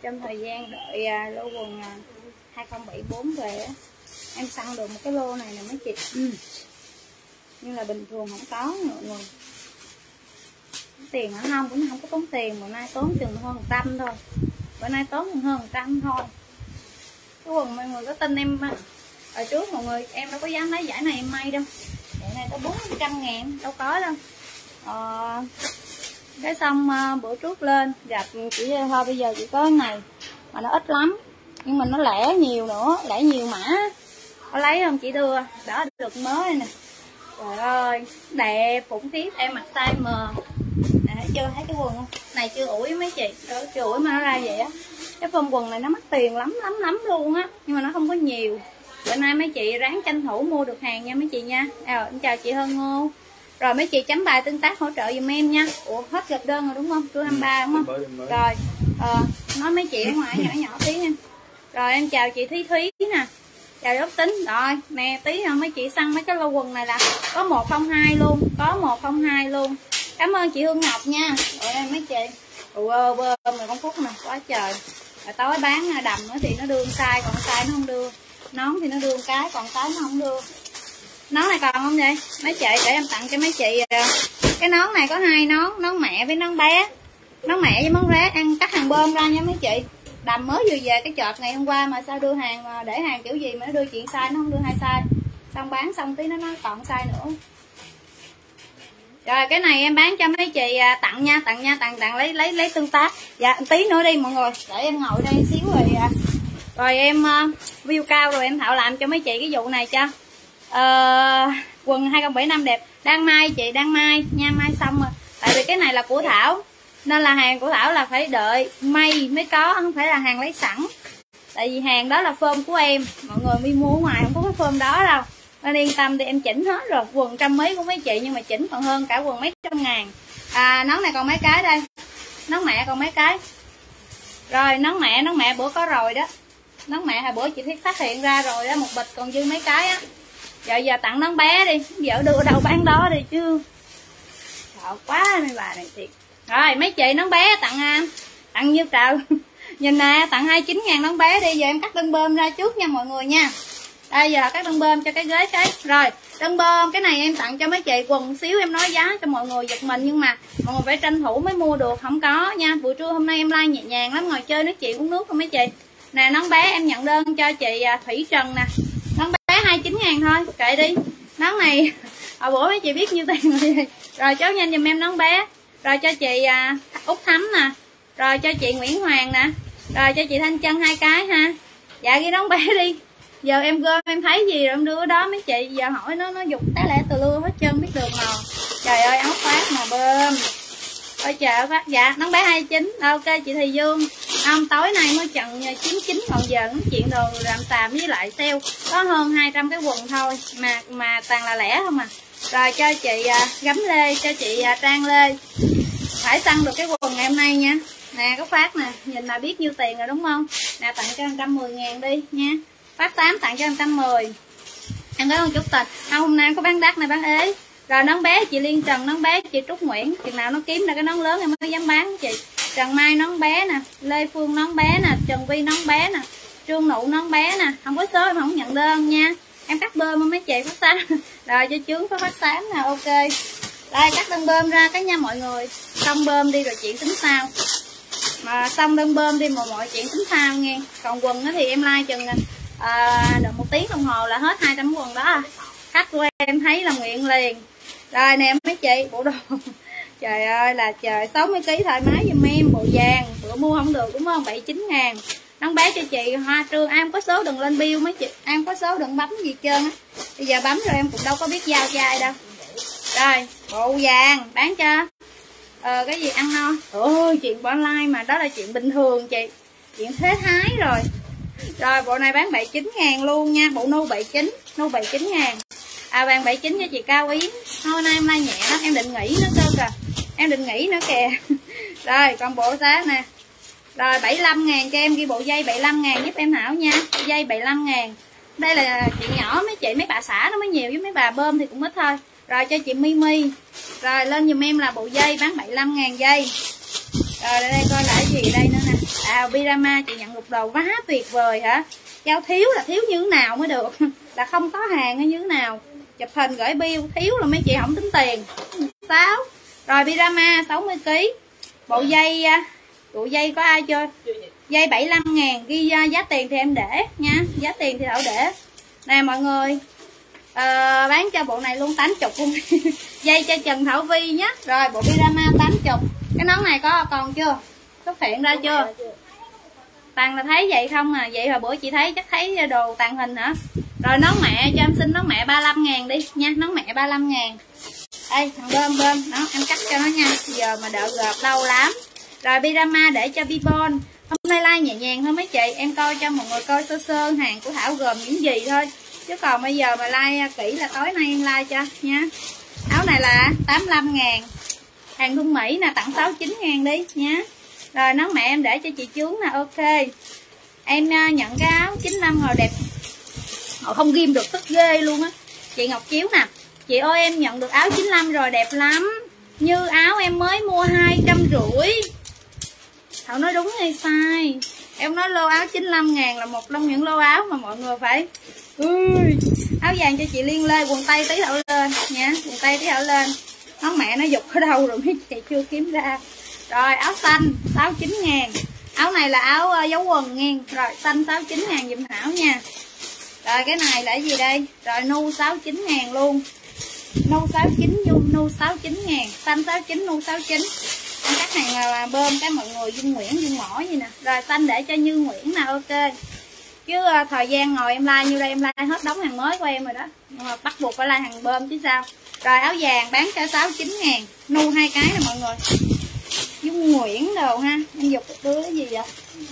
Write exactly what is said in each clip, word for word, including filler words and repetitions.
trong thời gian đợi à, lô quần à, hai không bảy bốn về á, em săn được một cái lô này nè mấy chị. Ừ. Nhưng là bình thường không có mọi người. Tiền hả? Không, cũng không có tốn tiền, bữa nay tốn chừng hơn một trăm thôi. Bữa nay tốn hơn một trăm thôi. Cái quần mọi người có tin em ở trước mọi người em đâu có dám lấy giải này em may đâu. Giải này có bốn trăm ngàn, đâu có đâu. Ờ, cái xong uh, bữa trước lên gặp chỉ thôi bây giờ chỉ có cái này mà nó ít lắm, nhưng mà nó lẻ nhiều nữa, lẻ nhiều mã. Có lấy không chị đưa, đỡ được mới nè. Trời ơi đẹp khủng khiếp, em mặc size M nè, thấy chưa, thấy cái quần không này chưa ủi mấy chị. Đó, chưa ủi mà nó ra vậy á. Cái form quần này nó mắc tiền lắm lắm lắm luôn á, nhưng mà nó không có nhiều. Bữa nay mấy chị ráng tranh thủ mua được hàng nha mấy chị nha. À, em chào chị Hân Ngô. Rồi mấy chị chấm bài tương tác hỗ trợ giùm em nha. Ủa hết gạch đơn rồi đúng không? Trưa hai mươi ba đúng không? Rồi ờ, nói mấy chị ở ngoài nhỏ nhỏ tí nha. Rồi em chào chị Thúy Thúy nè, chào Ốc Tính. Rồi nè tí nữa mấy chị săn mấy cái lô quần này là có một không hai luôn, có một không hai luôn. Cảm ơn chị Hương Ngọc nha. Rồi đây mấy chị. Ủa bơm rồi con Phúc nè, quá trời. Rồi tối bán đầm nữa thì nó đưa size, còn size nó không đưa. Nón thì nó đưa cái, còn cái nó không đưa. Nón này còn không vậy? Mấy chị để em tặng cho mấy chị. Cái nón này có hai nón, nón mẹ với nón bé. Nón mẹ với món rác ăn cắt hàng bơm ra nha mấy chị. Đầm mới vừa về cái chợt ngày hôm qua mà sao đưa hàng để hàng kiểu gì mà nó đưa chuyện size, nó không đưa hai size. Xong bán xong tí nó nó còn size nữa. Rồi cái này em bán cho mấy chị tặng nha, tặng nha, tặng tặng lấy lấy lấy tương tác. Dạ tí nữa đi mọi người, để em ngồi đây xíu rồi. Rồi em uh, view cao rồi em Thảo làm cho mấy chị cái vụ này cho. Uh, quần hai không bảy năm đẹp, đang mai chị, đang mai nha, mai xong rồi. Tại vì cái này là của Thảo nên là hàng của Thảo là phải đợi may mới có, không phải là hàng lấy sẵn. Tại vì hàng đó là phơm của em, mọi người đi mua ngoài không có cái phơm đó đâu. Nên yên tâm đi, em chỉnh hết rồi. Quần trăm mấy của mấy chị nhưng mà chỉnh còn hơn cả quần mấy trăm ngàn. À nón này còn mấy cái đây, nón mẹ còn mấy cái. Rồi nón mẹ, nón mẹ bữa có rồi đó. Nón mẹ hồi bữa chị Thiết phát hiện ra rồi đó, một bịch còn dư mấy cái á. Giờ giờ tặng nón bé đi, vợ đưa đâu bán đó đi chứ. Sợ quá mấy bà này thiệt. Rồi mấy chị nón bé tặng tặng nhiêu trời. Nhìn nè, tặng hai mươi chín ngàn nón bé đi. Giờ em cắt đơn bơm ra trước nha mọi người nha. Đây giờ cắt đơn bơm cho cái ghế cái. Rồi đơn bơm cái này em tặng cho mấy chị. Quần xíu em nói giá cho mọi người giật mình, nhưng mà mọi người phải tranh thủ mới mua được, không có nha. Buổi trưa hôm nay em like nhẹ nhàng lắm, ngồi chơi nói chuyện uống nước không mấy chị. Nè nón bé em nhận đơn cho chị Thủy Trần nè. Nón bé hai mươi chín ngàn thôi, kệ đi. Nón này hồi bữa mấy chị biết nhiêu tiền rồi. Rồi cháu nhanh giùm em nón bé. Rồi cho chị Út Thắm nè. Rồi cho chị Nguyễn Hoàng nè. Rồi cho chị Thanh Trân hai cái ha. Dạ ghi nón bé đi. Giờ em gom em thấy gì rồi em đưa đó mấy chị. Giờ hỏi nó nó dục té lẻ từ lưa hết trơn biết đường nào. Trời ơi áo khoác mà bơm. Ôi trời ơi phát. Dạ nón bé hai mươi chín. Ok chị Thùy Dương. Không tối nay mới chận chín chín, còn giờ nói chuyện đồ làm tạm với lại sale có hơn hai trăm cái quần thôi mà mà toàn là lẻ không à. Rồi cho chị uh, Gấm Lê, cho chị uh, Trang Lê. Phải săn được cái quần ngày hôm nay nha. Nè có phát nè, nhìn là biết nhiêu tiền rồi đúng không. Nè tặng cho một trăm mười ngàn đi nha. Phát tám tặng cho một trăm mười. Em có một chút tình. À, hôm nay em có bán đắt này bán ế. Rồi nón bé chị Liên Trần, nón bé chị Trúc Nguyễn. Chừng nào nó kiếm ra cái nón lớn em mới dám bán chị. Trần Mai nón bé nè, Lê Phương nón bé nè, Trần Vi nón bé nè, Trương Nụ nón bé nè. Không có số em không nhận đơn nha. Em cắt bơm mấy chị phát sáng. Rồi cho Trướng có phát sáng nè, ok. Đây cắt đơn bơm ra cái nha mọi người. Xong bơm đi rồi chuyện tính sao. Mà xong đơn bơm đi mà mọi chuyện tính sao nghe. Còn quần thì em like chừng à, được một tiếng đồng hồ là hết hai trăm quần đó à. Cắt của em thấy là nguyện liền. Rồi nè mấy chị, bộ đồ. Trời ơi là trời, sáu mươi ký thoải mái giùm em. Bộ vàng, bữa mua không được đúng không, bảy mươi chín ngàn. Nón bé cho chị Hoa Trương. Em có số đừng lên bill mấy chị. Em có số đừng bấm gì trơn á. Bây giờ bấm rồi em cũng đâu có biết giao chai đâu. Rồi, bộ vàng bán cho ờ, cái gì ăn no. Ôi chuyện online mà đó là chuyện bình thường chị. Chuyện thế thái rồi. Rồi bộ này bán bảy mươi chín ngàn luôn nha. Bộ nu bảy mươi chín, nu bảy mươi chín ngàn. À vàng bảy mươi chín cho chị Cao Yến. Hôm nay em lai nhẹ lắm, em định nghỉ nữa cơ kìa. Em định nghỉ nữa kìa. Rồi còn bộ giá nè. Rồi bảy mươi lăm ngàn cho em ghi bộ dây bảy mươi lăm ngàn giúp em Thảo nha. Dây bảy mươi lăm ngàn. Đây là chị nhỏ mấy chị, mấy bà xã nó mới nhiều, với mấy bà bơm thì cũng ít thôi. Rồi cho chị Mimi. Rồi lên giùm em là bộ dây bán bảy mươi lăm ngàn dây. Rồi đây coi lại gì. gì ở đây nữa nè. À, Pirama chị nhận một đồ quá tuyệt vời hả? Giao thiếu là thiếu như thế nào mới được. Là không có hàng hay như thế nào. Chụp hình gửi bill, thiếu là mấy chị không tính tiền. Sáu. Rồi Pirama sáu mươi ki lô gam. Bộ dây, bộ dây có ai chưa? Dây bảy mươi lăm ngàn, ghi giá tiền thì em để nha. Giá tiền thì Thảo để. Nè mọi người, à, bán cho bộ này luôn tám mươi luôn. Dây cho Trần Thảo Vi nhé. Rồi bộ Pirama tám mươi. Cái nón này có còn chưa? Xuất hiện ra chưa? Tàn là thấy vậy không à? Vậy hồi bữa chị thấy chắc thấy đồ tàn hình hả? Rồi nón mẹ cho em xin nón mẹ ba mươi lăm ngàn đi nha. Nón mẹ ba mươi lăm ngàn. Đây thằng bơm bơm. Đó em cắt cho nó nha. Giờ mà đợi gợp lâu lắm. Rồi Pirama để cho Vibon. Hôm nay like nhẹ nhàng thôi mấy chị. Em coi cho mọi người coi sơ sơ hàng của Thảo gồm những gì thôi. Chứ còn bây giờ mà like kỹ là tối nay em like cho nha. Áo này là tám mươi lăm ngàn. Hàng thun Mỹ nè, tặng sáu mươi chín ngàn đi nha. Rồi nón mẹ em để cho chị Chướng nè, ok. Em nhận cái áo chín mươi lăm rồi đẹp. Họ không ghim được tức ghê luôn á. Chị Ngọc Chiếu nè. Chị ơi em nhận được áo chín mươi lăm rồi đẹp lắm. Như áo em mới mua hai trăm rưỡi. Thảo nói đúng hay sai? Em nói lô áo chín mươi lăm ngàn là một trong những lô áo mà mọi người phải. Ui, áo vàng cho chị Liên Lê, quần tây tí Thảo lên nha. Quần tây tí Thảo lên. Nón mẹ nó giục ở đâu rồi mấy chị chưa kiếm ra. Rồi áo xanh sáu mươi chín ngàn. Áo này là áo uh, dấu quần nghe. Rồi xanh sáu mươi chín ngàn dùm Thảo nha. Rồi cái này là cái gì đây? Rồi nu sáu mươi chín ngàn luôn. Nu sáu mươi chín, nu sáu mươi chín ngàn. Xanh sáu mươi chín, nu sáu mươi chín. Em cắt hàng là bơm cái mọi người Dung Nguyễn, Dung Mỏ gì nè. Rồi xanh để cho Như Nguyễn nè, ok. Chứ uh, thời gian ngồi em like như đây em like hết đống hàng mới của em rồi đó. Nhưng mà bắt buộc phải like hàng bơm chứ sao. Rồi áo vàng bán cho sáu mươi chín ngàn. Nu hai cái nè mọi người. Dung Nguyễn đồ ha. Em dục đứa cái gì vậy?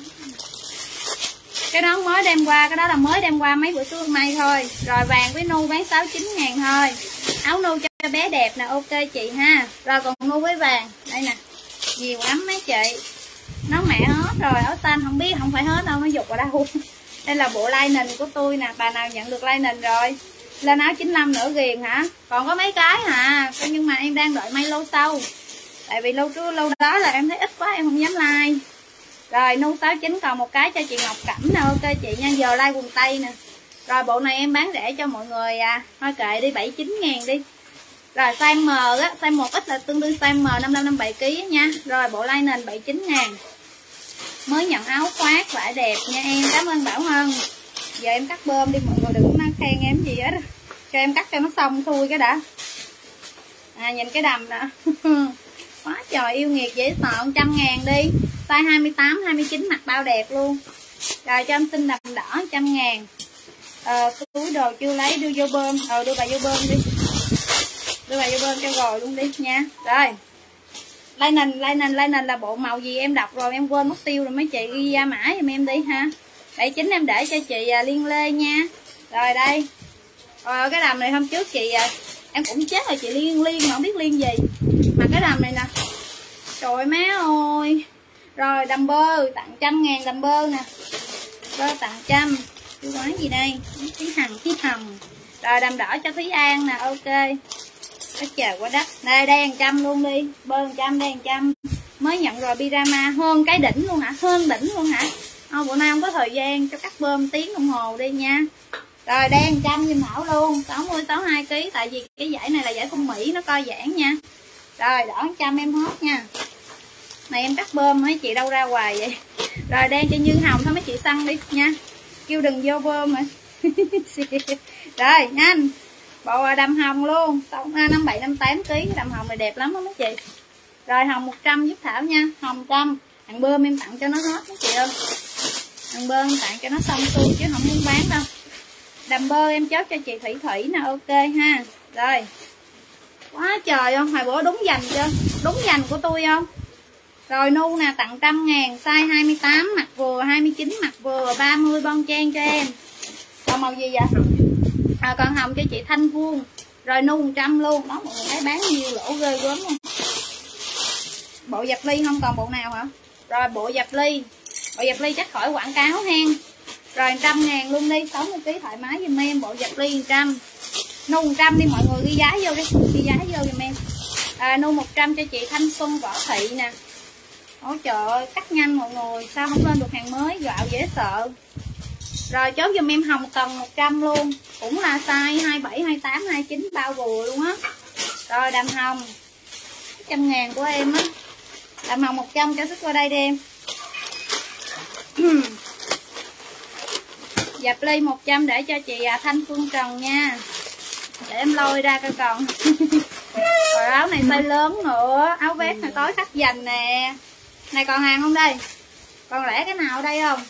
Cái đó mới đem qua, cái đó là mới đem qua mấy bữa trước hôm nay thôi. Rồi vàng với nu bán sáu mươi chín ngàn thôi. Áo nu cho bé đẹp nè, ok chị ha. Rồi còn nu với vàng, đây nè. Nhiều lắm mấy chị. Nó mẹ hết rồi, áo xanh không biết không phải hết đâu, nó dục ở đâu. Đây là bộ lining của tôi nè, bà nào nhận được lining rồi. Lên áo chín mươi lăm nữa ghiền hả? Còn có mấy cái hả? Nhưng mà em đang đợi mấy lâu sau. Tại vì lâu trước lâu đó là em thấy ít quá em không dám like. Rồi nu sáu mươi chín còn một cái cho chị Ngọc Cẩm nè, ok chị nha. Giờ like quần tây nè. Rồi bộ này em bán rẻ cho mọi người à. Thôi kệ đi bảy mươi chín ngàn đi. Rồi size M á, size một ít là tương đương size M năm mươi lăm năm mươi bảy ki lô gam nha. Rồi bộ lining bảy mươi chín ngàn. Mới nhận áo khoác vải đẹp nha em. Cảm ơn Bảo Hân. Giờ em cắt bơm đi mọi người đừng có khen em gì hết. Cho em cắt cho nó xong thui cái đã. À nhìn cái đầm nè. Quá trời yêu nghiệt dễ sợ, một trăm ngàn đi. Size hai mươi tám, hai mươi chín mặc bao đẹp luôn. Rồi cho em xin đầm đỏ một trăm ngàn. Ờ, túi đồ chưa lấy đưa vô bơm. Ờ đưa bà vô bơm đi. Đưa bà vô bơm cho rồi luôn đi nha. Rồi lining, lining, lining là bộ màu gì em đọc rồi em quên mất tiêu rồi mấy chị ghi ra mã giùm em đi ha. bảy chín em để cho chị Liên Lê nha. Rồi đây. Rồi cái đầm này hôm trước chị em cũng chết rồi chị Liên Liên mà không biết Liên gì. Mà cái đầm này nè. Trời ơi má ơi. Rồi đầm bơ tặng trăm ngàn đầm bơ nè. Bơ tặng trăm. Cái quán gì đây? Thí Hằng, Thí Hồng. Rồi đầm đỏ cho Thúy An nè, ok. Cái chờ quá đất. Đây đây một trăm luôn đi. Bơ một trăm đây một trăm. Mới nhận rồi Pirama hơn cái đỉnh luôn hả? Hơn đỉnh luôn hả? Ô, bữa nay không có thời gian cho cắt bơm tiếng đồng hồ đi nha. Rồi đen một trăm giùm Thảo luôn, sáu mươi sáu mươi hai ki lô gam tại vì cái dãy này là dãy thun Mỹ nó co giãn nha. Rồi đỏ một trăm em hết nha. Này em cắt bơm mấy chị đâu ra hoài vậy. Rồi đen cho Như Hồng thôi mấy chị săn đi nha. Kêu đừng vô bơm mà. Rồi nhanh. Bộ đầm hồng luôn, năm bảy năm tám ki lô gam, đầm hồng này đẹp lắm đó mấy chị. Rồi hồng một trăm giúp Thảo nha, hồng một trăm. Hàng bơm em tặng cho nó hết mấy chị ơi. Hàng bơm em tặng cho nó xong xuôi chứ không muốn bán đâu. Đầm bơ em chốt cho chị Thủy Thủy nè, ok ha. Rồi. Quá trời không, hồi bữa đúng dành chưa? Đúng dành của tôi không? Rồi nu nè tặng trăm ngàn, size hai mươi tám mặc vừa, hai mươi chín mặc vừa, ba mươi bon chen cho em. Còn màu gì vậy? À, còn hồng cho chị Thanh Vuông. Rồi nu một trăm luôn. Đó mọi người thấy bán nhiều lỗ ghê gớm không? Bộ dập ly không còn bộ nào hả? Rồi bộ dập ly. Bộ dập ly chắc khỏi quảng cáo hen. Rồi một trăm ngàn luôn đi, sáu mươi ki lô gam thoải mái giùm em. Bộ dập ly một trăm. Nu một trăm đi mọi người ghi giá vô đi. Ghi giá vô giùm em. À, nu một trăm cho chị Thanh Xuân Võ Thị nè. Ôi trời ơi, cắt nhanh mọi người, sao không lên được hàng mới, gạo dễ sợ. Rồi chốt giùm em hồng tầng một trăm luôn, cũng là size hai bảy, hai tám, hai chín bao vừa luôn á. Rồi đầm hồng một trăm ngàn của em á. Đầm hồng một trăm cho sức qua đây đi em. Dập ly một trăm để cho chị Thanh Phương Trần nha. Để em lôi ra coi còn. Rồi áo này size lớn nữa, áo vest này tối khách dành nè. Này còn hàng không đây? Còn lẻ cái nào ở đây không?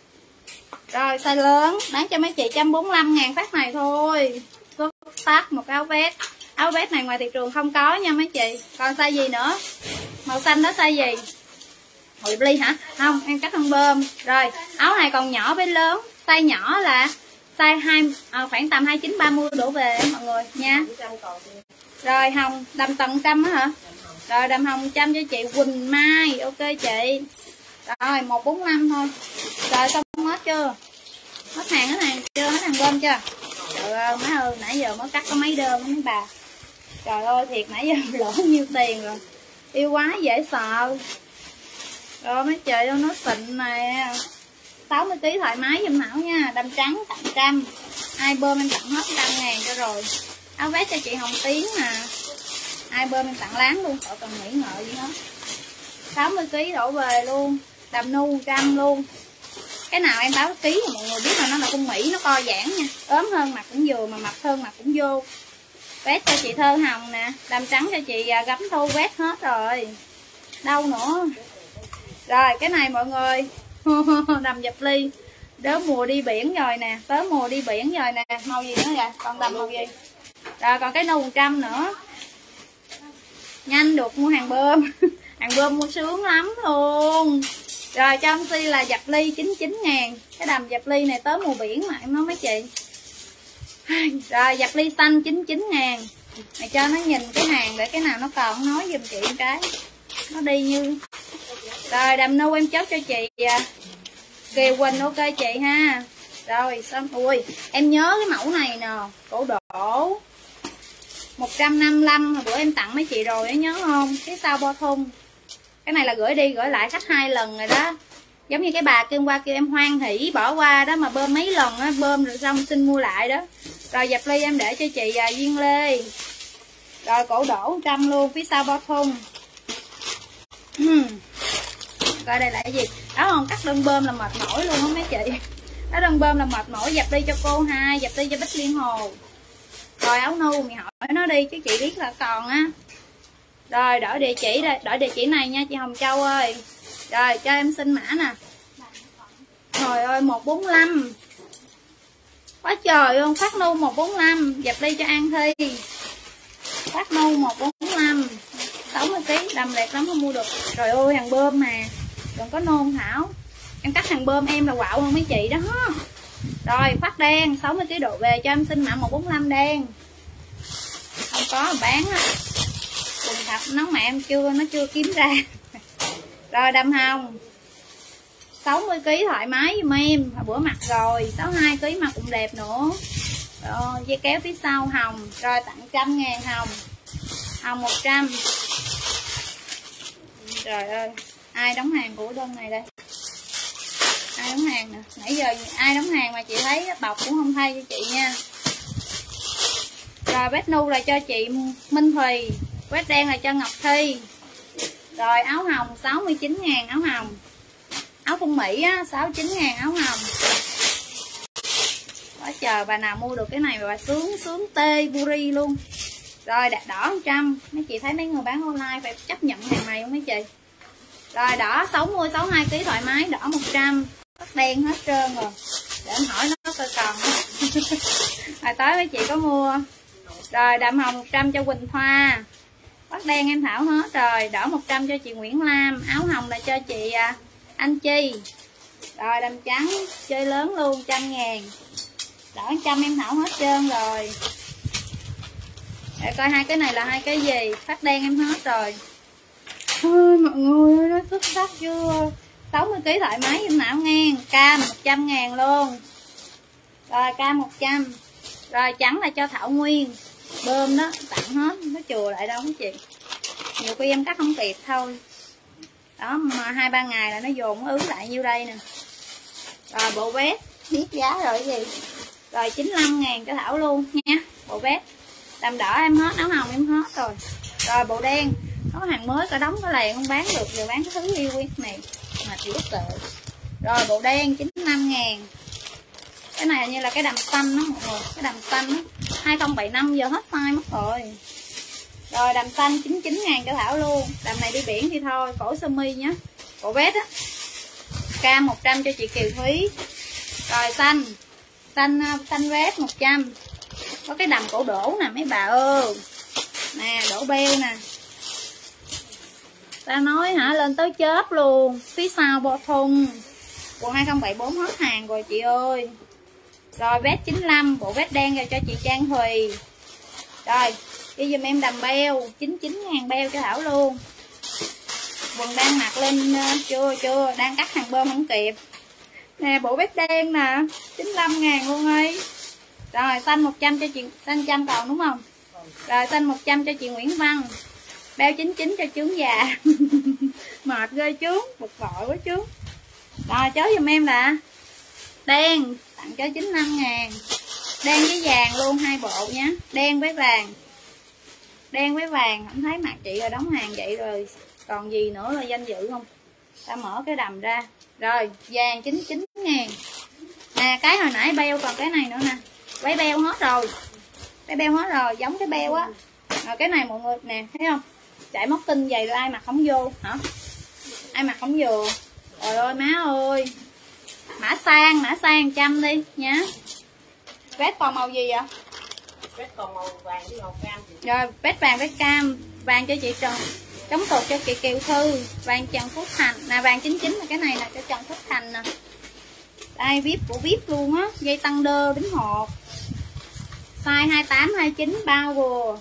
Rồi size lớn, bán cho mấy chị một trăm bốn mươi lăm ngàn phát này thôi. Xuất sắc một áo vest. Áo vest này ngoài thị trường không có nha mấy chị. Còn size gì nữa? Màu xanh đó size gì? Hội ly hả? Không, em cắt thân bơm. Rồi, áo này còn nhỏ với lớn. Size nhỏ là size hai à, khoảng tầm hai chín ba mươi đổ về mọi người nha. Rồi hồng đầm tầng trăm á hả? Rồi đầm hồng trăm cho chị Quỳnh Mai. Ok chị. Rồi một bốn năm thôi. Rồi xong hết chưa? Hết hàng hết hàng chưa? Hết hàng bơm chưa? Trời ơi má ơi, nãy giờ mới cắt có mấy đơn mấy bà. Trời ơi thiệt nãy giờ lỗ nhiêu tiền rồi. Yêu quá dễ sợ. Rồi mấy chị ơi nó xịn nè. sáu mươi ký thoải mái giùm Thảo nha. Đầm trắng tặng trăm. Ai bơm em tặng hết trăm ngàn cho rồi. Áo vest cho chị Hồng Tiến nè. Ai bơm em tặng láng luôn, khỏi cần nghĩ ngợi gì hết. sáu mươi ký đổ về luôn. Đầm nu trăm luôn. Cái nào em báo ký mà mọi người biết là nó là con Mỹ, nó co giãn nha. Ốm hơn mặt cũng vừa mà mập hơn mặt cũng vô. Vest cho chị Thơ Hồng nè. Đầm trắng cho chị gấm thu vest hết rồi. Đâu nữa. Rồi cái này mọi người. Đầm dập ly. Đớ mùa đi biển rồi nè. Tới mùa đi biển rồi nè. Màu gì nữa vậy? Còn đầm màu gì? Rồi còn cái nu một trăm nữa. Nhanh được mua hàng bơm. Hàng bơm mua sướng lắm luôn. Rồi cho em si là dập ly chín mươi chín ngàn. Cái đầm dập ly này tới mùa biển mà em nói mấy chị. Rồi dập ly xanh chín mươi chín ngàn. Này cho nó nhìn cái hàng để cái nào nó còn nói giùm chị một cái. Nó đi như. Rồi đầm nu em chốt cho chị Kiều Quỳnh. Ok chị ha. Rồi xong. Ui em nhớ cái mẫu này nè. Cổ đổ một trăm năm mươi lăm. Hồi bữa em tặng mấy chị rồi đó nhớ không? Cái sau bo thun. Cái này là gửi đi gửi lại khách hai lần rồi đó. Giống như cái bà kêu qua kêu em hoan hỉ bỏ qua đó mà bơm mấy lần á. Bơm rồi xong xin mua lại đó. Rồi dập ly em để cho chị à, Duyên Lê. Rồi cổ đổ một trăm luôn. Phía sau bo thun. Coi đây là cái gì? Đó không? Cắt đơn bơm là mệt mỏi luôn á mấy chị. Đó đơn bơm là mệt mỏi. Dập ly cho cô hai. Dập ly cho Bích Liên Hồ. Rồi áo nu mày hỏi nó đi chứ chị biết là còn á. Rồi đổi địa chỉ đây, đổi địa chỉ này nha chị Hồng Châu ơi. Rồi cho em xin mã nè. Trời ơi một bốn lăm. Quá trời luôn, phát nu một bốn lăm, dập ly cho An Thi. Phát nu một bốn lăm, sáu mươi ký, đầm đẹp lắm không mua được. Trời ơi hàng bơm mà. Đừng có nôn Thảo. Em cắt hàng bơm em là quạo hơn mấy chị đó. Rồi phát đen sáu mươi ký độ về cho em xin mã một bốn lăm đen. Không có bán á. Quần thật nóng mà em chưa nó chưa kiếm ra. Rồi đầm hồng sáu mươi ký thoải mái giùm em. Hồi bữa mặc rồi sáu mươi hai ký mà cũng đẹp nữa. Rồi dây kéo phía sau hồng. Rồi tặng trăm ngàn hồng. Hồng một trăm. Trời ơi ai đóng hàng của đơn này đây? Ai đóng hàng nè? Nãy giờ ai đóng hàng mà chị thấy bọc cũng không thay cho chị nha. Rồi vest nu là cho chị Minh Thùy. Vest đen là cho Ngọc Thi. Rồi áo hồng sáu mươi chín ngàn áo hồng. Áo phun Mỹ á, sáu mươi chín ngàn áo hồng. Quá trời, bà nào mua được cái này mà bà sướng sướng tê buri luôn. Rồi đặt đỏ một trăm. Mấy chị thấy mấy người bán online phải chấp nhận hàng này không mấy chị? Rồi đỏ sáu mươi, sáu mươi hai ký thoải mái, đỏ một trăm. Tóc đen hết trơn rồi. Để em hỏi nó coi còn. Rồi tới mấy chị có mua. Rồi đậm hồng một trăm cho Quỳnh Thoa. Tóc đen em Thảo hết rồi. Đỏ một trăm cho chị Nguyễn Lam. Áo hồng là cho chị Anh Chi. Rồi đầm trắng chơi lớn luôn, trăm ngàn. Đỏ trăm em Thảo hết trơn rồi. Để coi hai cái này là hai cái gì. Phát đen em hết rồi. Ôi, mọi người ơi, nó xuất sắc chưa? sáu mươi ký thoải mái em Thảo ngang. Cam một trăm ngàn luôn. Rồi cam một trăm. Rồi trắng là cho Thảo Nguyên. Bơm đó tặng hết, nó chừa lại đâu mấy chị. Nhiều khi em cắt không kịp thôi. đó, mà hai ba ngày là nó dồn nó ứ lại nhiêu đây nè. Rồi bộ vest biết giá rồi cái gì. Rồi chín mươi lăm ngàn cho Thảo luôn nha. Bộ vest đầm đỏ em hết, áo hồng em hết rồi. Rồi bộ đen có hàng mới có đóng có lèn không bán được, giờ bán cái thứ yêu quý này mà chỉ sợ. Rồi bộ đen chín mươi lăm ngàn. Cái này như là cái đầm xanh đó mọi người, cái đầm xanh đó. hai không bảy năm giờ hết size mất rồi. Rồi đầm xanh chín mươi chín ngàn cho Thảo luôn. Đầm này đi biển thì thôi, cổ sơ mi nhé. Bộ vest á cam một trăm cho chị Kiều Thúy. Rồi xanh xanh xanh vest một trăm. Có cái đầm cổ đổ nè mấy bà ơi. Nè đổ beo nè. Ta nói hả lên tới chết luôn. Phía sau bo thun. Quần hai không bảy bốn hết hàng rồi chị ơi. Rồi vest chín mươi lăm, bộ vest đen rồi cho chị Trang Thùy. Rồi đi giùm em đầm beo chín mươi chín ngàn beo cho Thảo luôn. Quần đang mặc lên chưa chưa đang cắt hàng bơm không kịp. Nè bộ vest đen nè chín mươi lăm ngàn luôn ấy. Rồi xanh một trăm cho chị, xanh trăm còn đúng không? Rồi xanh một trăm cho chị Nguyễn Văn. Beo chín mươi chín cho chướng già. Mệt ghê chướng, bực bội quá chướng. Rồi chớ giùm em là đen tặng cho chín mươi lăm ngàn. Đen với vàng luôn hai bộ nhé. Đen với vàng. Đen với vàng. Không thấy mặt chị rồi đóng hàng vậy rồi. Còn gì nữa là danh dự không? Ta mở cái đầm ra. Rồi vàng chín mươi chín ngàn. Nè cái hồi nãy beo còn cái này nữa nè. Váy beo hết rồi. Cái beo hết rồi, giống cái beo á. Rồi cái này mọi người nè, thấy không? Chạy móc tinh vậy rồi ai mặc không vô hả? Ai mặc không vô. Trời ơi má ơi. Mã sang, mã sang trăm đi nhá. Vest còn màu gì vậy? Vest còn màu vàng với màu cam. Rồi vest vàng với cam. Vàng cho chị Trần chống tụt cho chị Kiều Thư. Vàng Trần Phúc Thành. Nè vàng chín mươi chín là cái này nè cho Trần Phúc Thành nè. Đây vip của vip luôn á. Dây tăng đơ đính hột. Size hai tám hai chín bao vừa.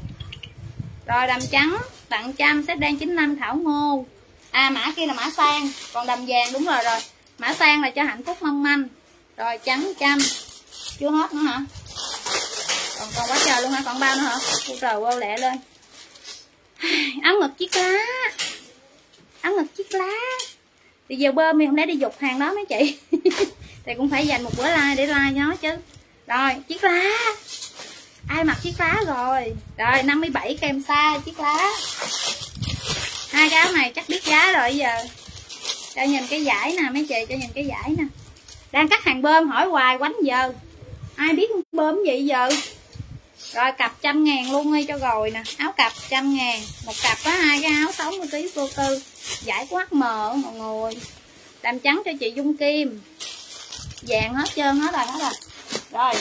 Rồi đầm trắng tặng trăm set đen chín mươi lăm Thảo Ngô. À mã kia là mã sang. Còn đầm vàng đúng rồi rồi. Mã sang là cho Hạnh Phúc mong manh. Rồi trắng trăm. Chưa hết nữa hả? Còn còn quá trời luôn hả? Còn bao nữa hả? Ôi trời ơi lẹ lên. Áo ngực chiếc lá. Áo ngực chiếc lá. Thì giờ bơm mình không lẽ đi dục hàng đó mấy chị. Thì cũng phải dành một bữa like để like nó chứ. Rồi chiếc lá. Ai mặc chiếc lá rồi. Rồi năm mươi bảy kèm xa chiếc lá. Hai cái áo này chắc biết giá rồi giờ. Cho nhìn cái giải nè mấy chị, cho nhìn cái giải nè. Đang cắt hàng bơm hỏi hoài quánh giờ. Ai biết bơm gì giờ. Rồi cặp trăm ngàn luôn đi cho rồi nè. Áo cặp trăm ngàn. Một cặp á, hai cái áo sáu mươi ký vô tư. Giải của hát em mọi người. Đầm trắng cho chị Dung Kim. Vàng hết trơn hết rồi hết rồi. Rồi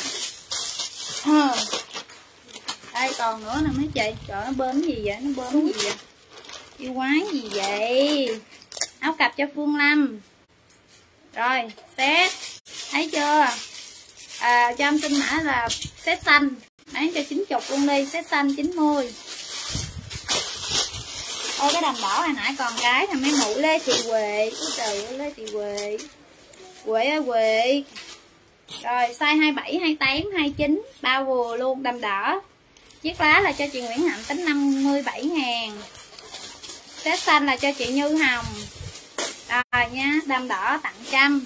đây còn nữa nè mấy chị. Trời nó bơm gì vậy? Nó bơm gì vậy? Yêu quái gì vậy? Áo cặp cho Phương Lâm. Rồi set. Thấy chưa? À, cho em xin mã là set xanh. Bán cho chín mươi luôn đi. Set xanh chín mươi. Ôi cái đầm đỏ hồi nãy còn cái là mấy mũ Lê Thị Huệ. Úi trời ơi Lê Thị Huệ. Huệ ơi Huệ. Rồi size hai mươi bảy, hai mươi tám, hai mươi chín bao vừa luôn đầm đỏ. Chiếc lá là cho chị Nguyễn Hạnh tính năm mươi bảy ngàn. Set xanh là cho chị Như Hồng. Rồi nha, đầm đỏ tặng trăm.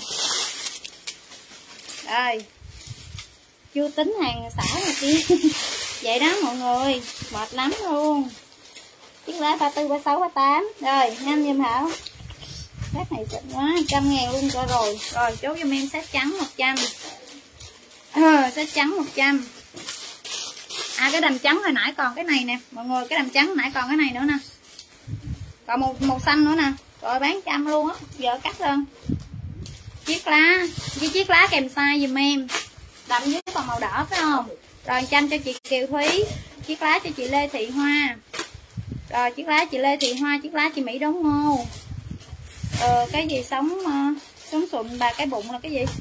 Rồi chưa tính hàng xả này kia. Vậy đó mọi người. Mệt lắm luôn. Chiếc lá ba tư, ba sáu, ba tám. Rồi nhanh giùm Thảo. Set này xịn quá, trăm ngàn luôn cho rồi. Rồi chốt cho em set trắng một trăm. À, set trắng một trăm. À cái đầm trắng hồi nãy còn cái này nè mọi người. Cái đầm trắng hồi nãy còn cái này nữa nè. Còn một màu xanh nữa nè. Rồi bán trăm luôn á. Giờ cắt lên. Chiếc lá với chiếc lá kèm size dùm em. Đậm dưới còn màu đỏ phải không? Rồi trăm cho chị Kiều Thúy. Chiếc lá cho chị Lê Thị Hoa. Rồi chiếc lá chị Lê Thị Hoa. Chiếc lá chị Mỹ Đón Ngô. Ờ cái gì sống uh, sống sụn bà cái bụng là cái gì?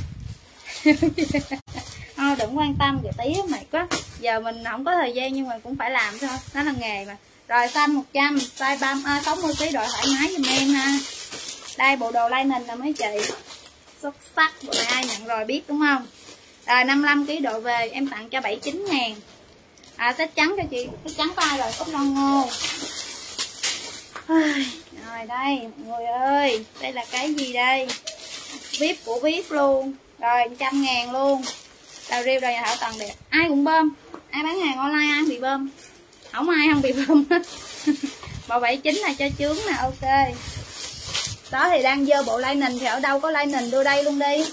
Thôi đừng quan tâm kìa tí mệt quá. Giờ mình không có thời gian nhưng mà cũng phải làm thôi. Nó là nghề mà. Rồi xanh một trăm. Size ba, à, sáu mươi ký đội thoải mái dùm em ha. Đây bộ đồ lining nè mấy chị. Xuất sắc. Bộ này ai nhận rồi biết đúng không? Rồi năm mươi lăm ký độ về em tặng cho bảy mươi chín ngàn. À set trắng cho chị. Set trắng có ai rồi? Cúc Lon Ngô. Rồi đây mọi người ơi, đây là cái gì đây? Vip của Vip luôn. Rồi một trăm ngàn luôn. Đào riêu đời nhà Thảo toàn đẹp. Ai cũng bơm. Ai bán hàng online ai bị bơm. Không ai không bị bơm hết. Bộ bảy chín là cho chướng nè, ok. Đó thì đang dơ bộ lining thì ở đâu có lining đưa đây luôn đi.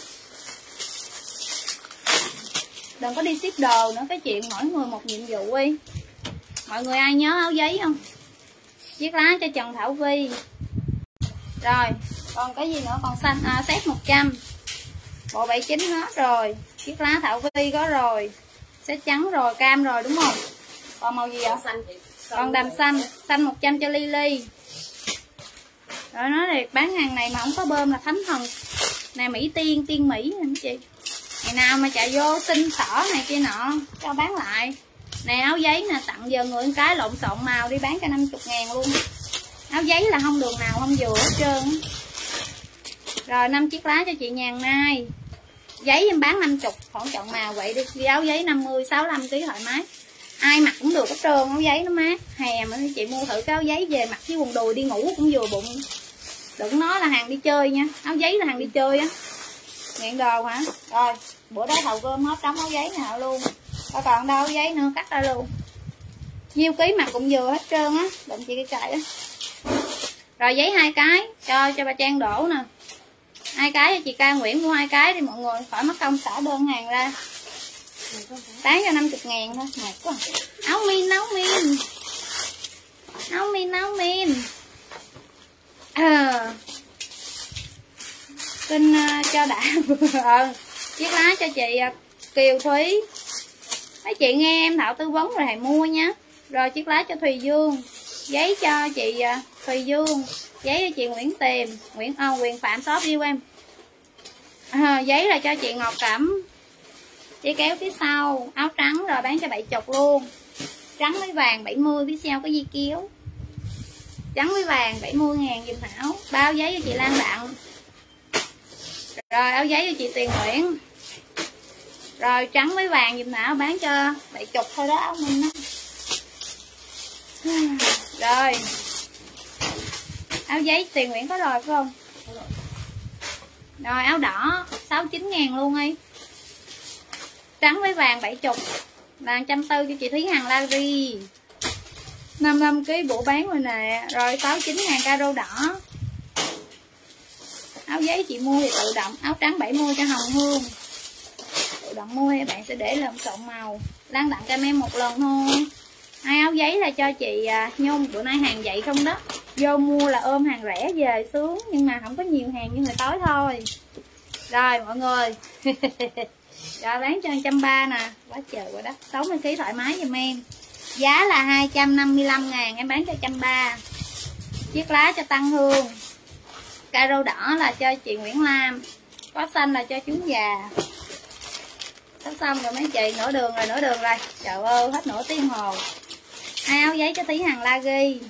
Đừng có đi ship đồ nữa, cái chuyện mỗi người một nhiệm vụ đi. Mọi người ai nhớ áo giấy không? Viết lá cho Trần Thảo Vi. Rồi, còn cái gì nữa? Còn xanh, à, set một trăm. Bộ bảy chín hết rồi. Viết lá Thảo Vi có rồi. Set trắng rồi, cam rồi đúng không? Còn màu gì ạ? Còn đầm xanh, xanh một trăm cho Lily. Rồi nói thiệt, bán hàng này mà không có bơm là thánh thần. Nè Mỹ Tiên, Tiên Mỹ nè chị. Ngày nào mà chạy vô xin xỏ này kia nọ cho bán lại. Nè áo giấy nè, tặng giờ người cái lộn xộn màu đi bán cho năm mươi ngàn luôn. Áo giấy là không đường nào không vừa hết trơn. Rồi năm chiếc lá cho chị Nhàn Nai. Giấy em bán năm mươi, khoảng chọn màu vậy đi. Đi áo giấy năm mươi, sáu mươi lăm ký thoải mái. Ai mặc cũng được hết trơn, áo giấy nó mát. Hè mà chị mua thử cái áo giấy về mặc với quần đùi đi ngủ cũng vừa bụng. Đừng nói là hàng đi chơi nha, áo giấy là hàng đi chơi á. Nghiện đồ hả? Rồi, bữa đó thầu gom hết đóng áo giấy nào luôn. Có còn đâu áo giấy nữa, cắt ra luôn. Nhiêu ký mặc cũng vừa hết trơn á, đụng chị cái chạy á. Rồi giấy hai cái cho cho bà Trang đổ nè. Hai cái cho chị Ca Nguyễn mua hai cái đi mọi người, khỏi mất công xả đơn hàng ra. Bán cho năm mươi ngàn thôi, mệt quá. Áo min, áo min. Áo min, áo min. À. Xin uh, cho đã. ờ, chiếc lá cho chị uh, Kiều Thúy. Mấy chị nghe em Thảo tư vấn rồi hãy mua nha. Rồi chiếc lá cho Thùy Dương. Giấy cho chị uh, Thùy Dương. Giấy cho chị Nguyễn Tiềm, Nguyễn Âu, Quyền Phạm shop yêu em. À, giấy là cho chị Ngọc Cẩm. Giấy kéo phía sau, áo trắng rồi bán cho bảy chục luôn. Trắng với vàng bảy mươi, phía sau có dây kéo. Trắng với vàng bảy mươi ngàn dùm Thảo. Bao giấy cho chị Lan Đặng. Rồi áo giấy cho chị Tiền Nguyễn. Rồi trắng với vàng dùm Thảo bán cho bảy chục thôi đó áo mình đó. Rồi áo giấy Tiền Nguyễn có rồi phải không? Rồi áo đỏ sáu mươi chín ngàn luôn đi. Trắng với vàng bảy chục là một trăm tư cho chị Thúy Hằng Larry. năm mươi lăm ký bộ bán rồi nè. Rồi sáu mươi chín ngàn caro đỏ. Áo giấy chị mua thì tự động. Áo trắng bảy mươi cho Hồng Hương. Tự động mua thì bạn sẽ để lộn xộn màu. Lan tặng cho em một lần thôi. Hai áo giấy là cho chị Nhung. Bữa nay hàng vậy không đó. Vô mua là ôm hàng rẻ về sướng. Nhưng mà không có nhiều hàng như người tối thôi. Rồi mọi người. Rồi bán cho một trăm ba mươi nè. Quá trời quá đất. sáu mươi ký thoải mái giùm em. Giá là hai trăm năm mươi lăm ngàn. Em bán cho một trăm ba mươi. Chiếc lá cho Tăng Hương. Caro đỏ là cho chị Nguyễn Lam. Có xanh là cho chú già. Sắp xong rồi mấy chị. Nửa đường rồi, nửa đường rồi. Trời ơi, hết nửa tiếng hồ. Hai áo giấy cho Thúy Hằng La Ghi.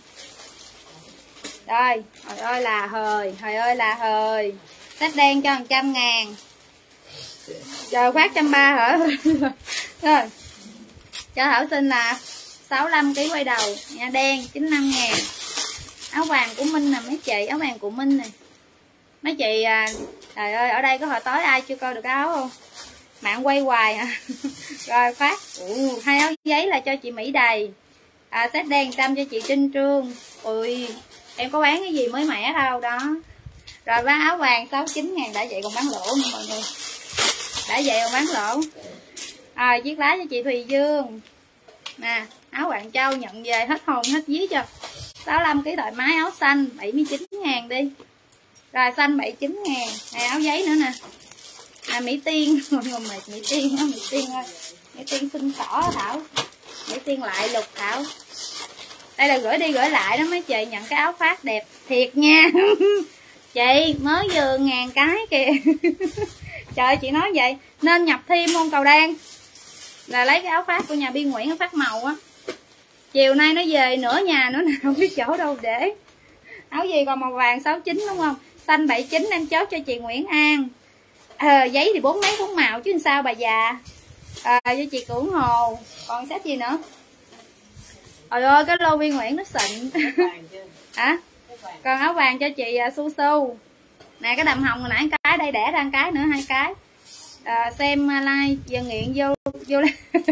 Rồi, trời ơi là hời. Trời ơi là hời. Sách đen cho một trăm ngàn. Giờ phát một trăm ba mươi hả? Rồi. Cho Thảo xin là sáu mươi lăm ký quay đầu. Nha đen chín mươi lăm ngàn. Áo vàng của Minh nè mấy chị. Áo vàng của Minh nè. Mấy chị à, trời ơi ở đây có hồi tối ai chưa coi được áo không? Mạng quay hoài hả? Rồi phát. Ủa, hai áo giấy là cho chị Mỹ Đầy. À, set đen trăm cho chị Trinh Trương. Ui em có bán cái gì mới mẻ đâu đó. Rồi bán áo vàng sáu mươi chín ngàn. Đã vậy còn bán lỗ nữa mọi người. Đã vậy còn bán lỗ. Rồi chiếc lá cho chị Thùy Dương. Nè áo Hoàng Châu nhận về hết hồn hết vía cho. sáu mươi lăm ký thoải mái. Áo xanh bảy mươi chín ngàn đi. Rồi xanh bảy mươi chín ngàn. Này áo giấy nữa nè. À Mỹ Tiên. Mọi người mệt Mỹ Tiên đó. Mỹ Tiên ơi. Mỹ Tiên xin xỏ Thảo. Mỹ Tiên lại lục Thảo. Đây là gửi đi gửi lại đó mấy chị. Nhận cái áo phát đẹp thiệt nha. Chị mới vừa ngàn cái kìa. Trời chị nói vậy. Nên nhập thêm môn cầu đan. Là lấy cái áo phát của nhà Biên Nguyễn. Áo phát màu á. Chiều nay nó về nửa nhà nữa nè. Không biết chỗ đâu để. Áo gì còn màu vàng sáu mươi chín đúng không? Xanh bảy mươi chín em chốt cho chị Nguyễn An. À, giấy thì bốn mấy bốn màu chứ sao bà già. À, cho chị Cưỡng Hồ. Còn sách gì nữa? Trời ơi cái lô Biên Nguyễn nó xịn. Hả? Còn áo vàng cho chị uh, Su Su. Nè cái đầm hồng hồi nãy cái đây đẻ ra cái nữa, hai cái. À, xem uh, like giờ nghiện vô vô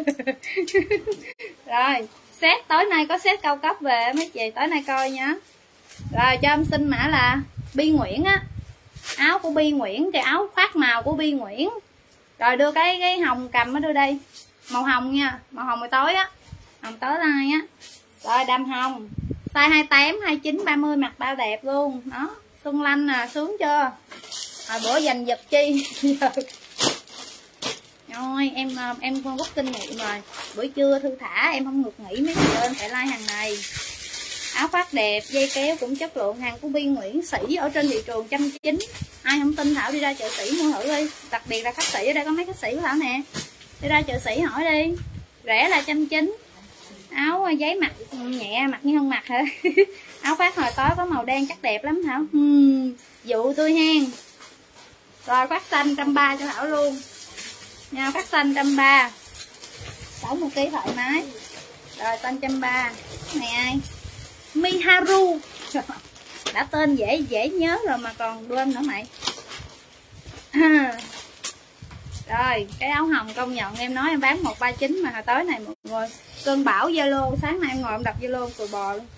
rồi set tối nay có set cao cấp về mấy chị, tối nay coi nhá. Rồi cho em xin mã là Bi Nguyễn á, áo của Bi Nguyễn, cái áo khoác màu của Bi Nguyễn. Rồi đưa cái cái hồng cầm nó đưa đây, màu hồng nha, màu hồng màu tối á, hồng tối lai á. Rồi đầm hồng size hai mươi tám, hai mươi chín, ba mươi mặc bao đẹp luôn đó. Xuân Lanh nè, sướng chưa? Hồi bữa giành giật chi rồi em em con rút kinh nghiệm rồi, buổi trưa thư thả em không ngược nghỉ mấy người lên phải like hàng này. Áo khoác đẹp, dây kéo cũng chất lượng, hàng của Bi Nguyễn, sỉ ở trên thị trường trăm chín. Ai không tin Thảo đi ra chợ Sỉ mua thử đi, đặc biệt là khách sỉ ở đây có mấy khách sỉ của Thảo nè, đi ra chợ Sỉ hỏi đi, rẻ là trăm chín. Áo giấy mặc nhẹ, mặc như không mặc hả? Áo khoác hồi tối có màu đen chắc đẹp lắm Thảo. Hmm, dụ tôi hen. Rồi khoác xanh trăm ba cho Thảo luôn nha, khoác xanh trăm ba, sáu một ký thoải mái. Rồi xanh trăm ba này ai? Miharu đã tên dễ dễ nhớ rồi mà còn quên nữa mày. Rồi cái áo hồng công nhận em nói em bán một ba chín mà hồi tối này một người cơn bão Zalo, sáng nay em ngồi em đọc Zalo cười bò luôn.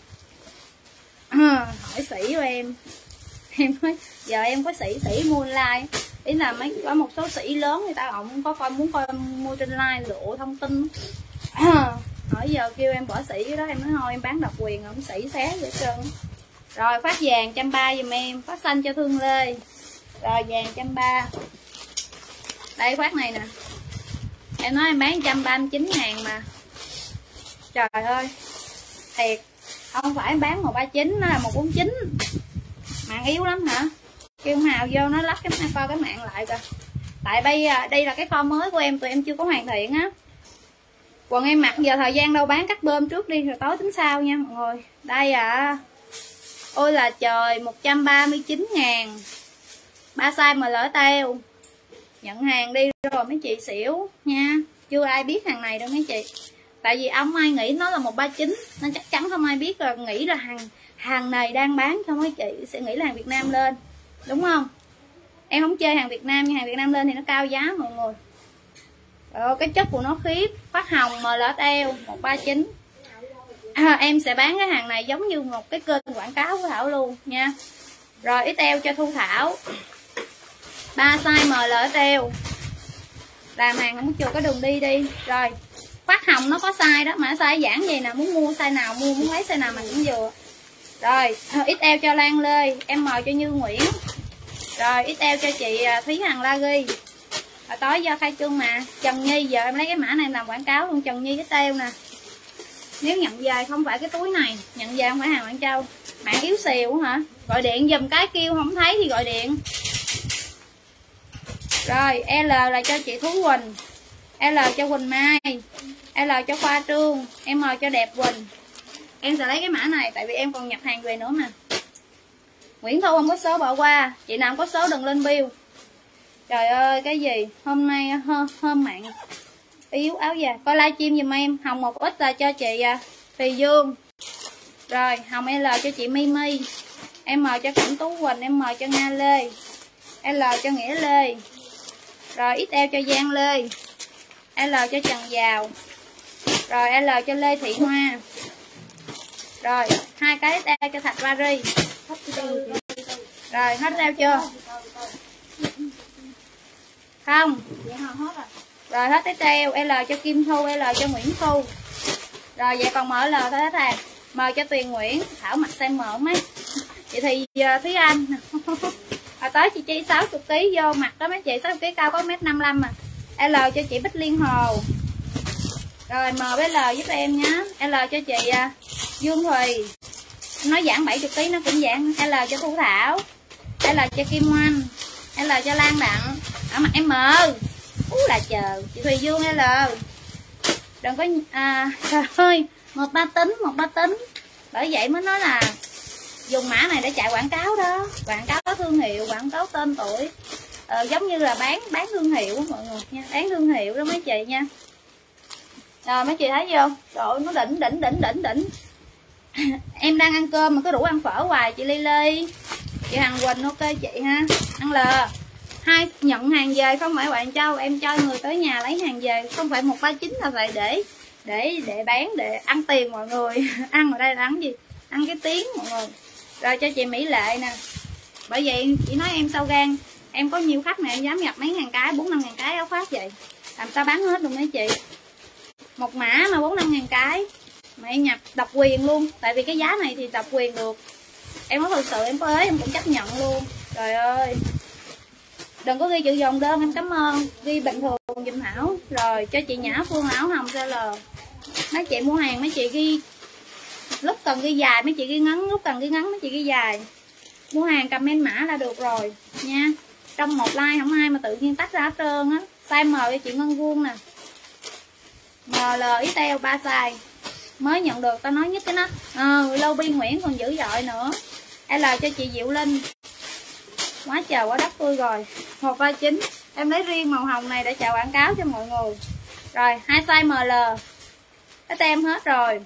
Hỏi sĩ của em em nói giờ em có sĩ sĩ mua online, ý là mấy có một số sĩ lớn người ta ổng có coi muốn coi mua trên live lộ thông tin. Hỏi giờ kêu em bỏ sĩ cái đó, em nói thôi em bán độc quyền ổng sĩ xé vậy trơn. Rồi phát vàng trăm ba giùm em, phát xanh cho Thương Lê. Rồi vàng trăm ba, đây khoác này nè, em nói em bán trăm ba mươi chín ngàn mà trời ơi thiệt, không phải em bán một ba chín, nó là một bốn chín. Mạng yếu lắm hả? Kêu Hào vô nó lắp cái coi cái mạng lại coi. Tại bây đây là cái kho mới của em, tụi em chưa có hoàn thiện á. Quần em mặc giờ thời gian đâu bán cắt bơm trước đi rồi tối tính sau nha mọi người. Đây à, ôi là trời, một trăm ba mươi chín ngàn, ba size mà lỡ teo. Nhận hàng đi rồi mấy chị xỉu nha, chưa ai biết hàng này đâu mấy chị. Tại vì ông ai nghĩ nó là một ba chín nên chắc chắn không ai biết là nghĩ là hàng hàng này đang bán cho mấy chị sẽ nghĩ là hàng Việt Nam lên, đúng không? Em không chơi hàng Việt Nam nhưng hàng Việt Nam lên thì nó cao giá mọi người. Rồi, cái chất của nó khiếp, phát hồng mà lỡ teo một ba chín. À, em sẽ bán cái hàng này giống như một cái kênh quảng cáo của Thảo luôn nha. Rồi ít eo cho Thu Thảo, ba size M L teo, làm hàng không chưa có đường đi đi. Rồi phát hồng nó có size đó mà size giãn gì nè, muốn mua size nào mua, muốn lấy size nào mà cũng vừa. Rồi ít eo cho Lan Lê, M cho Như Nguyễn. Rồi ít eo cho chị Thúy Hằng La Ghi. Hồi tối do khai trương mà Trần Nhi, giờ em lấy cái mã này làm quảng cáo luôn. Trần Nhi cái teo nè, nếu nhận về không phải cái túi này, nhận về không phải hàng Quảng Châu. Mạng yếu xìu hả? Gọi điện dùm cái, kêu không thấy thì gọi điện. Rồi L là cho chị Thú Quỳnh, L cho Quỳnh Mai, L cho Khoa Trương, M cho Đẹp Quỳnh. Em sẽ lấy cái mã này tại vì em còn nhập hàng về nữa mà. Nguyễn Thu không có số bỏ qua, chị nào không có số đừng lên bill. Trời ơi cái gì hôm nay hôm, hôm mạng yếu áo già. Coi livestream giùm em. Hồng một ít là cho chị Thùy Dương. Rồi hồng L cho chị Mimi, M cho Cẩm Tú Quỳnh, M cho Nga Lê, L cho Nghĩa Lê. Rồi ích eo cho Giang Lê, L cho Trần Giàu. Rồi L cho Lê Thị Hoa. Rồi hai cái ích eo cho Thạch Paris. Rồi hết eo chưa? Không. Rồi hết cái treo, L cho Kim Thu, L cho Nguyễn Thu. Rồi vậy còn M L thôi hết hàng. M cho Tuyền Nguyễn, Thảo mặc size M mấy. Vậy thì uh, Thúy Anh. Hồi tới chị Chi sáu mươi ký vô mặt đó mấy chị, sáu mươi ký cao có mét năm mươi lăm mà. L cho chị Bích Liên Hồ. Rồi M với L giúp em nhé. L cho chị uh, Dương Thùy. Nói giảm bảy mươi ký nó cũng giảm. L cho Thu Thảo, L cho Kim Oanh, L cho Lan Đặng. Ở mặt M. Ú là chờ chị Thùy Dương L. Đừng có à, trời ơi một ba tính một ba tính. Bởi vậy mới nói là dùng mã này để chạy quảng cáo đó, quảng cáo thương hiệu, quảng cáo tên tuổi, ờ, giống như là bán bán thương hiệu đó mọi người nha, bán thương hiệu đó mấy chị nha. Rồi mấy chị thấy không? Trời ơi, nó đỉnh đỉnh đỉnh đỉnh đỉnh Em đang ăn cơm mà cứ rủ ăn phở hoài chị Ly Ly. Chị Hằng Quỳnh ok chị ha. Ăn lờ. Hai nhận hàng về không phải Hoàng Châu, em cho người tới nhà lấy hàng về, không phải một ba chín là vậy để để để bán để ăn tiền mọi người. Ăn ở đây là ăn gì? Ăn cái tiếng mọi người. Rồi cho chị Mỹ Lệ nè. Bởi vậy chị nói em sao gan, em có nhiều khách mà em dám nhập mấy ngàn cái, bốn năm ngàn cái áo khoác vậy. Làm sao bán hết luôn mấy chị. Một mã mà bốn năm ngàn cái mà em nhập độc quyền luôn. Tại vì cái giá này thì độc quyền được. Em có thực sự em có ế em cũng chấp nhận luôn. Trời ơi. Đừng có ghi chữ dòng đơn em cảm ơn. Ghi bình thường dùm Thảo. Rồi cho chị Nhã Phương áo hồng xê lờ. Mấy chị mua hàng mấy chị ghi lúc cần ghi dài, mấy chị ghi ngắn, lúc cần ghi ngắn mấy chị ghi dài. Mua hàng comment mã là được rồi nha. Trong một like không ai mà tự nhiên tách ra hết trơn á. Size M cho chị Ngân Vuông nè. em lờ ích eo ba size. Mới nhận được tao nói nhất cái nách. Ờ, lâu bi Nguyễn còn dữ dội nữa. L cho chị Diệu Linh. Quá trời quá đất tươi rồi. một ba chín. Em lấy riêng màu hồng này để chào quảng cáo cho mọi người. Rồi, hai size em lờ. Cái tem hết rồi.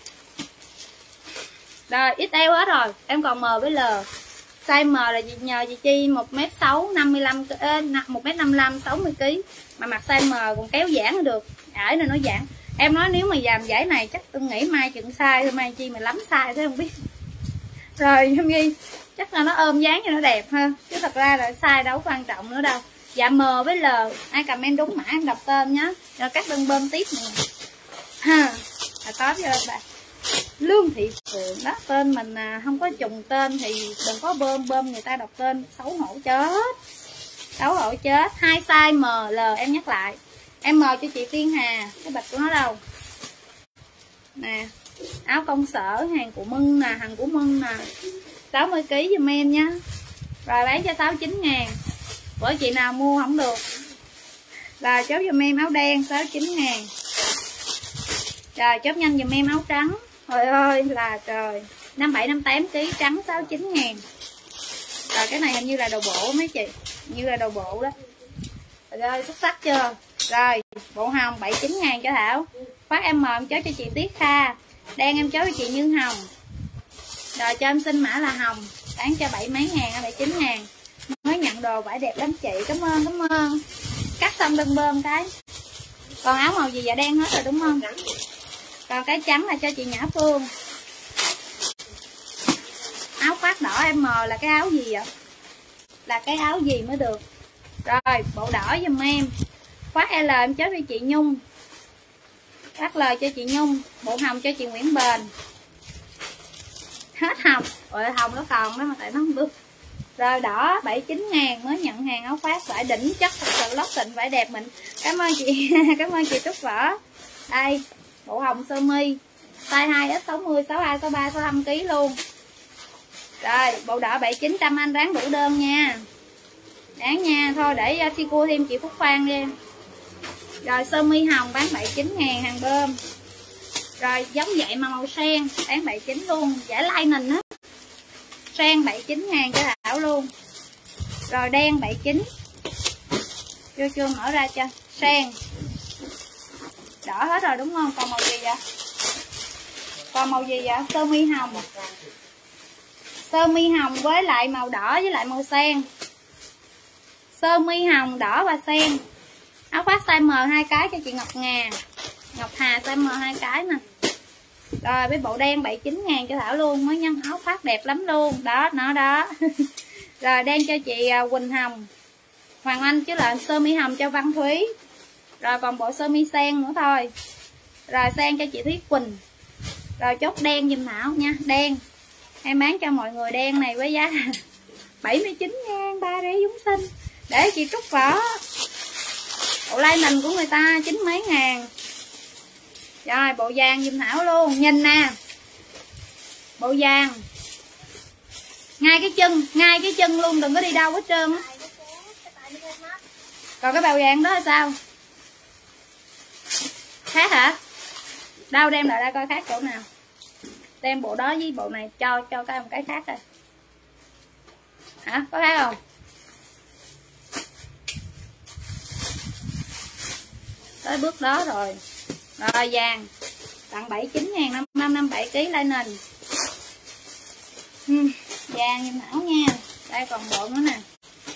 Rồi, ích eo hết rồi. Em còn M với L. Size M là chị nhờ chị Chi một mét sáu, năm mươi lăm, một mét năm mươi lăm, sáu mươi ki lô gam. Mà mặc size M còn kéo giãn được. Ải này nó giãn. Em nói nếu mà dàm giải này chắc tôi nghĩ mai chừng size thôi, mai Chi mà lắm size thế không biết. Rồi em ghi chắc là nó ôm dáng cho nó đẹp ha. Chứ thật ra là size đâu quan trọng nữa đâu. Dạ M với L. Ai comment đúng mã em đọc tên nhá. Rồi các đơn bơm tiếp nè. Ha. Là có cho bạn. Lương Thị Phượng đó, tên mình à, không có trùng tên thì đừng có bơm bơm người ta đọc tên, xấu hổ chết. Xấu hổ chết. Hai size M L em nhắc lại. Em M cho chị Tiên Hà, cái bịch của nó đâu. Nè, áo công sở hàng của Mưng nè, hàng của Mưng nè. sáu mươi ki lô gam giùm em nhá. Rồi bán cho sáu mươi chín ngàn. Bởi chị nào mua không được là chốt giùm em áo đen sáu mươi chín ngàn. Rồi chốt nhanh giùm em áo trắng. Trời ơi là trời. năm bảy năm tám ki lô gam trắng sáu mươi chín ngàn. Rồi cái này hình như là đồ bộ mấy chị. Hình như là đồ bộ đó. Rồi xuất sắc chưa. Rồi bộ hồng bảy mươi chín ngàn cho Thảo. Phát em M em chốt cho chị Tiết Kha. Đen em chốt cho chị Như Hồng. Rồi cho em xin mã là hồng. Bán cho bảy mấy ngàn, bảy mươi chín ngàn. Mới nhận đồ vải đẹp lắm chị. Cảm ơn, cảm ơn. Cắt xong đơn bơm cái. Còn áo màu gì dạ đen hết rồi đúng không? Còn cái trắng là cho chị Nhã Phương. Áo khoác đỏ em M là cái áo gì vậy? Là cái áo gì mới được. Rồi bộ đỏ giùm em. Khoác L em chốt cho chị Nhung. Khoác L cho chị Nhung. Bộ hồng cho chị Nguyễn Bền. Hết hồng. Rồi hồng nó còn đó mà tại nó không được. Rồi đỏ bảy mươi chín ngàn. Mới nhận hàng áo khoác vải đỉnh chất, thật sự lót xịn vải đẹp mình. Cảm ơn chị. Cảm ơn chị Trúc Võ. Đây bộ hồng sơ mi size hai S sáu mươi, sáu mươi hai, sáu mươi ba, sáu mươi lăm ki lô gam luôn. Rồi bộ đỏ bảy chín trăm anh ráng đủ đơn nha. Đáng nha. Thôi để si cua thêm chị Phúc Phan đi em. Rồi sơ mi hồng bán bảy mươi chín ngàn hàng bơm. Rồi giống vậy mà màu sen bán bảy mươi chín luôn. Giả lining á. Sen bảy mươi chín ngàn cho Thảo luôn. Rồi đen bảy mươi chín. Chưa chưa mở ra cho. Sen đỏ hết rồi đúng không? Còn màu gì vậy? Còn màu gì vậy? Sơ mi hồng. Sơ mi hồng với lại màu đỏ với lại màu sen. Sơ mi hồng đỏ và sen. Áo khoác size M hai cái cho chị Ngọc Ngà. Ngọc Hà size M hai cái nè. Rồi với bộ đen bảy mươi chín ngàn cho Thảo luôn. Mới nhân áo khoác đẹp lắm luôn. Đó nó đó. Rồi đen cho chị Quỳnh Hồng, Hoàng Anh chứ là sơ mi hồng cho Văn Thúy. Rồi còn bộ sơ mi sen nữa thôi. Rồi sen cho chị Thúy Quỳnh. Rồi chốt đen giùm Thảo nha. Đen em bán cho mọi người đen này với giá bảy mươi chín ngàn. Ba rẻ dúng xinh. Để chị Trúc Võ. Bộ lining của người ta chín mấy ngàn. Rồi bộ vàng giùm Thảo luôn. Nhìn nè. Bộ vàng ngay cái chân, ngay cái chân luôn, đừng có đi đâu hết trơn á. Còn cái bào vàng đó là sao? Khác hả? Đâu đem lại ra coi khác chỗ nào. Đem bộ đó với bộ này cho cho cái một cái khác rồi. Hả? Có khác không? Tới bước đó rồi. Rồi vàng tặng bảy mươi chín ngàn, năm năm bảy ki lô gam lining. uhm, vàng như Thảo nha. Đây còn bộ nữa nè.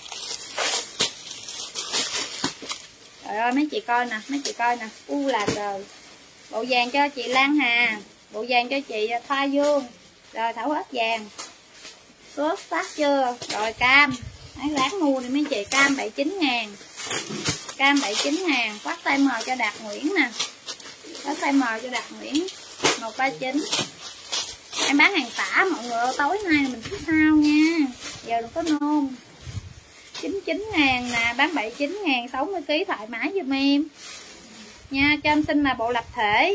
Trời ơi mấy chị coi nè, mấy chị coi nè, u là trời. Bộ vàng cho chị Lan Hà, bộ vàng cho chị Thoa Dương. Rồi Thảo hết vàng. Xuất sắc chưa? Rồi cam. Đấy, lát mua đi mấy chị, cam bảy mươi chín ngàn. Cam bảy mươi chín ngàn, khoác size M cho Đạt Nguyễn nè. Khoác size M cho Đạt Nguyễn một ba chín. Em bán hàng tả mọi người ơi, tối nay mình biết sao nha. Giờ đừng có nôn. chín mươi chín ngàn nè, bán bảy mươi chín ngàn, sáu mươi ki lô gam thoải mái giùm em nha. Cho em xin là bộ lập thể.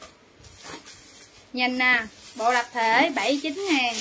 Nhìn nè, bộ lập thể bảy mươi chín ngàn.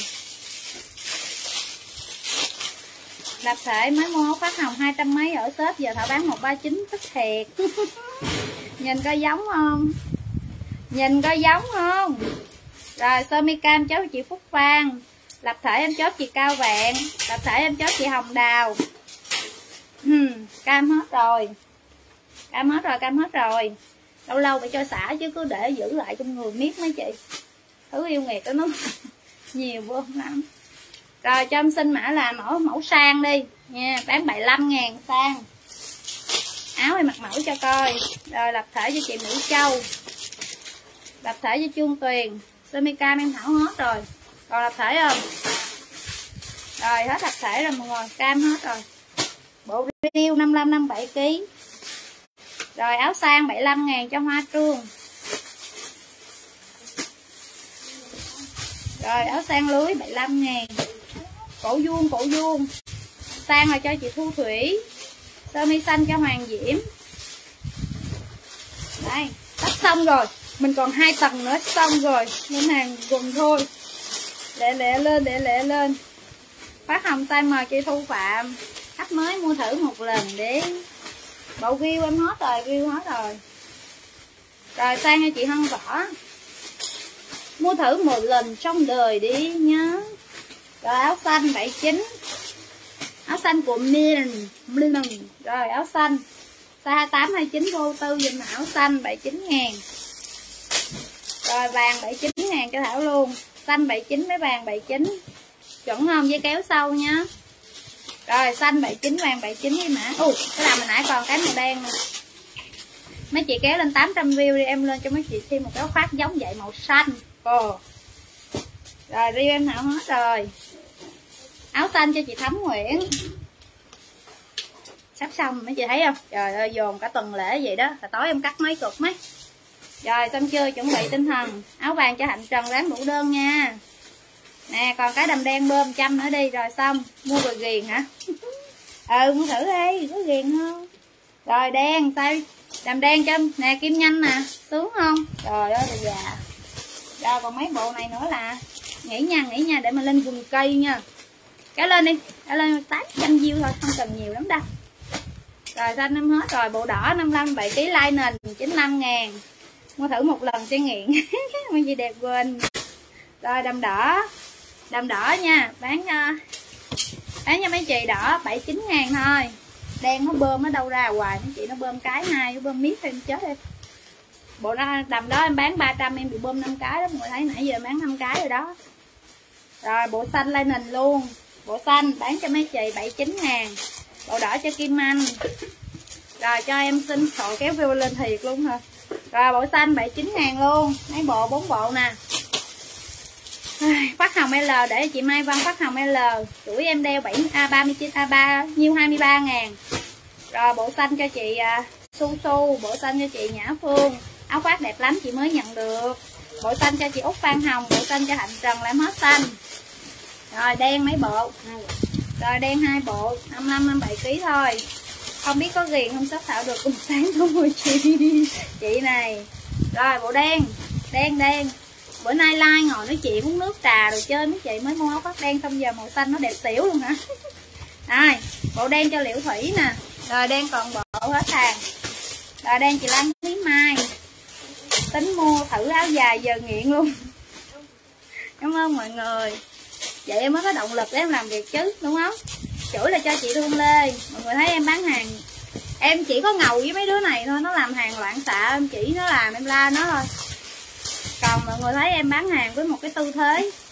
Lập thể mới mua phát hồng hai trăm mấy ở shop, giờ Thảo bán một ba chín tức thiệt. Nhìn coi giống không? Nhìn coi giống không? Rồi sơ mi cam chốt chị Phúc Phan. Lập thể em chốt chị Cao Vẹn. Lập thể em chốt chị Hồng Đào. uhm, Cam hết rồi. Cam hết rồi, cam hết rồi. Lâu lâu phải cho xả chứ cứ để giữ lại trong người miết mấy chị. Thứ yêu nghiệt đó nó nhiều vô lắm. Rồi cho em xin mã là mẫu mẫu sang đi nha, bán bảy mươi lăm ngàn sang. Áo em mặc mẫu cho coi. Rồi lập thể cho chị Mỹ Châu. Lập thể cho Chuông Tuyền. Sơ mi cam em Thảo hết rồi. Còn lập thể không? Rồi hết lập thể rồi mọi người, cam hết rồi. Bộ riêu năm mươi lăm năm mươi bảy ki lô gam. Rồi áo sang bảy mươi lăm ngàn cho Hoa Trương. Rồi áo sang lưới bảy mươi lăm ngàn. Cổ vuông, cổ vuông. Sang là cho chị Thu Thủy. Sơ mi xanh cho Hoàng Diễm. Đây, tắt xong rồi. Mình còn hai tầng nữa xong rồi. Nên hàng gồm thôi. Lẹ lẹ lên, lẹ lẹ lên. Phát hồng size M chị Thu Phạm. Khách mới mua thử một lần đi. Bộ view em hết rồi, view hết rồi. Rồi sang cho chị Hân Võ. Mua thử một lần trong đời đi nhá. Rồi áo xanh bảy mươi chín. Áo xanh của Miền. Rồi áo xanh size hai tám hai chín vô tư dùm áo xanh bảy mươi chín ngàn. Rồi vàng bảy mươi chín ngàn cho Thảo luôn. Xanh bảy mươi chín với vàng bảy mươi chín. Chuẩn không? Dây kéo sâu nha. Rồi xanh bảy mươi chín, vàng bảy mươi chín với mã. Ồ, cái nào mình nãy còn cái màu đen nè. Mấy chị kéo lên tám trăm view đi, em lên cho mấy chị thêm một cái khoác giống vậy màu xanh. Ồ. Rồi riêu em Thảo hết rồi. Áo xanh cho chị Thắm Nguyễn. Sắp xong mấy chị thấy không? Trời ơi dồn cả tuần lễ vậy đó. Là tối em cắt mấy cục mấy. Rồi xong chưa? Chuẩn bị tinh thần. Áo vàng cho Hạnh Trần ráng đủ đơn nha. Nè còn cái đầm đen bơm trăm nữa đi. Rồi xong. Mua rồi ghiền hả? Ừ mua thử đi. Có ghiền không? Rồi đen sao? Đầm đen cho nè kim nhanh nè. Sướng không? Trời ơi là già. Rồi còn mấy bộ này nữa là nghỉ nha, nghỉ nha để mình lên vùng cây nha. Kéo lên đi. Kéo lên tám trăm view thôi. Không cần nhiều lắm đâu. Rồi xanh em hết rồi. Bộ đỏ năm mươi lăm bảy ki lô gam line nền chín mươi lăm ngàn. Mua thử một lần cho nghiện. Mấy chị đẹp quên. Rồi đầm đỏ. Đầm đỏ nha. Bán uh, bán cho mấy chị đỏ bảy mươi chín ngàn thôi. Đen nó bơm nó đâu ra hoài. Mấy chị nó bơm cái hai. Nó bơm miết em chết em. Bộ đó, đầm đó em bán ba trăm em bị bơm năm cái đó. Mọi người thấy nãy giờ em bán năm cái rồi đó. Rồi bộ xanh line nền luôn. Bộ xanh bán cho mấy chị bảy mươi chín ngàn. Bộ đỏ cho Kim Anh. Rồi cho em xin sổ kéo view lên thiệt luôn thôi. Rồi bộ xanh bảy mươi chín ngàn luôn. Mấy bộ bốn bộ nè. Phát hồng L để chị Mai Văn phát hồng L. Chuỗi em đeo bảy a ba mươi chín a ba nhiêu hai mươi ba ngàn. Rồi bộ xanh cho chị uh, Su Su, bộ xanh cho chị Nhã Phương. Áo khoác đẹp lắm chị mới nhận được. Bộ xanh cho chị Út Phan Hồng, bộ xanh cho Hạnh Trần lại hết xanh. Rồi đen mấy bộ. Rồi đen hai bộ, năm mươi lăm năm mươi bảy ki lô gam thôi. Không biết có ghiền không sắp Thảo được cùng sáng thôi chị. Chị này. Rồi bộ đen, đen đen. Bữa nay like ngồi nói chuyện uống nước trà rồi chơi mấy chị mới mua áo khoác đen xong giờ màu xanh nó đẹp xỉu luôn hả? Rồi, bộ đen cho Liễu Thủy nè. Rồi đen còn bộ hết hàng. Rồi đen chị Lan Thúy Mai. Tính mua thử áo dài giờ nghiện luôn. Cảm ơn mọi người. Vậy em mới có động lực để em làm việc chứ, đúng không? Chửi là cho chị Thương Lê. Mọi người thấy em bán hàng. Em chỉ có ngầu với mấy đứa này thôi. Nó làm hàng loạn xạ, em chỉ nó làm em la nó thôi. Còn mọi người thấy em bán hàng với một cái tư thế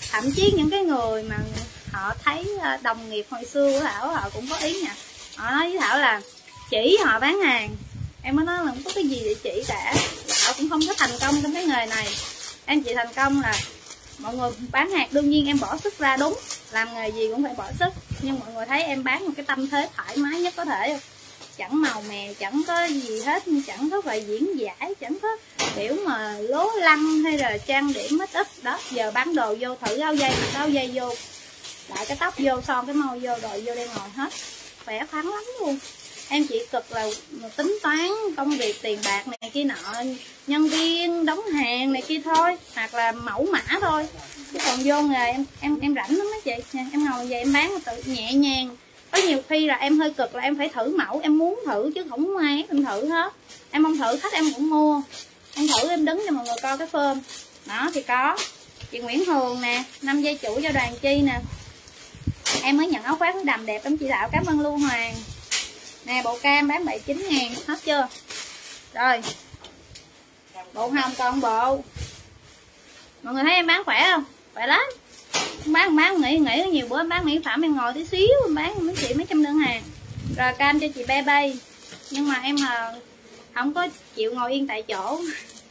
thậm chí những cái người mà họ thấy đồng nghiệp hồi xưa của Thảo họ cũng có ý nha. Họ nói với Thảo là chỉ họ bán hàng. Em mới nói là không có cái gì để chỉ cả. Thảo cũng không có thành công trong cái nghề này. Em chỉ thành công là mọi người bán hàng, đương nhiên em bỏ sức ra, đúng, làm nghề gì cũng phải bỏ sức, nhưng mọi người thấy em bán một cái tâm thế thoải mái nhất có thể, chẳng màu mè, chẳng có gì hết, chẳng có phải diễn giải, chẳng có kiểu mà lố lăng hay là trang điểm hết ít đó. Giờ bán đồ vô, thử áo dây, mặc áo dây vô, lại cái tóc vô, son cái môi vô, đội vô đây ngồi hết, khỏe khoắn lắm luôn. Em chỉ cực là tính toán công việc tiền bạc này kia nọ, nhân viên đóng hàng này kia thôi, hoặc là mẫu mã thôi, chứ còn vô nghề em em em rảnh lắm đó chị. Em ngồi về em bán tự nhẹ nhàng. Có nhiều khi là em hơi cực là em phải thử mẫu, em muốn thử chứ không ai em thử hết. Em không thử khách em cũng mua, em thử em đứng cho mọi người coi cái phơm đó. Thì có chị Nguyễn Hường nè, năm giây chủ cho Đoàn Chi nè, em mới nhận áo khoác đầm đẹp lắm chị Thảo, cảm ơn Lưu Hoàng nè. Bộ cam bán bảy mươi chín ngàn hết chưa? Rồi bộ hồng còn bộ, mọi người thấy em bán khỏe không? Khỏe lắm. Bán bán nghĩ nghĩ nhiều bữa em bán mỹ phẩm, em ngồi tí xíu em bán mấy chị mấy trăm đơn hàng. Rồi cam cho chị Baby, nhưng mà em là không có chịu ngồi yên tại chỗ.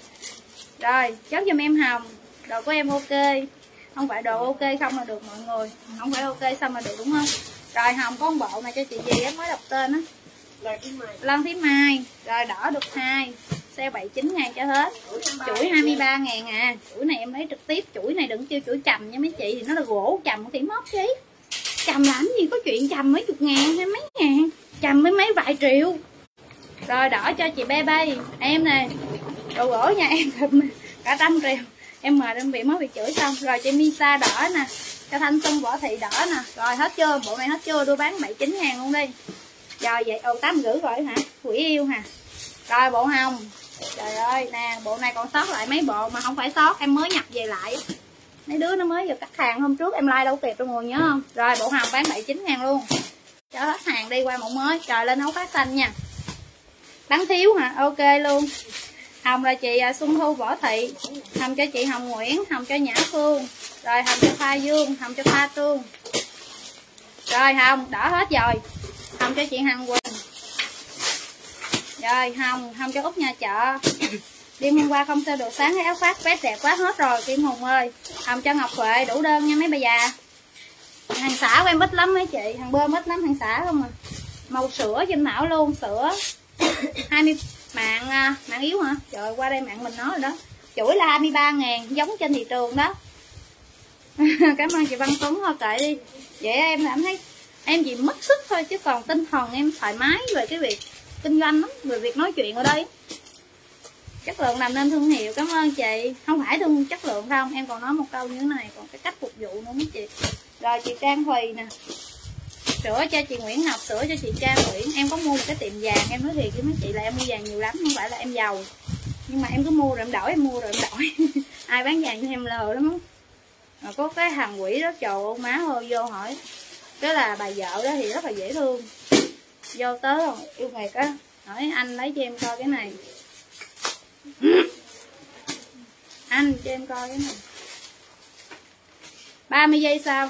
Rồi chốt giùm em hồng, đồ của em ok, không phải đồ ok không là được mọi người, không phải ok xong là được đúng không? Rồi hồng có một bộ này cho chị gì em mới đọc tên á, Lan Thí Mai. Rồi đỏ được hai, sale bảy mươi chín ngàn cho hết. Chuỗi hai mươi ba ngàn à. Chuỗi này em lấy trực tiếp, chuỗi này đừng kêu chuỗi trầm nha mấy chị, thì nó là gỗ trầm thì móc chứ. Trầm làm gì có chuyện trầm mấy chục ngàn hay mấy ngàn, trầm mấy mấy vài triệu. Rồi đỏ cho chị Baby em nè, đồ gỗ nha em cả trăm triệu. Em mời đơn vị mới bị chửi xong. Rồi chị Misa đỏ nè, cho Thanh Xuân Võ Thị đỏ nè. Rồi hết chưa? Bộ này hết chưa? Đưa bán bảy mươi chín ngàn luôn đi. Rồi vậy ồ tám rưỡi rồi hả? Quỷ yêu hả? Rồi bộ hồng. Trời ơi nè, bộ này còn sót lại mấy bộ mà không phải sót, em mới nhập về lại. Mấy đứa nó mới vừa cắt hàng hôm trước em like đâu kịp đâu, nhớ không? Rồi bộ hồng bán bảy mươi chín ngàn luôn. Cho hết hàng đi qua mẫu mới. Trời lên áo khoác xanh nha. Bán thiếu hả? Ok luôn. Hồng là chị Xuân Thu Võ Thị, hồng cho chị Hồng Nguyễn, hồng cho Nhã Phương, rồi hồng cho Pha Dương, hồng cho Pha Tương. Rồi hồng đỏ hết rồi. Hồng cho chị Hằng Quỳnh. Rồi hồng, hồng cho Út Nhà Chợ. Đêm hôm qua không sale được, sáng cái áo khoác vest đẹp quá hết rồi Kim Hùng ơi. Hồng cho Ngọc Huệ, đủ đơn nha mấy bà già. Hàng xả của em ít lắm mấy chị, hàng bơm ít lắm, hàng xả không à. Màu sữa trên Thảo luôn, sữa hai mươi mạng mạng yếu hả? Trời qua đây mạng mình nói rồi đó. Chuỗi là hai mươi ba ngàn, giống trên thị trường đó. Cảm ơn chị Văn Tuấn, thôi kệ đi. Vậy em cảm thấy em chỉ mất sức thôi, chứ còn tinh thần em thoải mái về cái việc kinh doanh lắm, về việc nói chuyện ở đây. Chất lượng làm nên thương hiệu, cảm ơn chị. Không phải thương chất lượng không, em còn nói một câu như thế này, còn cái cách phục vụ nữa mấy chị. Rồi chị Trang Thùy nè, sữa cho chị Nguyễn Ngọc, sữa cho chị Trang Nguyễn. Em có mua một cái tiệm vàng, em nói thiệt với mấy chị là em mua vàng nhiều lắm, không phải là em giàu, nhưng mà em cứ mua rồi em đổi, em mua rồi em đổi. Ai bán vàng cho em lờ lắm. Mà có cái hàng quỷ đó, trời ơi má ơi, vô hỏi cái là bà vợ đó thì rất là dễ thương, vô tới rồi yêu nghề á, hỏi anh lấy cho em coi cái này. Anh cho em coi cái này, ba mươi giây sau.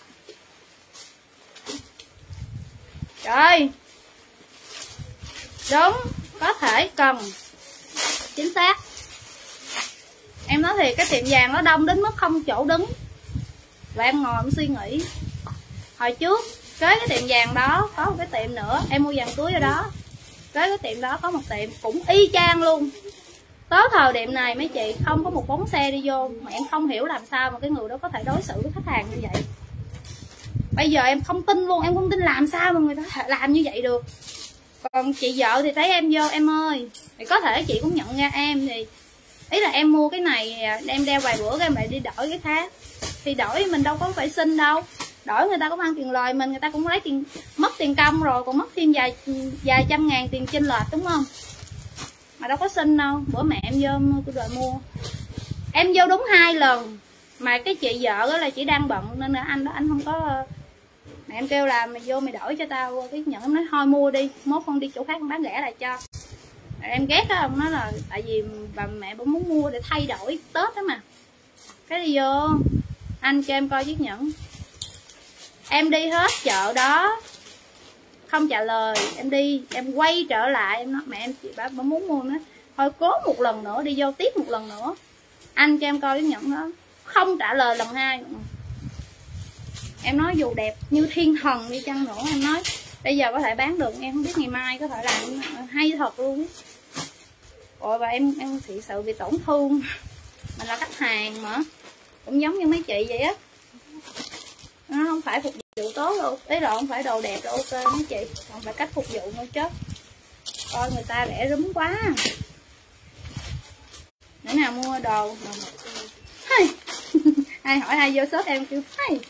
Trời, đúng, có thể cần, chính xác. Em nói thiệt, cái tiệm vàng nó đông đến mức không chỗ đứng. Và em ngồi em suy nghĩ, hồi trước kế cái tiệm vàng đó có một cái tiệm nữa, em mua vàng cưới ở đó. Kế cái tiệm đó có một tiệm cũng y chang luôn. Tới thời điểm này mấy chị không có một bóng xe đi vô, mà em không hiểu làm sao mà cái người đó có thể đối xử với khách hàng như vậy. Bây giờ em không tin luôn, em không tin làm sao mà người ta làm như vậy được. Còn chị vợ thì thấy em vô, em ơi, thì có thể chị cũng nhận ra em, thì ý là em mua cái này em đeo vài bữa em lại đi đổi cái khác, thì đổi mình đâu có phải xin đâu, đổi người ta cũng ăn tiền lời mình, người ta cũng lấy tiền, mất tiền công rồi còn mất thêm vài vài trăm ngàn tiền chênh lệch, đúng không? Mà đâu có xin đâu. Bữa mẹ em vô tôi đòi mua, em vô đúng hai lần mà cái chị vợ đó là chỉ đang bận nên là anh đó anh không có. Mẹ em kêu là mày vô mày đổi cho tao cái nhận, em nói thôi mua đi, mốt con đi chỗ khác con bán rẻ lại cho. Em ghét á, ông nói là tại vì bà mẹ bà muốn mua để thay đổi Tết đó mà. Cái đi vô Anh cho em coi chiếc nhẫn. Em đi hết chợ đó không trả lời, em đi em quay trở lại em nói mẹ em chị bà, bà muốn mua nữa, thôi cố một lần nữa đi vô tiếp một lần nữa. Anh cho em coi chiếc nhẫn đó, không trả lời lần hai. Em nói dù đẹp như thiên thần đi chăng nữa, em nói bây giờ có thể bán được, em không biết ngày mai có thể làm hay thật luôn. Rồi và em em thực sự bị tổn thương, mình là khách hàng mà, cũng giống như mấy chị vậy á, nó không phải phục vụ tốt đâu, đấy là không phải đồ đẹp là ok mấy chị, còn phải cách phục vụ nữa chứ. Coi người ta rẻ rúm quá. Nãy nào mua đồ ai hỏi ai vô shop em kêu hay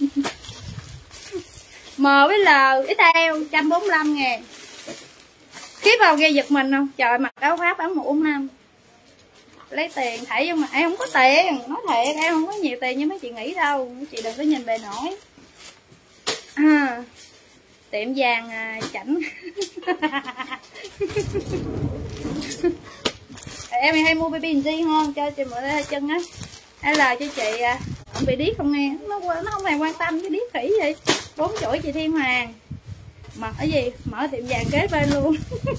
M với L ít eo một trăm bốn mươi lăm ngàn. Khiếp vào nghe giật mình không? Trời, mặc áo Pháp bán một bốn năm. Lấy tiền thảy nhưng mà em không có tiền. Nói thiệt em không có nhiều tiền như mấy chị nghĩ đâu. Mấy chị đừng có nhìn bề nổi à, tiệm vàng à, chảnh em hay mua baby jean không? Cho chị mượn hai chân á. Hay là cho chị à, không bị điếc không nghe. Nó, nó không thèm quan tâm cái điếc khỉ vậy. Bốn chuỗi chị Thiên Hoàng. Mà cái gì? Mở tiệm vàng kế bên luôn.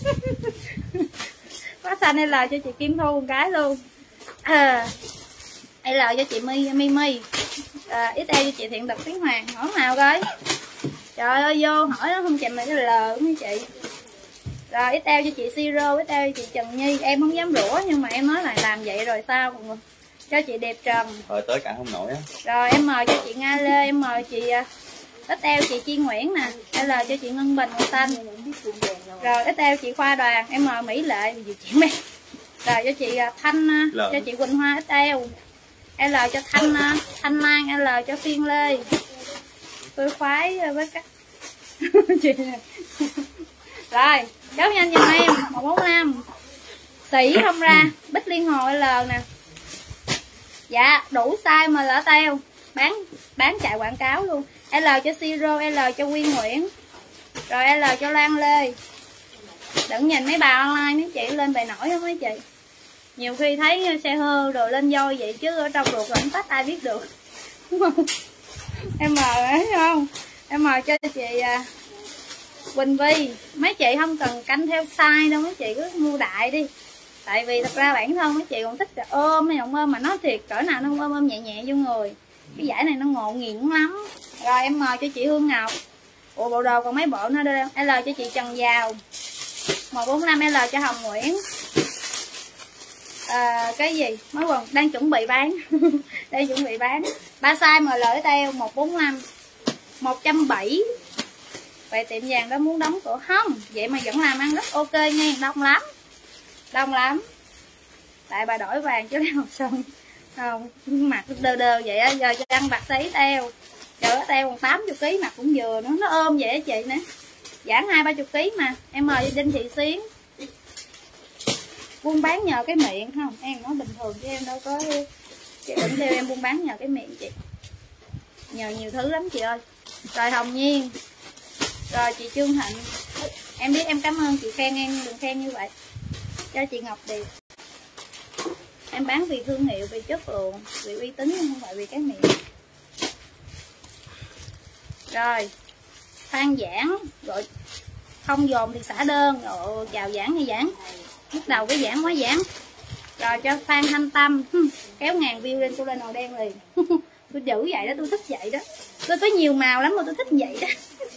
Có xanh L cho chị Kim Thu một cái luôn à, L cho chị My My My à, ích eo cho chị Thiện Tập Tiếng Hoàng. Hỏi nào coi. Trời ơi vô hỏi nó không chèm lại cái L mấy chị. Rồi ích eo cho chị Siro, ích eo cho chị Trần Nhi. Em không dám rủa nhưng mà em nói là làm vậy rồi sao mọi người. Cho chị Đẹp Trần. Rồi tới cả không nổi á. Rồi em mời cho chị Nga Lê, em mời chị ích eo chị Chi Nguyễn nè, L cho chị Ngân Bình màu xanh. Rồi ích eo chị Khoa Đoàn, em mời Mỹ Lệ chị Mẹ. Rồi cho chị Thanh, L. cho chị Quỳnh Hoa ích eo. L cho Thanh Thanh Lan, L cho Phiên Lê. Tôi khoái với các chị này. Rồi cháu nhanh giùm em một bốn năm. Sĩ không ra, Bích Liên Hồ L nè. Dạ đủ size mà lỡ teo, bán bán chạy quảng cáo luôn. L cho Siro, L cho Nguyên Nguyễn. Rồi L cho Lan Lê. Đừng nhìn mấy bà online mấy chị lên bài nổi không mấy chị. Nhiều khi thấy xe hơ rồi lên voi vậy chứ ở trong ruột lẫn tách ai biết được. Đúng không? Em mời ấy không? Em mời cho chị Quỳnh Vi. Mấy chị không cần canh theo size đâu, mấy chị cứ mua đại đi. Tại vì thật ra bản thân mấy chị còn thích ôm hay không ôm, mà nói thiệt cỡ nào nó không ôm ôm nhẹ nhẹ vô người. Cái giải này nó ngộ nghiện lắm. Rồi em mời cho chị Hương Ngọc. Ủa bộ đồ còn mấy bộ nữa đây. L cho chị Trần Giàu. một bốn năm L cho Hồng Nguyễn. À, cái gì? Mấy quần đang chuẩn bị bán. Đang chuẩn bị bán. Ba size M L teo một bốn năm. một trăm bảy mươi. Vậy tiệm vàng đó muốn đóng cửa không? Vậy mà vẫn làm ăn rất ok nha, đông lắm. Đông lắm. Tại bà đổi vàng chứ đeo sơn. Không, mặt đơ đơ vậy á, giờ cho ăn bạc sấy teo. Trời teo còn tám mươi ký mặt cũng vừa nữa, nó ôm vậy á chị nè. Giảm hai ba mươi ký mà. Em mời cho Đinh Thị Xuyến. Buôn bán nhờ cái miệng không? Em nói bình thường chứ em đâu có chị định theo em buôn bán nhờ cái miệng chị. Nhờ nhiều thứ lắm chị ơi. Rồi Hồng Nhiên. Rồi chị Trương Hạnh. Em biết em cảm ơn chị khen em, đừng khen như vậy. Cho chị Ngọc Điệp. Em bán vì thương hiệu, vì chất lượng, vì uy tín không phải vì cái miệng. Rồi Phan Giảng. Rồi không dồn thì xả đơn. Rồi chào Giảng hay Giảng. Bắt đầu cái Giảng quá Giảng. Rồi cho Phan Thanh Tâm. Kéo ngàn view lên tôi lên màu đen liền. Tôi giữ vậy đó, tôi thích vậy đó. Tôi có nhiều màu lắm mà tôi thích vậy đó.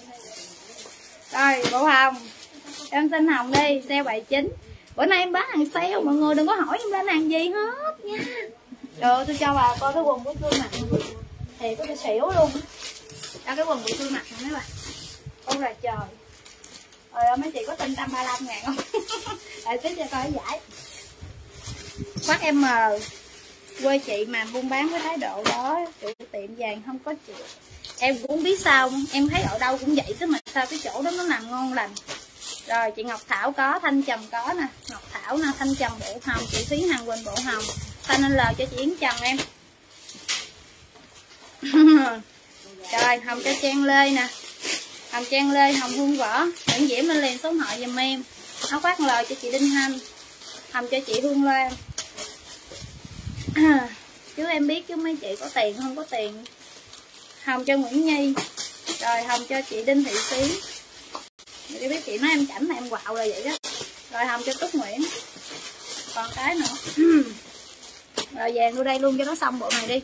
Rồi bộ hồng. Em xin hồng đi, sale bảy chín. Bữa nay em bán hàng sale, mọi người đừng có hỏi em lên hàng gì hết nha. Rồi tôi cho bà coi cái quần của tôi mặc. Thì có tôi xỉu luôn. Cho cái quần của tôi mặc mấy bà. Ôi là trời. Rồi mấy chị có tin một trăm ba mươi lăm ngàn không? Để tính cho coi giải. Quát M. Quê chị mà buôn bán với thái độ đó, chủ tiệm vàng không có chịu. Em cũng biết sao không? Em thấy ở đâu cũng vậy chứ mà sao cái chỗ đó nó nằm ngon lành. Rồi chị Ngọc Thảo có, Thanh Trầm có nè. Ngọc Thảo nè, Thanh Trầm bộ hồng. Chị Thúy Hằng Quỳnh bộ hồng. Thanh L cho chị Yến Trần em. Rồi hồng cho Trang Lê nè. Hồng Trang Lê, hồng Hương Võ. Nguyễn Diễm lên liền số điện thoại giùm em. Áo khoác L cho chị Đinh Hanh. Hồng cho chị Hương Loan. Chứ em biết chứ mấy chị có tiền không có tiền. hồng cho Nguyễn Nhi, rồi hồng cho chị Đinh Thị Xí. Chị biết chị nói em chảnh mà em quạo là vậy đó. Rồi hồng cho Túc Nguyễn. Còn cái nữa. Rồi vàng vô đây luôn cho nó xong bộ này đi.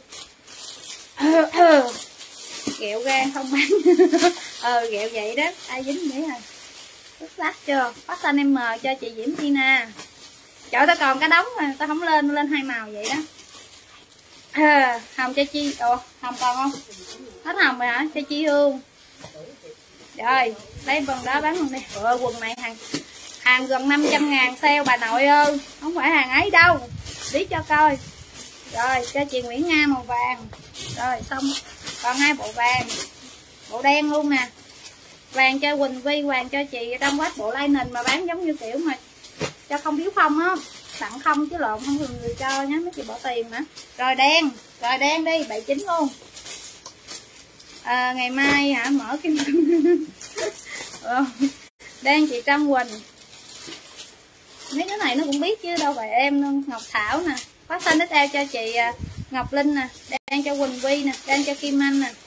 Ghẹo gan không bán. Ờ ghẹo vậy đó, ai dính vậy hả? Xuất sắc chưa? Phát xanh em mờ cho chị Diễm Tina. Trời, tao còn cái đống mà tao không lên, lên hai màu vậy đó. À, hồng cho chi, ồ hồng còn không? Hết hồng rồi hả? Cho Chi Hương. Rồi lấy vần đó bán luôn đi. Ôi, quần này hàng hàng gần năm trăm ngàn sale bà nội ơi, không phải hàng ấy đâu, lý cho coi. Rồi cho chị Nguyễn Nga màu vàng. Rồi xong, còn hai bộ vàng, bộ đen luôn nè. Vàng cho Quỳnh Vi, vàng cho chị trong quách bộ lining mà bán giống như kiểu mà cho không biếu không á, tặng không chứ lộn, không thường người cho nhé, mấy chị bỏ tiền nữa. Rồi đen, rồi đen đi bảy chín luôn. À, ngày mai hả mở kim ừ. Đen chị Trâm Quỳnh. Mấy cái này nó cũng biết chứ đâu phải em đâu. Ngọc Thảo nè, phát xanh đít eo cho chị Ngọc Linh nè, đen cho Quỳnh Vi nè, đen cho Kim Anh nè.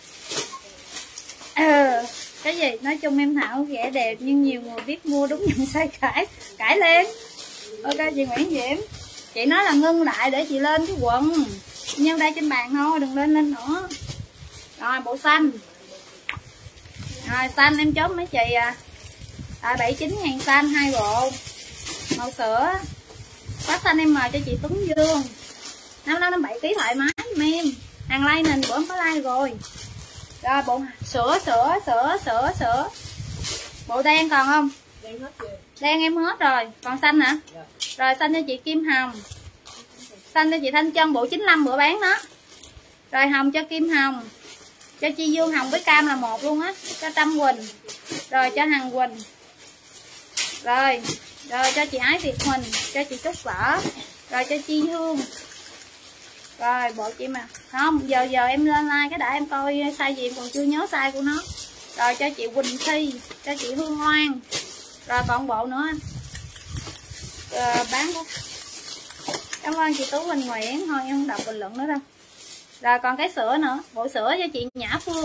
À, cái gì nói chung em Thảo rẻ đẹp nhưng nhiều người biết mua đúng nhận sai cãi cãi lên. Ok chị Nguyễn Diễm, chị nói là ngưng lại để chị lên cái quần nhưng đây trên bàn thôi, đừng lên lên nữa. Rồi bộ xanh, rồi xanh em chốt mấy chị à, à bảy chín ngàn xanh hai bộ màu sữa. Phát xanh em mời cho chị Tuấn Dương, năm năm năm bảy ký thoải mái em. Hàng like nền bữa không có like rồi. Rồi bộ sữa sữa sữa sữa sữa bộ đen còn không? Đen em hết rồi, còn xanh hả? Rồi xanh cho chị Kim Hồng, xanh cho chị Thanh Trân bộ chín mươi lăm bữa bán đó. Rồi hồng cho Kim Hồng, cho Chi Dương hồng với cam là một luôn á, cho Trâm Quỳnh, rồi cho Hằng Quỳnh, rồi rồi cho chị Ái Việt Huỳnh, cho chị Trúc Võ, rồi cho Chi Hương. Rồi bộ chị mà không giờ giờ em lên like cái đã em coi size gì em còn chưa nhớ size của nó. Rồi cho chị Quỳnh Thi, cho chị Hương Hoan, rồi còn bộ nữa rồi, bán đó. Cảm ơn chị Tú Quỳnh Nguyễn, thôi em không đọc bình luận nữa đâu. Rồi còn cái sữa nữa, bộ sữa cho chị Nhã Phương.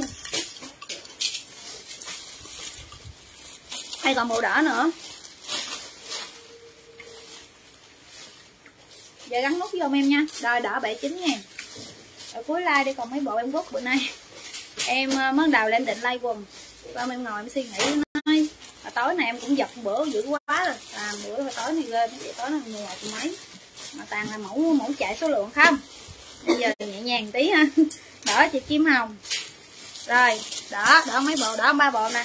Hay còn bộ đỏ nữa. Giờ gắn nút vô em nha. Rồi đỏ bảy chín ngàn. Rồi cuối like đi, còn mấy bộ em quất bữa nay. Em mới đầu lên định like quần. Xong em ngồi em suy nghĩ nói à, tối này em cũng giật bữa dữ quá rồi. À, bữa hồi tối này ghê, tối này mười một mấy. Mà toàn là mẫu mẫu chạy số lượng không. Bây giờ nhẹ nhàng tí ha. Đỏ chị Kim Hồng. Rồi, đỏ, đỏ mấy bộ, đỏ ba bộ nè.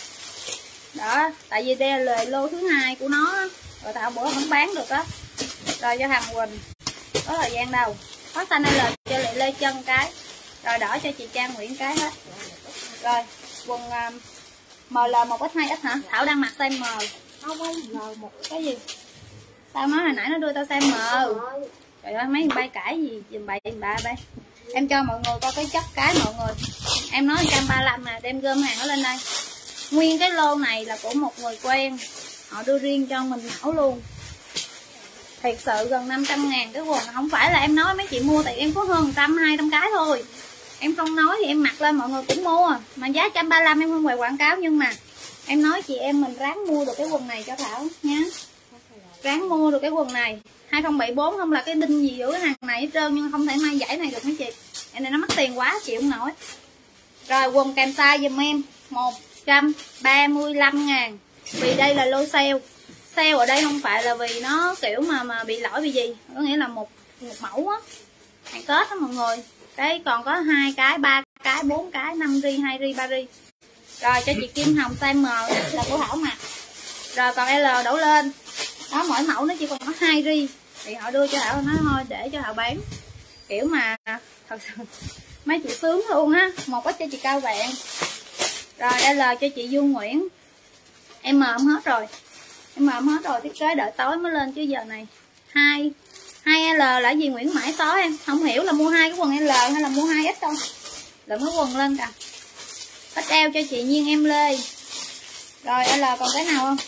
Đó, tại vì đây là lô thứ hai của nó. Rồi tạo bữa không bán được á. Rồi cho Hằng Quỳnh. Có thời gian đâu. Có xanh L cho Lệ Lê Chân cái. Rồi đỏ cho chị Trang Nguyễn cái hết. Rồi, quần uh, M L một x hai x hả? Thảo đang mặc size M. Không không, L một cái gì? Tao nói hồi nãy nó đưa tao size M. Trời ơi mấy bay cãi gì dùm bậy bà bay. Em cho mọi người coi cái chất cái mọi người. Em nói một trăm ba mươi lăm nè, đem gom hàng nó lên đây. Nguyên cái lô này là của một người quen, họ đưa riêng cho mình mẫu luôn. Thiệt sự gần năm trăm ngàn cái quần. Không phải là em nói mấy chị mua thì em có hơn một trăm hai trăm cái thôi. Em không nói thì em mặc lên mọi người cũng mua. Mà giá một trăm ba mươi lăm em không phải quảng cáo. Nhưng mà em nói chị em mình ráng mua được cái quần này cho Thảo nhá. Ráng mua được cái quần này. Hai không bảy bốn không là cái đinh gì giữa cái hàng này hết trơn. Nhưng không thể may giải này được mấy chị. Em này nó mắc tiền quá chịu không nổi. Rồi quần kèm size giùm em một trăm ba mươi lăm ngàn. Vì đây là lô sale. Sale ở đây không phải là vì nó kiểu mà mà bị lỗi vì gì. Có nghĩa là một một mẫu á. Hàng kết đó mọi người. Đấy còn có hai cái, ba cái, bốn cái, năm ri, hai ri, ba ri. Rồi cho chị Kim Hồng size M là của Thảo mặc. Rồi còn L đổ lên. Đó mỗi mẫu nó chỉ còn có hai ri. Thì họ đưa cho Thảo nói thôi để cho Thảo bán. Kiểu mà thật sự mấy chị sướng luôn á. Một ít cho chị Cao Vẹn. Rồi L cho chị Dương Nguyễn. Em M không hết rồi. Em M không hết rồi, thiết kế đợi tối mới lên chứ giờ này. Hai hai L là gì Nguyễn Mãi Xó em. Không hiểu là mua hai cái quần L hay là mua hai X không. Đừng có quần lên cả. Xách eo cho chị Nhiên Em Lê. Rồi L còn cái nào không?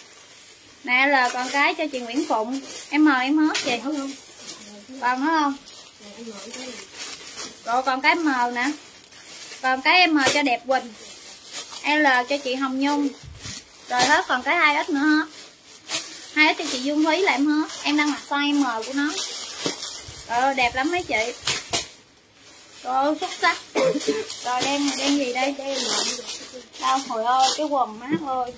Nè L còn cái cho chị Nguyễn Phụng. Em M em hết chị. Còn nữa không? Rồi còn cái M nè. Còn cái M cho Đẹp Quỳnh, L cho chị Hồng Nhung. Rồi hết, còn cái hai X nữa hết. hai X cho chị Dương Thúy là em hết. Em đang mặc size M của nó. Rồi đẹp lắm mấy chị. Rồi xuất sắc. Rồi đen đen gì đây? Đâu hồi ơi cái quần má ơi.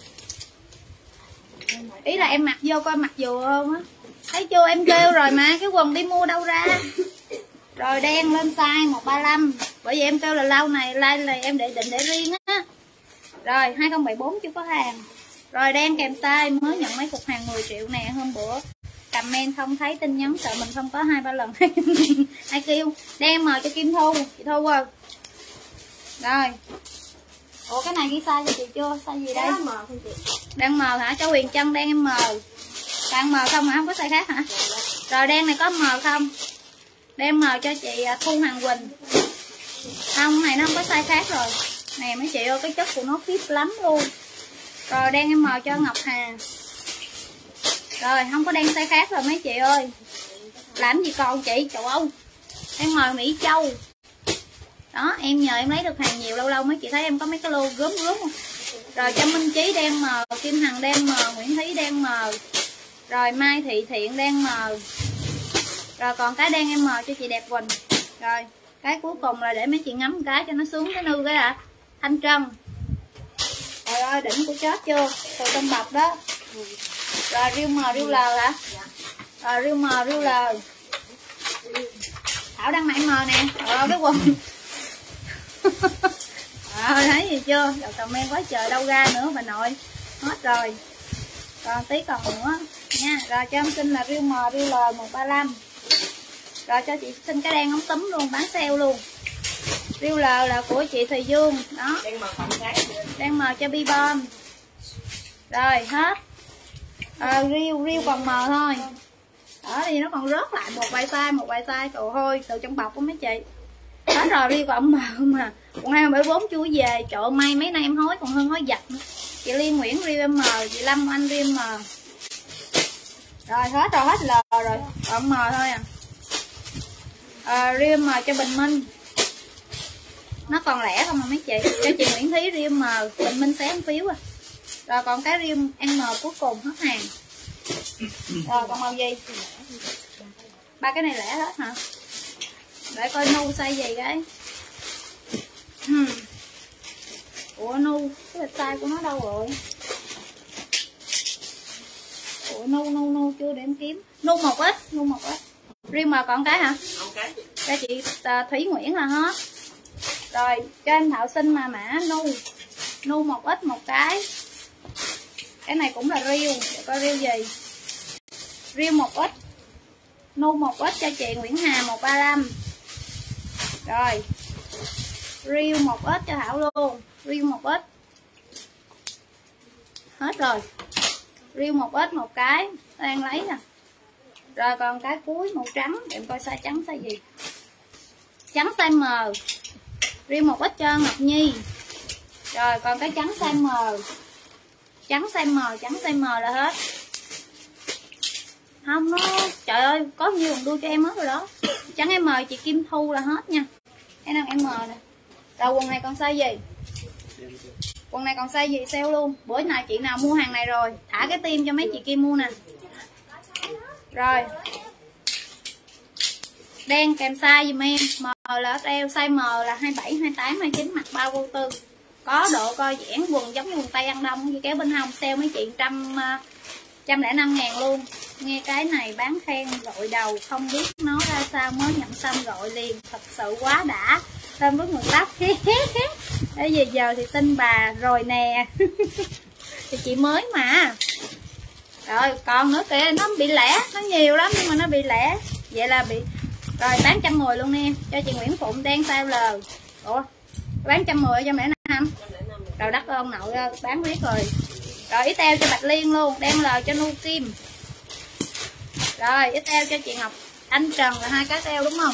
Ý là em mặc vô coi mặc vừa hơn á. Thấy chưa, em kêu rồi mà, cái quần đi mua đâu ra. Rồi đen lên size một ba lăm. Bởi vì em kêu là lâu này like là em để định để riêng á. Rồi hai không bảy bốn chưa có hàng. Rồi đen kèm size, mới nhận mấy cục hàng mười triệu nè. Hôm bữa comment không thấy tin nhắn, sợ mình không có hai ba lần. Ai kêu đen M cho Kim Thu, chị Thu ơi. Rồi. Ủa cái này ghi size cho chị chưa? Size gì đây? Đang M hả? Cho Huyền Trân đen em M. Đang M không hả? Không có size khác hả? Rồi đen này có M không? Đen M cho chị Thu Hoàng Quỳnh. Không, này nó không có size khác rồi. Nè mấy chị ơi, cái chất của nó fit lắm luôn. Rồi đen em M cho Ngọc Hà. Rồi không có đen size khác rồi mấy chị ơi. Làm gì còn chị, trời ơi. Đen M Mỹ Châu. Đó, em nhờ em lấy được hàng nhiều, lâu lâu mấy chị thấy em có mấy cái lô gớm gớm không? Rồi cho Minh Chí đen M, Kim Hằng đen M, Nguyễn Thúy đen M. Rồi Mai Thị Thiện đen M. Rồi còn cái đen em M cho chị Đẹp Quỳnh. Rồi cái cuối cùng là để mấy chị ngắm cái cho nó xuống cái nư cái ạ. Thanh Trân. Trời ơi đỉnh của chết chưa? Từ trong bọc đó. Rồi riêu M riêu L hả? Rồi riêu M riêu L. Thảo đang mặc M nè. Rồi cái quần. À, thấy gì chưa? Rồi comment quá trời đâu ra nữa bà nội. Hết rồi. Còn tí còn nữa nha. Rồi cho em xin là riêu M riêu L một ba lăm. Rồi cho chị xin cái đen ống túm luôn, bán sale luôn. Riêu L là của chị Thùy Dương. Đó. Đen M cho Bi Bom. Rồi hết. À, riêu riêu còn M thôi. Đó thì nó còn rớt lại một vài size, một vài size. Trời ơi, từ trong bọc của mấy chị. Hết rồi, riêu còn M mà. Còn hai bảy bốn chưa về. Trời ơi, may mấy nay em hối còn hơn hối giặt nữa. Chị Liên Nguyễn riêu M, chị Lâm Anh riêu M. Rồi hết rồi, hết L rồi. Còn M thôi à. À, riêu M cho Bình Minh. Nó còn lẻ không mà mấy chị. Cho chị Nguyễn Thúy riêu M, Bình Minh xé phiếu à. Rồi còn cái riêu M cuối cùng hết hàng. Rồi còn màu gì? Ba cái này lẻ hết hả? Để coi nu size gì cái. Hmm. Ủa nu, cái size của nó đâu rồi? Ủa nu nu nu chưa để em kiếm. Nu một ít, nu một ít. Riêu M còn cái hả? Cho chị uh, Thúy Nguyễn là hết. Rồi cho em Thảo xin mà mã nu. Nu một ít một cái. Cái này cũng là riêu, để coi riêu gì. Riêu một ít. Nu một ít cho chị Nguyễn Hà một ba lăm. Rồi. Riêu một ít cho Thảo luôn. Riêu một ít. Hết rồi. Riêu một ít một cái. Đang lấy nè. Rồi còn cái cuối màu trắng. Để em coi size trắng size gì. Trắng size M. Riêu một ít cho Ngọc Nhi. Rồi còn cái trắng size M. Trắng size M, trắng size M là hết. Không nó, trời ơi, có nhiều đua cho em hết rồi đó. Trắng M chị Kim Thu là hết nha. Cái nào M nè. Rồi quần này còn size gì? Quần này còn size gì sale luôn. Bữa nay chị nào mua hàng này rồi, thả cái tim cho mấy chị Kim mua nè. Rồi. Đen kèm size giùm em. M là eo, size M là hai bảy, hai tám, hai chín, mặc bao vô tư. Có độ coi giãn, quần giống như quần tây ăn đông, như kéo bên hông, sale mấy chị trăm trăm lẻ năm ngàn luôn. Nghe cái này bán khen gọi đầu, không biết nó ra sao mới nhận xong gọi liền, thật sự quá đã. Tên với người lắp. Bây giờ giờ thì tin bà rồi nè. Thì chị mới mà. Rồi còn nữa kìa, nó bị lẻ, nó nhiều lắm nhưng mà nó bị lẻ. Vậy là bị. Rồi bán trăm mười luôn nè, cho chị Nguyễn Phụng đen size L. Ủa bán trăm mười cho mẹ năm. Rồi đất ơn nội ơi, bán biết rồi. Rồi ít eo cho Bạch Liên luôn, đen L cho Nu Kim. Rồi ít eo cho chị Ngọc Anh Trần là hai cái eo đúng không?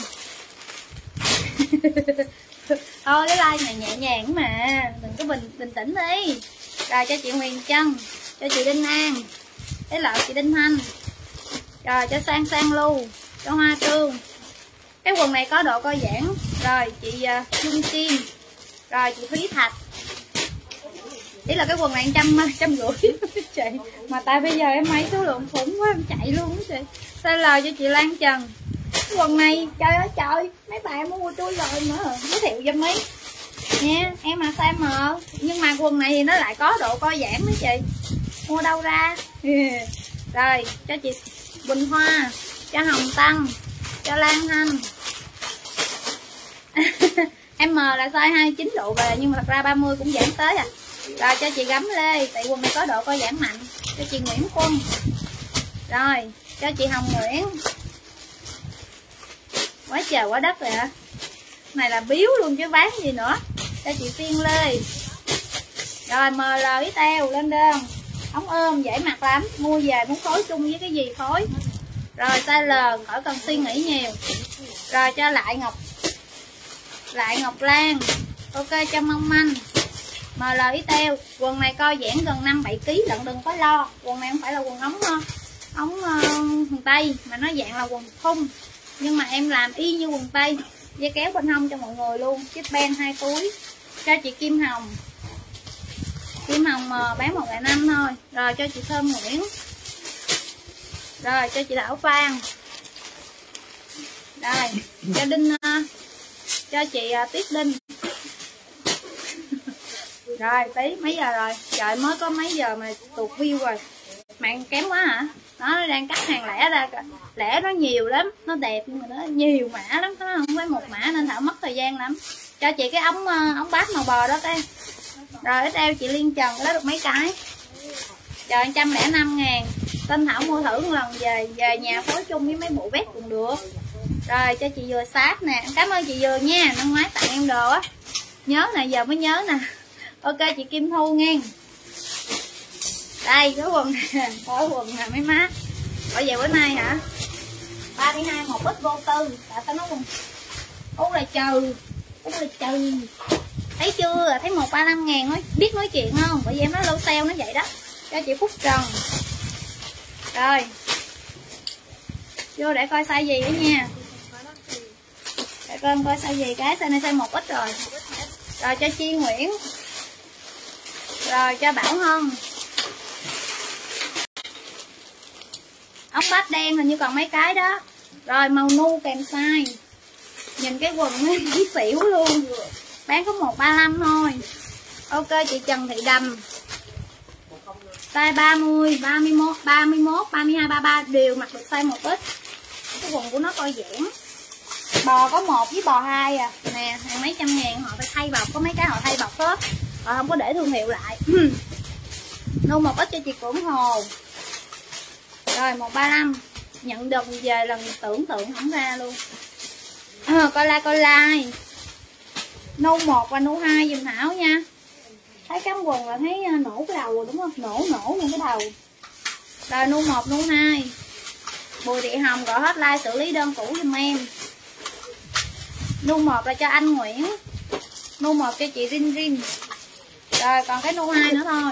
Thôi cái like này nhẹ nhàng mà, đừng có bình bình tĩnh đi. Rồi cho chị Huyền Trân, cho chị Đinh An, cái lợi chị Đinh Thanh. Rồi cho Sang Sang Lưu, cho Hoa Trương. Cái quần này có độ co giãn. Rồi chị uh, Dung Kim. Rồi chị Thúy Thạch, ý là cái quần này trăm trăm rưỡi chị, mà tại bây giờ em mấy số lượng khủng quá em chạy luôn chị. Size L cho chị Lan Trần. Cái quần này trời ơi trời, mấy bạn mua tôi rồi nữa, giới thiệu giùm mấy nha. Em mà size M, nhưng mà quần này thì nó lại có độ co giãn đó chị, mua đâu ra. Rồi cho chị Bình Hoa, cho Hồng Tăng, cho Lan Thanh. M là size hai mươi chín độ về, nhưng mà thật ra ba mươi cũng giãn tới à. Rồi cho chị Gấm Lê, tại quần này có độ co giãn mạnh. Cho chị Nguyễn Quân. Rồi cho chị Hồng Nguyễn. Quá trời quá đất rồi hả, này là biếu luôn chứ bán gì nữa. Cho chị Tiên Lê. Rồi M L ý teo lên đơn, ống ôm dễ mặc lắm, mua về muốn phối chung với cái gì phối. Rồi size L khỏi cần suy nghĩ nhiều. Rồi cho Lại Ngọc, Lại Ngọc Lan, ok cho Mong Manh. M L ý teo, quần này co giãn gần năm bảy ký lận, đừng có lo. Quần này không phải là quần ống ống uh, quần tây, mà nó dạng là quần thun, nhưng mà em làm y như quần tây, dây kéo bên hông cho mọi người luôn. Chiếc ben hai túi. Cho chị Kim Hồng, Kim Hồng M bán một ngàn năm thôi. Rồi cho chị Thơm Nguyễn. Rồi cho chị Thảo Phan. Rồi cho Đinh uh, cho chị uh, Tuyết Đinh. Rồi tí mấy giờ rồi? Trời mới có mấy giờ mà tụt view rồi. Mạng kém quá hả? Nó đang cắt hàng lẻ ra, lẻ nó nhiều lắm, nó đẹp nhưng mà nó nhiều mã lắm, nó không phải một mã nên Thảo mất thời gian lắm. Cho chị cái ống ống bát màu bò đó cái. Rồi ít eo chị Liên Trần có được mấy cái. Trời một trăm lẻ năm ngàn. Tên Thảo mua thử một lần về về nhà phối chung với mấy bộ vest cũng được. Rồi cho chị Dừa Sáp nè, cảm ơn chị Dừa nha, năm ngoái tặng em đồ á. Nhớ nè, giờ mới nhớ nè. Ok chị Kim Thu nghe. Đây cái quần nè, có quần nè mấy má. Bỏ về bữa nay hả? ba mươi hai một ít vô tư. Tại sao nó quần Út là trừ, Út là trừ. Thấy chưa? Thấy một trăm ba mươi lăm ngàn nói biết nói chuyện không? Bởi vì em nói lâu sale nó vậy đó. Cho chị Phúc Trần. Rồi. Vô để coi size gì đó nha. Để coi em coi size gì, cái size này size một ít rồi. Rồi cho Chi Nguyễn. Rồi cho Bảo Hân. Ống bát đen hình như còn mấy cái đó. Rồi màu nu kèm size. Nhìn cái quần nó xỉu luôn. Bán có một trăm ba mươi lăm thôi. Ok chị Trần Thị Đầm. Size ba mươi, ba mươi mốt, ba mươi mốt, ba mươi hai, ba mươi ba đều mặc được size một ít. Cái quần của nó coi giãn. Bò có một với bò hai à. Nè, hàng mấy trăm ngàn họ phải thay bọc, có mấy cái họ thay bọc hết. Họ không có để thương hiệu lại. Nu một ít cho chị Cưỡng Hồ. Rồi một trăm ba mươi lăm. Nhận được về lần tưởng tượng không ra luôn. À, coi like coi like. Nu một và nu hai dùm Thảo nha. Thấy cắm quần là thấy nổ cái đầu rồi đúng không? Nổ nổ luôn cái đầu. Rồi nu một nu hai. Bùi Thị Hồng gọi hotline xử lý đơn cũ giùm em. Nu một là cho anh Nguyễn. Nu một cho chị Rin Rin. Rồi còn cái nu hai nữa thôi.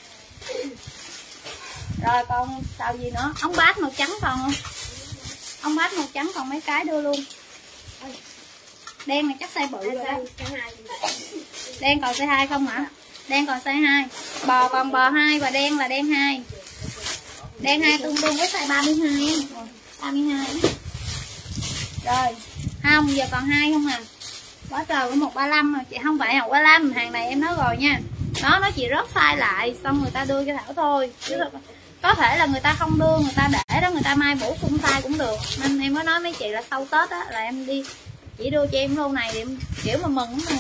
Rồi còn sao gì nữa? Ống bát màu trắng còn không? Ống bát màu trắng còn mấy cái đưa luôn. Đen này chắc size bự rồi đó. Đen còn size hai không hả? Đen còn size hai. Bò còn bò hai và đen là đen hai. Đen hai tương đương với size ba mươi hai. ba mươi hai. Rồi. Không, giờ còn hai không à. Quá trời của một trăm ba mươi lăm rồi. Chị không phải một trăm ba mươi lăm, hàng này em nói rồi nha. Đó, nó chỉ rớt size lại xong người ta đưa cho Thảo thôi. Chứ có thể là người ta không đưa, người ta để đó, người ta mai bổ sung size cũng được. Nên em mới nói mấy chị là sau Tết á là em đi chỉ đưa cho em lô này để em kiểu mà mừng lắm.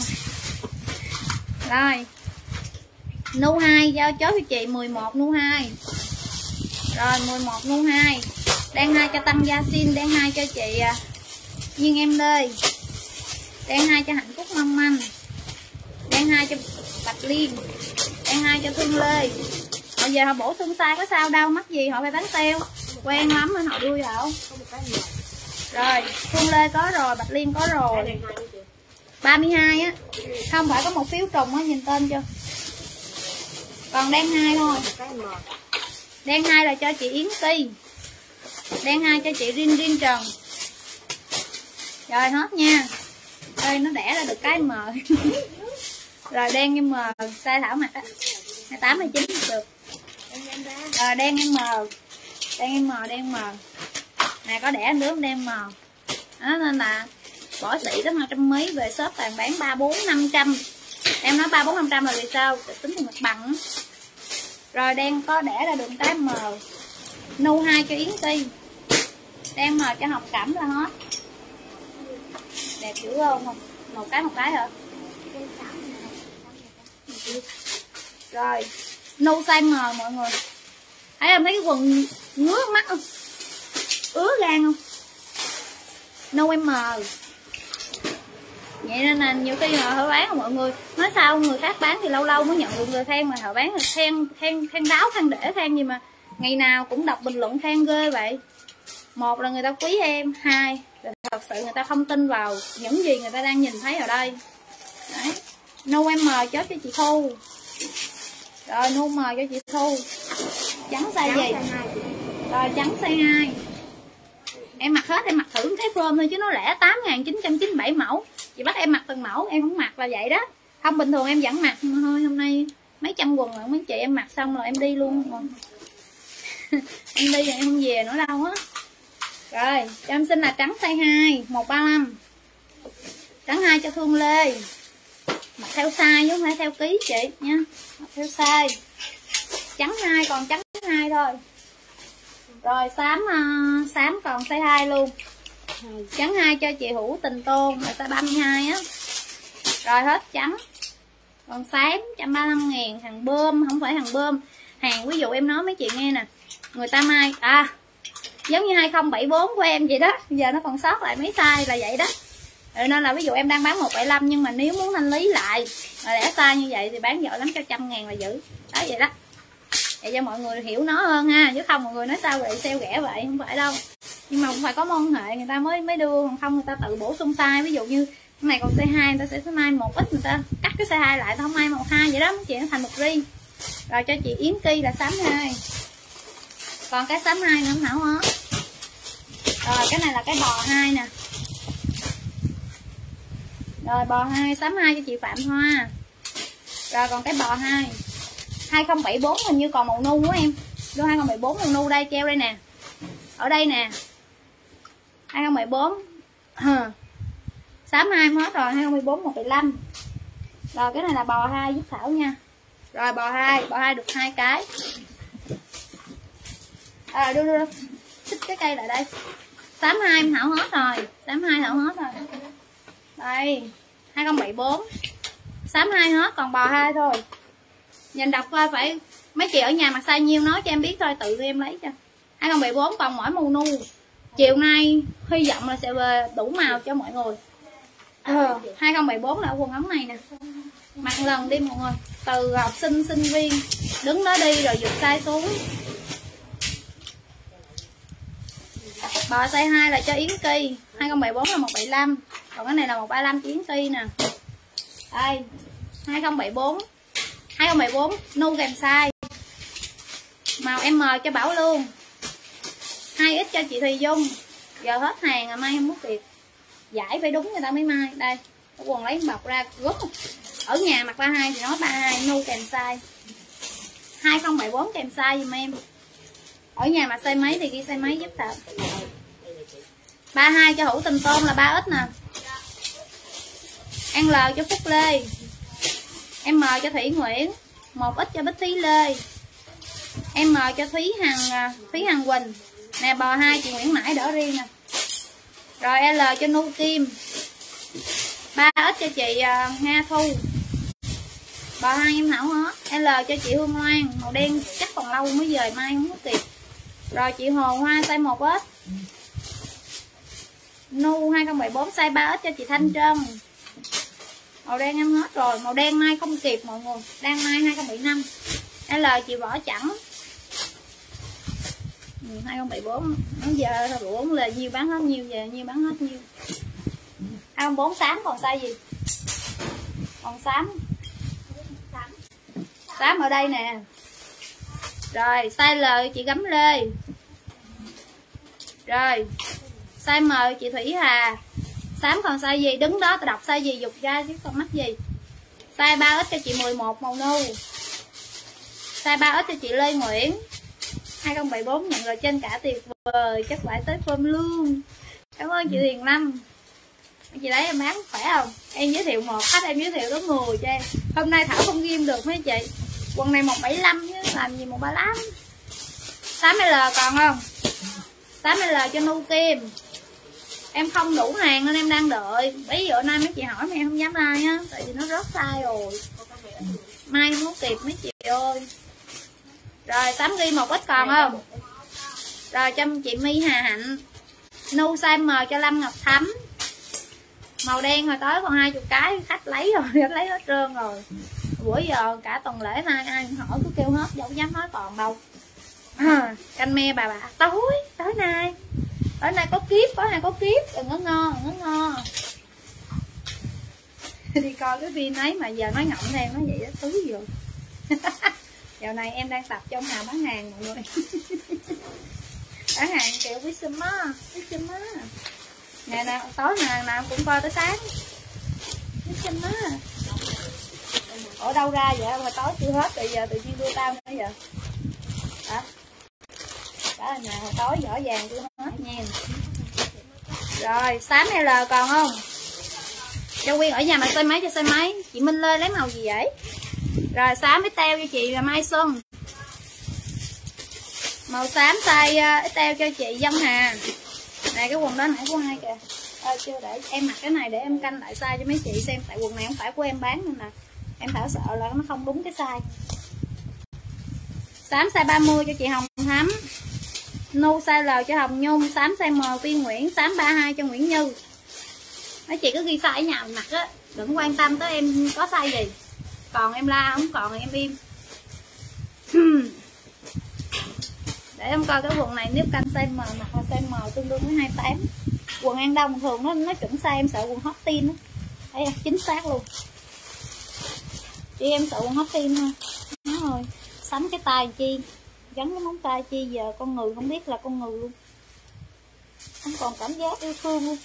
Rồi nu hai giao chốt cho chị mười một nu hai. Rồi mười một nu hai. Đen hai cho Tăng Gia Xin, đen hai cho chị Duyên Em Lê, đen hai cho Hạnh Phúc Mong Manh, đen hai cho Bạch Liên, đen hai cho Thương Lê. Họ giờ họ bổ sung size có sao đâu, mắc gì họ phải bán sale, quen lắm nên họ đưa vào. Rồi Thương Lê có rồi, Bạch Liên có rồi. ba mươi hai á, không phải có một phiếu trùng á, nhìn tên chưa. Còn đen hai thôi. Đen hai là cho chị Yến Ti, đen hai cho chị Rin Rin Trần. Rồi hết nha. Đây nó đẻ ra được cái mờ. Rồi đen em M size Thảo mặc á, hai tám hai chín được. Rồi đen em M, đen em M, đen em M nè, có đẻ nước đen em M đó, nên là bỏ xỉ tới hai trăm mấy, về shop toàn bán ba bốn năm trăm. Em nói ba bốn năm trăm là vì sao? Tính tiền mặt bằng. Rồi đen có đẻ ra đường tám M, nu hai cho Yến Ti, đen M cho Học Cẩm là hết. Đẹp dữ không? Một, một cái một cái hả? Rồi nu size M mọi người. Thấy em thấy cái quần ngứa mắt không? Ứa gan không? Nu em M. Vậy nên là nhiều khi mà họ bán mọi người nói sao người khác bán thì lâu lâu mới nhận được người khen, mà họ bán là khen khen khen đáo khen để khen gì mà ngày nào cũng đọc bình luận khen ghê vậy. Một là người ta quý em, hai là thật sự người ta không tin vào những gì người ta đang nhìn thấy ở đây. Đấy. Nu em M chốt cho chị Thu. Rồi nu M cho chị Thu. Trắng size gì? Rồi trắng size hai. Em mặc hết, em mặc thử cái form thôi chứ nó lẻ tám nghìn chín trăm chín mươi bảy mẫu. Chị bắt em mặc từng mẫu, em không mặc là vậy đó. Không bình thường em vẫn mặc, mà thôi hôm nay mấy trăm quần rồi mấy chị em mặc xong rồi em đi luôn rồi. Em đi rồi em không về nữa đâu á. Rồi cho em xin là trắng size hai, một ba lăm. Trắng hai cho Thương Lê. Mặc theo size chứ không phải theo ký chị nha. Mặc theo size. Trắng hai còn trắng hai thôi. Rồi xám uh, xám còn size hai luôn. Trắng hai cho chị Hữu Tình Tôn là size ba mươi hai á. Rồi hết trắng. Còn xám một trăm ba mươi lăm ngàn, hàng bơm, không phải hàng bơm. Hàng ví dụ em nói mấy chị nghe nè, người ta mai à giống như hai không bảy bốn của em vậy đó, giờ nó còn sót lại mấy size là vậy đó. Rồi nên là ví dụ em đang bán một bảy lăm nhưng mà nếu muốn thanh lý lại là lẻ size như vậy thì bán giỏi lắm cho trăm ngàn là giữ. Đó vậy đó. Để cho mọi người hiểu nó hơn ha, chứ không mọi người nói sao vậy sale rẻ vậy, không phải đâu. Nhưng mà cũng phải có mối quan hệ người ta mới mới đưa, còn không người ta tự bổ sung size. Ví dụ như cái này còn size hai, người ta sẽ mai một ít, người ta cắt cái size hai lại, ta không mai một hai vậy đó, mấy chị nó thành một ri. Rồi cho chị Yến Ki là xám hai. Còn cái xám hai nữa Thảo hết. Rồi cái này là cái bò hai nè. Rồi bò hai, xám hai cho chị Phạm Hoa. Rồi còn cái bò hai hai không bảy bốn hình như còn màu nu quá em. Đưa hai không bảy bốn màu nu đây, treo đây nè. Ở đây nè. hai không bảy bốn. Xám hai hết rồi, hai không bảy bốn một bảy lăm. Rồi cái này là bò hai giúp Thảo nha. Rồi bò hai, bò hai được hai cái. À đưa đưa đưa. Xích cái cây lại đây. Xám hai em Thảo hết rồi, xám hai Thảo hết rồi. Đây, hai không bảy bốn. Xám hai hết, còn bò hai thôi. Nhìn đọc coi phải mấy chị ở nhà mặc size nhiêu nói cho em biết thôi, tự em lấy cho. hai không bảy bốn còn mỗi màu nu. Chiều nay hy vọng là sẽ về đủ màu cho mọi người. Ờ, hai không bảy bốn là quần ống này nè. Mặc lần đi mọi người. Từ học sinh sinh viên đứng đó đi rồi vượt size xuống. Bò size hai là cho Yến Ki, hai không bảy bốn là một bảy lăm. Còn cái này là một ba lăm cho Yến Ki nè. Đây, hai không bảy bốn. hai không bảy bốn nu kèm size. Màu M cho Bảo Lương. hai x cho chị Thùy Dung. Giờ hết hàng rồi, mai không mất việc. Giải phải đúng người ta mới mai. Đây, cái quần lấy bọc ra gớm. Ở nhà mặc ba hai thì nói ba hai nu kèm size. hai không bảy bốn kèm size giùm em. Ở nhà mà size mấy thì ghi size mấy giúp thật. ba hai cho Hữu Tình Tôn là ba x nè. L cho Phúc Lê. M cho Thủy Nguyễn, một x cho Bích Thí Lê. M cho Thúy Hằng, Thúy Hằng Quỳnh. Nè bò hai chị Nguyễn Mãi đỡ riêng nè. Rồi L cho Nu Kim. ba x cho chị uh, Nga Thu. Bò hai em Thảo hết. L cho chị Hương Loan, màu đen chắc còn lâu mới về, mai không có kịp. Rồi chị Hồ Hoa size một x. Nu hai không bảy bốn size ba x cho chị Thanh Trân. Màu đen em hết rồi, màu đen mai không kịp mọi người. Đang mai hai không bảy năm. L chị Võ Chẳng. Ừ, hai không bảy bốn. Giờ bốn là nhiêu bán hết nhiêu, về nhiêu bán hết nhiêu. hai không bốn xám còn size gì? Còn xám. Xám ở đây nè. Rồi size L chị Gấm Lê. Rồi size M chị Thủy Hà. Xám còn size gì? Đứng đó tôi đọc size gì dục ra chứ còn mắc gì. Size ba X cho chị mười một màu nu. Size ba X cho chị Lê Nguyễn hai không bảy bốn, nhận rồi trên cả tuyệt vời, chắc phải tới phơm luôn. Cảm ơn chị Hiền Lâm. Chị lấy em bán khỏe không? Em giới thiệu một khách em giới thiệu tới mười cho em. Hôm nay Thảo không ghim được mấy chị. Quần này một bảy lăm chứ làm gì một ba lăm. tám L còn không? tám L cho nu kim. Em không đủ hàng nên em đang đợi. Bây giờ nay mấy chị hỏi mà em không dám like á, tại vì nó rớt size rồi. Mai không có kịp mấy chị ơi. Rồi tám ghi một ít còn không? Rồi cho chị My Hà Hạnh. Nu size M cho Lâm Ngọc Thắm. Màu đen hồi tối còn hai mươi cái, khách lấy rồi, khách lấy hết trơn rồi. Bữa giờ cả tuần lễ nay ai hỏi cứ kêu hết, đâu dám nói còn đâu. À, canh me bà bà tối tối nay tối nay có kiếp, tối nay có kiếp, đừng có ngon, đừng có ngon. Đi coi cái phim ấy mà giờ nói ngọng em nói vậy đó thứ rồi. Dạo này em đang tập trong nhà bán hàng mọi người. Bán hàng kiểu quý sum á, quý sum á. Ngày nào tối nào nào cũng coi tới sáng. Quý sum á. Ở đâu ra vậy mà tối chưa hết bây giờ tự nhiên đưa tao nữa giờ. Hả? Đó là nhà hồi tối rõ ràng chưa hết nha. Rồi tám L còn không? Cho Quyên ở nhà mà xe máy cho xe máy. Chị Minh Lê lấy màu gì vậy? Rồi xám với teo cho chị là Mai Xuân. Màu xám size teo cho chị Dân Hà. Này cái quần đó nãy của ai kìa. À, chưa để em mặc cái này để em canh lại size cho mấy chị xem. Tại quần này không phải của em bán nên là em Thảo sợ là nó không đúng cái size. Xám size ba mươi cho chị Hồng Thắm. Nu size L cho Hồng Nhung. Xám size M Viên Nguyễn. Xám ba mươi hai cho Nguyễn Như. Mấy chị cứ ghi size ở nhà mặc á, đừng quan tâm tới em có size gì. Còn em la, không còn thì em im. Để em coi cái quần này nếu canh size M mặc là size M tương đương với hai mươi tám. Quần An Đông thường nó nó chuẩn size, em sợ quần hot tin á. Thấy chính xác luôn. Chị em sợ quần hot tin thôi. Nó rồi, sắm cái tay chi, gắn cái móng tay chi, giờ con người không biết là con người luôn. Không còn cảm giác yêu thương luôn.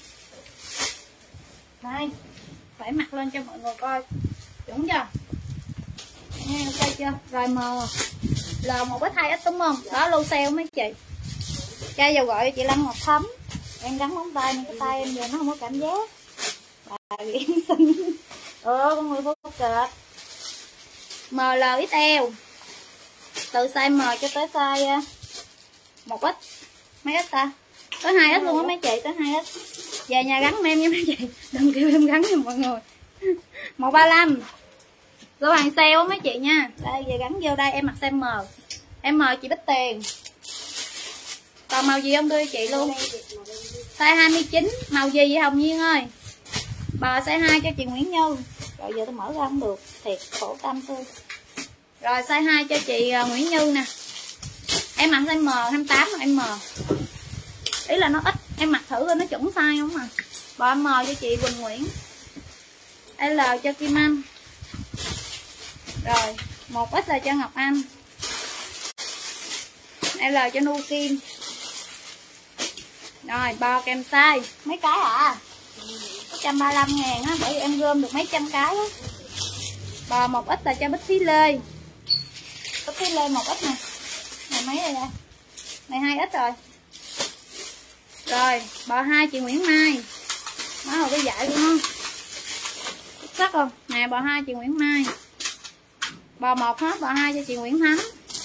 Đây, phải mặc lên cho mọi người coi. Chuẩn chưa? Nghe ok chưa? Rồi M L một ít hai ít đúng không? Đó lô sale mấy chị. Chai dầu gọi chị Lâm Ngọc Thắm. Em gắn móng tay nhưng cái tay em giờ nó không có cảm giác. Bà Nguyễn Sinh. Ờ con người vô kịch. M L ít eo. Từ size M cho tới size một ít. Mấy ít ta? Tới hai ít luôn á mấy chị, tới hai ít. Về nhà gắn em nha mấy chị. Đừng kêu em gắn nha mọi người. một ba lăm. Lô hàng sale á mấy chị nha. Đây về gắn vô đây em mặc size M. Em M chị Bích Tiền. Còn màu gì không đưa chị luôn. Size hai mươi chín. Màu gì vậy Hồng Nhiên ơi? Bò size hai cho chị Nguyễn Như. Rồi giờ tôi mở ra không được. Thiệt khổ tâm tôi. Rồi size hai cho chị Nguyễn Như nè. Em mặc size M hai mươi tám mà em M. Ý là nó ít. Em mặc thử coi nó chuẩn size không à. Bò M cho chị Quỳnh Nguyễn. L cho Kim Anh. Rồi một ít là cho Ngọc Anh. L cho Nu Kim. Rồi bò kèm size. Mấy cái à? một trăm ba mươi lăm ngàn á. Bởi vì em gom được mấy trăm cái á. Bò một ít là cho Bích Thí Lê. Bích Thí Lê một ít nè. Này mấy đây đây? Này hai ít rồi. Rồi bò hai chị Nguyễn Mai. Má hồi cái dạy luôn không? Sắc không? Nè bò hai chị Nguyễn Mai. Bò một hết, bò hai cho chị Nguyễn Thắm.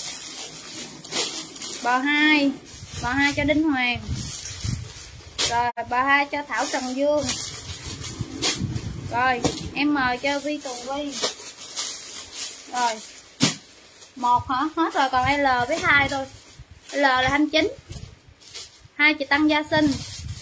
Bò hai. Bò hai cho Đinh Hoàng. Rồi bò hai cho Thảo Trần Dương. Rồi em M cho Vi Tùng Vi. Rồi một hả? Hết rồi, còn L với hai thôi. L là hai mươi chín. Hai chị Tăng Gia Sinh.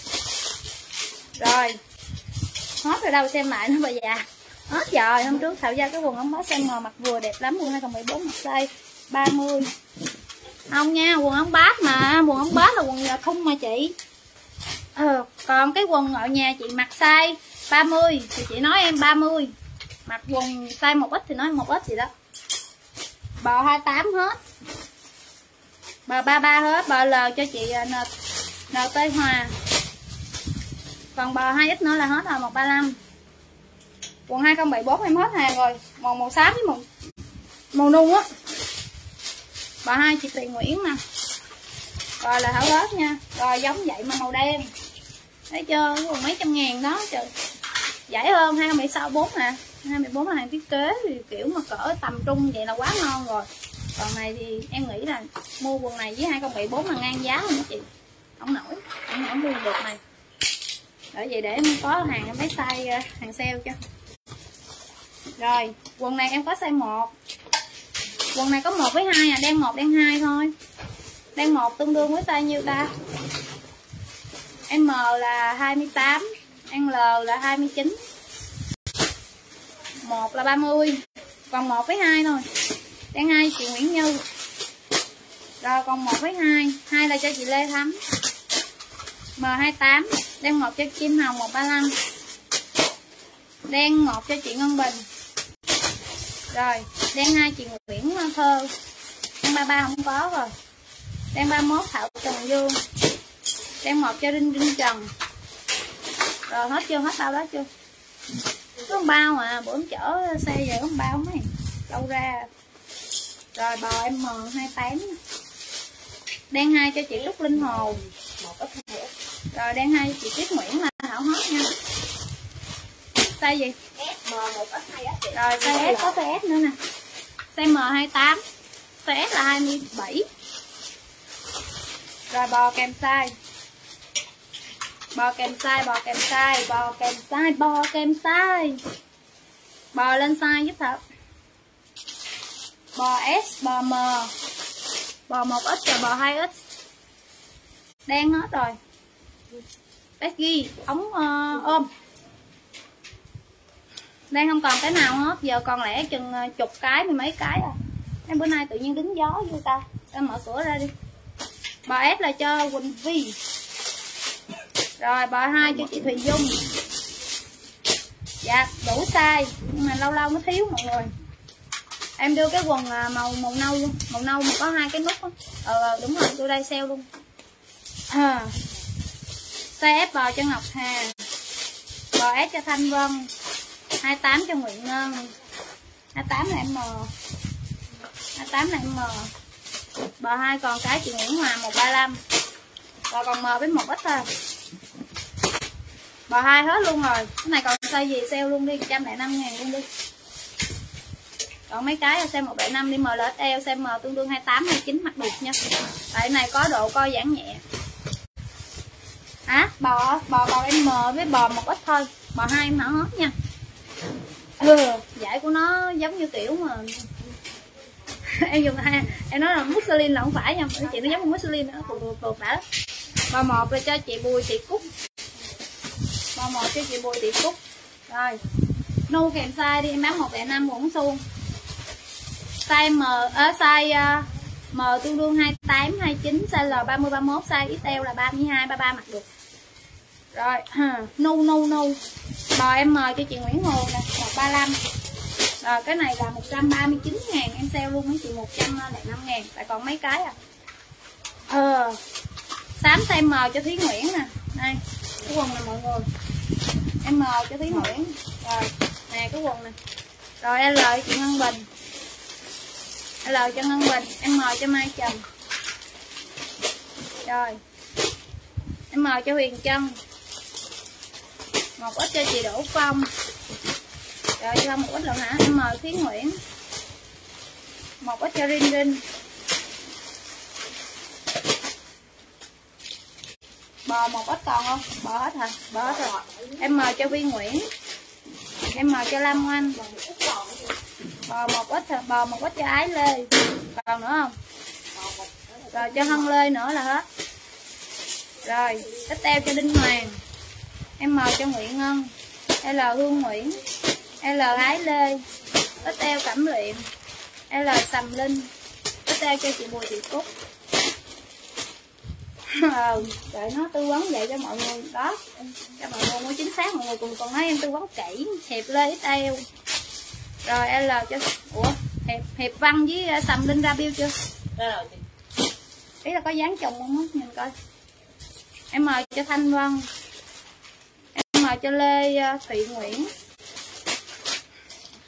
Rồi hết rồi đâu, xem lại nó bà già. Hết rồi, hôm trước Thảo ra cái quần ống bó size M mặc vừa đẹp lắm, quần hai không bảy bốn mặc size ba mươi. Không nha, quần ống bát mà, quần ống bát là quần thun mà chị. Ờ, còn cái quần ở nhà chị mặc size ba mươi thì chị nói em ba mươi. Mặc quần size một ít thì nói một ít gì đó. Bò hai mươi tám hết. Bò ba mươi ba hết, bò L cho chị N T Hòa. Còn bò hai ít nữa là hết rồi, một ba mươi lăm. Quần hai không bảy bốn em hết hàng rồi. Màu màu xám với màu màu nung á. Bà hai chị Tiền Nguyễn nè. Rồi là thảo hết nha. Rồi giống vậy mà màu đen. Thấy chưa? Còn mấy trăm ngàn đó trời. Dễ hơn hai không bảy sáu bốn nè. hai không bảy bốn là hàng thiết kế thì kiểu mà cỡ tầm trung vậy là quá ngon rồi. Còn này thì em nghĩ là mua quần này với hai không bảy bốn là ngang giá luôn đó chị. Không nổi, không nổi mua được này. Bởi vậy để em có hàng em lấy size hàng sale cho. Rồi, quần này em có size một. Quần này có một với hai à, đen một đen hai thôi. Đen một tương đương với size nhiêu ta? M là hai mươi tám, L là hai mươi chín. một là ba mươi. Còn một với hai thôi. Đen hai chị Nguyễn Như. Rồi còn một với hai, hai là cho chị Lê Thắm. M hai mươi tám, đen một cho Kim Hồng một ba lăm. Đen một cho chị Ngân Bình. Rồi, đen hai chị Nguyễn Thơ. Đen ba mươi ba không có rồi. Đen ba mươi mốt Thảo Trần Dương. Đen một cho Đinh Đinh Trần. Rồi hết chưa? Hết bao đó chưa? Có một bao mà, bữa em chở xe về có một bao mấy. Đâu ra. Rồi bò em M hai mươi tám. Đen hai cho chị Trúc Linh Hồ. Rồi đen hai cho chị Tuyết Nguyễn là Thảo hết nha. Size gì? S M một S hai S. Rồi size S có size S nữa nè. Size M hai mươi tám. Size S là hai mươi bảy. Rồi bò kèm size. Bò kèm size, bò kèm size, bò kèm size, bò kèm size. Bò lên size giúp Thảo. Bò S, bò M. Bò một X và bò hai X. Đen hết rồi. Becky, ống uh, ôm. Đang không còn cái nào hết. Giờ còn lẽ chừng chục cái, mười mấy cái à. Em bữa nay tự nhiên đứng gió vô ta. Em mở cửa ra đi. Bò S là cho Quỳnh Vi. Rồi bò hai cho chị Thùy Dung. Dạ đủ size. Nhưng mà lâu lâu nó thiếu mọi người. Em đưa cái quần màu màu nâu luôn. Màu nâu mà có hai cái nút đó. Ờ đúng rồi, tôi đây sale luôn à. Size S bò cho Ngọc Hà. Bò S cho Thanh Vân. Hai mươi tám cho Nguyễn Ngân. Hai mươi tám là M. Hai mươi tám là M. Bò hai còn cái chị Nguyễn Hòa một ba lăm. Rồi còn M với một ít thôi. Bò hai hết luôn rồi. Cái này còn size gì sale luôn đi, một trăm lẻ năm ngàn luôn đi. Còn mấy cái là size một không năm đi, M L X L, size M tương đương hai mươi tám, hai mươi chín mặc được nha. Tại này có độ co giãn nhẹ. Á, à, bò, bò còn em M với bò một ít thôi. Bò hai em hả hết nha. Ừ, giải của nó giống như kiểu mà em dùng hai, em nói là Michelin là không phải nha, chị nó giống như Michelin nó tuột tuột tuột đã. Bò một là cho chị Bùi Thị Cúc. Bò một cho chị Bùi Thị Cúc. Rồi. Nu kèm size đi, em bán một không năm quần suông. Size M ở à, size uh, M tương đương hai mươi tám, hai mươi chín, size L ba mươi, ba mươi mốt, size ích eo là ba mươi hai, ba mươi ba mặc được. Rồi, nu nu nu. Bò em M cho chị Nguyễn Hồ nè, một ba lăm. Rồi cái này là một trăm ba mươi chín ngàn, em sale luôn mấy chị một trăm lẻ năm ngàn, tại còn mấy cái à. Ờ. Xám size M cho Thúy Nguyễn nè. Đây, cái quần này mọi người. Em M cho Thúy Nguyễn. Rồi, nè cái quần này. Rồi L cho chị Ngân Bình. L cho Ngân Bình, em M cho Mai Trần. Rồi. Em M cho Huyền Trân. Một ít cho chị Đỗ Phong. Rồi cho một ít lần hả? Em M Thúy Nguyễn. Một ít cho Rin Rin. Bò một ít còn không? Bò hết hả? Bò hết rồi. Em M cho Vi Nguyễn. Em M cho Lam Oanh. Bò một ít hả? Bò một ít cho Ái Lê. Còn nữa không? Rồi cho Hân Lê nữa là hết. Rồi, ít teo cho Đinh Hoàng. Em M cho Nguyễn Ngân. L Hương Nguyễn. L Ái Lê. Ít teo Cẩm Luyện. L Sầm Linh. Ít teo cho chị Bùi Thị Cúc. Ờ, rồi nó tư vấn vậy cho mọi người đó, cho mọi người mới chính xác. Mọi người cùng còn nói em tư vấn kỹ. Hiệp Lê ít eo. Rồi L cho ủa Hiệp Hiệp Văn với Sầm Linh ra bill chưa? Rồi. Ý là có dán chồng không á, nhìn coi. Em mời cho Thanh Vân. Em mời cho Lê Thị Nguyễn.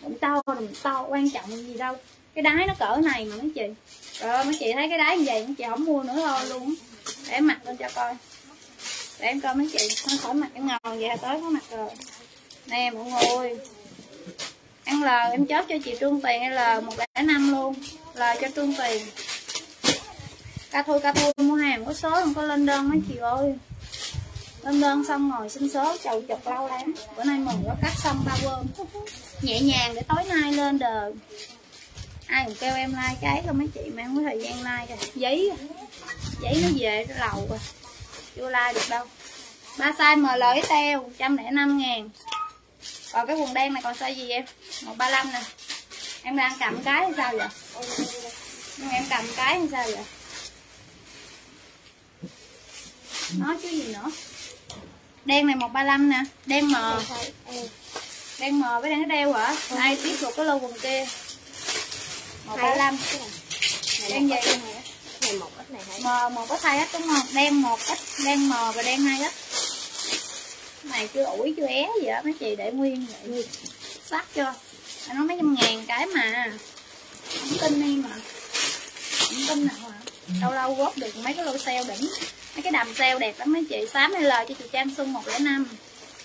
bụng to rồi bụng to quan trọng gì đâu, cái đáy nó cỡ này mà mấy chị. Rồi mấy chị thấy cái đáy như vậy mấy chị không mua nữa thôi luôn. Để em mặc lên cho coi, để em coi mấy chị nó khỏi mặc cái ngầu vậy tới có mặc rồi nè mọi người. Ăn L em chốt cho chị Trương Tiền L một không năm luôn, L cho Trương Tiền. Ca Thui Ca Thui mua hàng có số không có lên đơn mấy chị ơi. Lên đơn xong ngồi xin số chầu chục lâu lắm. Bữa nay mừng có cắt xong bao gồm nhẹ nhàng để tối nay lên đời. Ai cũng kêu em like cái thôi mấy chị mà không có thời gian like rồi. Giấy giấy nó về nó lầu rồi, chưa like được đâu. Ba size M L X L một trăm lẻ năm ngàn. Còn cái quần đen này còn size gì em? một ba lăm nè. Em đang cầm cái hay sao vậy? Nhưng em cầm cái hay sao vậy? Nói chứ gì nữa. Đen này một ba lăm nè, đen M. Đen M với đen đeo hả? Ai tiếp tục cái lô quần kia. một ba lăm. Đen gì? M một có hai X đúng không? Đen một X, đen M và đen hai X. Này chưa ủi chưa é gì á mấy chị, để nguyên vậy. Sắc chưa? Nó mấy trăm ngàn cái mà. Không tin đi mà. Không tin nào hả? Lâu lâu góp được mấy cái lô sale đỉnh. Mấy cái đầm sale đẹp lắm mấy chị. Xám L cho chị Trang Xuân một không năm.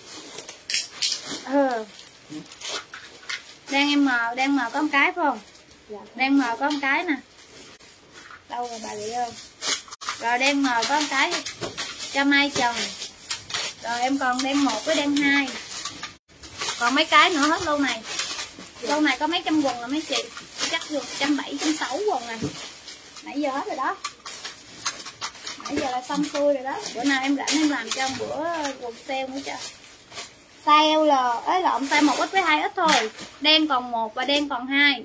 Ừ. Đang em M, đang M có một cái phải không? Đang M có một cái nè. Đâu rồi bà chị ơi. Rồi đang M có một cái cho Mai Trần. Rồi em còn đang một với đang hai. Còn mấy cái nữa hết lâu này. Lâu này có mấy trăm quần rồi mấy chị. Chắc được một trăm bảy mươi, một trăm sáu mươi quần này. Nãy giờ hết rồi đó. Nãy giờ là xong xuôi rồi đó. Bữa nào em rảnh em làm cho bữa quần sale nữa cho. Size L, ấy lộn size một X với hai X thôi. Đen còn một và đen còn hai.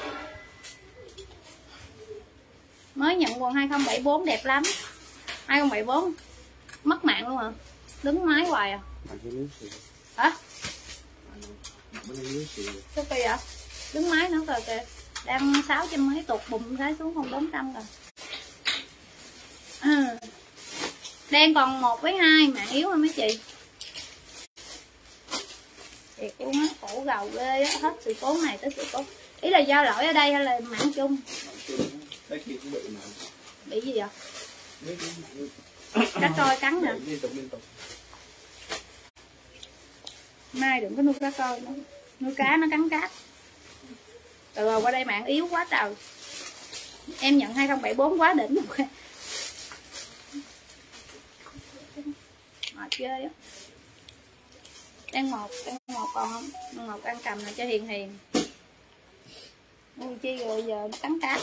Mới nhận quần hai không bảy bốn đẹp lắm. hai không bảy bốn mất mạng luôn hả? Đứng máy hoài à? Hả? Sao kỳ vậy? Đứng máy nữa rồi kìa. Đang sáu trăm mấy tụt bụng thái xuống không bốn trăm rồi. À. Đen còn một với hai, mạng yếu hả mấy chị? Thiệt luôn á, khổ gầu ghê á, hết sự cố này tới sự cố. Ý là do lỗi ở đây hay là mạng chung? Bị gì vậy? Cá trôi cắn nè. Mai đừng có nuôi cá trôi nữa. Nuôi cá nó cắn cát. Từ rồi qua đây mạng yếu quá trời. Em nhận hai không bảy bốn quá đỉnh luôn. Mệt ghê á. Đang một, đang một còn không? Đang một ăn cầm này cho Hiền Hiền. Nuôi chi rồi giờ cắn cát.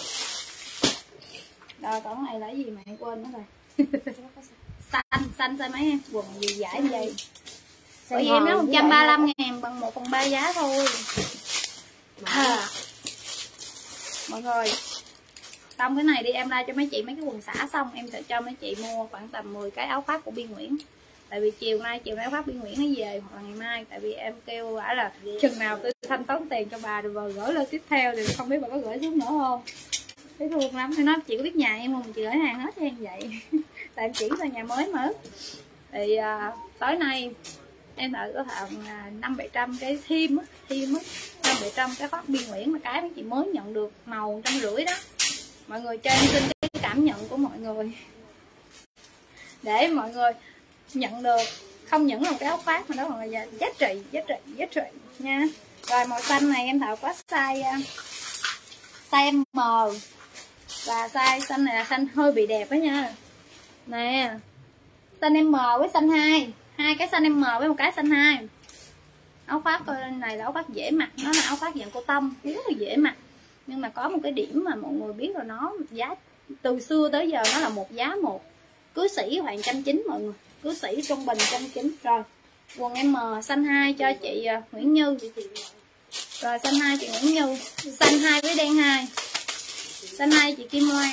Rồi còn này là gì mẹ quên nữa rồi. Xanh, xanh size mấy em? Quần gì giải như vậy? Bởi vì em nói một trăm ba mươi lăm ngàn bằng một phần ba giá thôi. À. Mọi người, xong cái này đi em like cho mấy chị mấy cái quần xả xong em sẽ cho mấy chị mua khoảng tầm mười cái áo khoác của Biên Nguyễn. Tại vì chiều nay chiều nay áo khoác Biên Nguyễn nó về hoặc là ngày mai, tại vì em kêu bả là chừng nào tôi thanh toán tiền cho bà rồi bà gửi lên tiếp theo thì không biết bà có gửi xuống nữa không. Thấy thương lắm, tôi nói chị có biết nhà em không, chị gửi hàng hết cho em vậy. Tại em chuyển sang nhà mới mà. Thì à, tối nay em đợi có thằng năm bảy trăm cái thêm á, thêm á, năm bảy trăm cái khoác Biên Nguyễn mà cái mấy chị mới nhận được màu trăm rưỡi đó. Mọi người cho em xin cái cảm nhận của mọi người để mọi người nhận được không những là một cái áo khoác mà đó còn là giá trị, giá trị, giá trị nha. Rồi màu xanh này em thợ có size size M và size xanh này là xanh hơi bị đẹp đó nha. Nè, xanh M với xanh hai, hai cái xanh M với một cái xanh hai. Áo khoác này là áo khoác dễ mặc, nó là áo khoác dạng cô tông, rất là dễ mặc. Nhưng mà có một cái điểm mà mọi người biết là nó giá từ xưa tới giờ nó là một giá một. Cưới sĩ khoảng trăm chín mọi người, cưới sĩ trung bình trăm chín. Rồi quần M xanh hai cho chị Nguyễn Như. Rồi xanh hai chị Nguyễn Như, xanh hai với đen hai, xanh hai chị Kim Loan.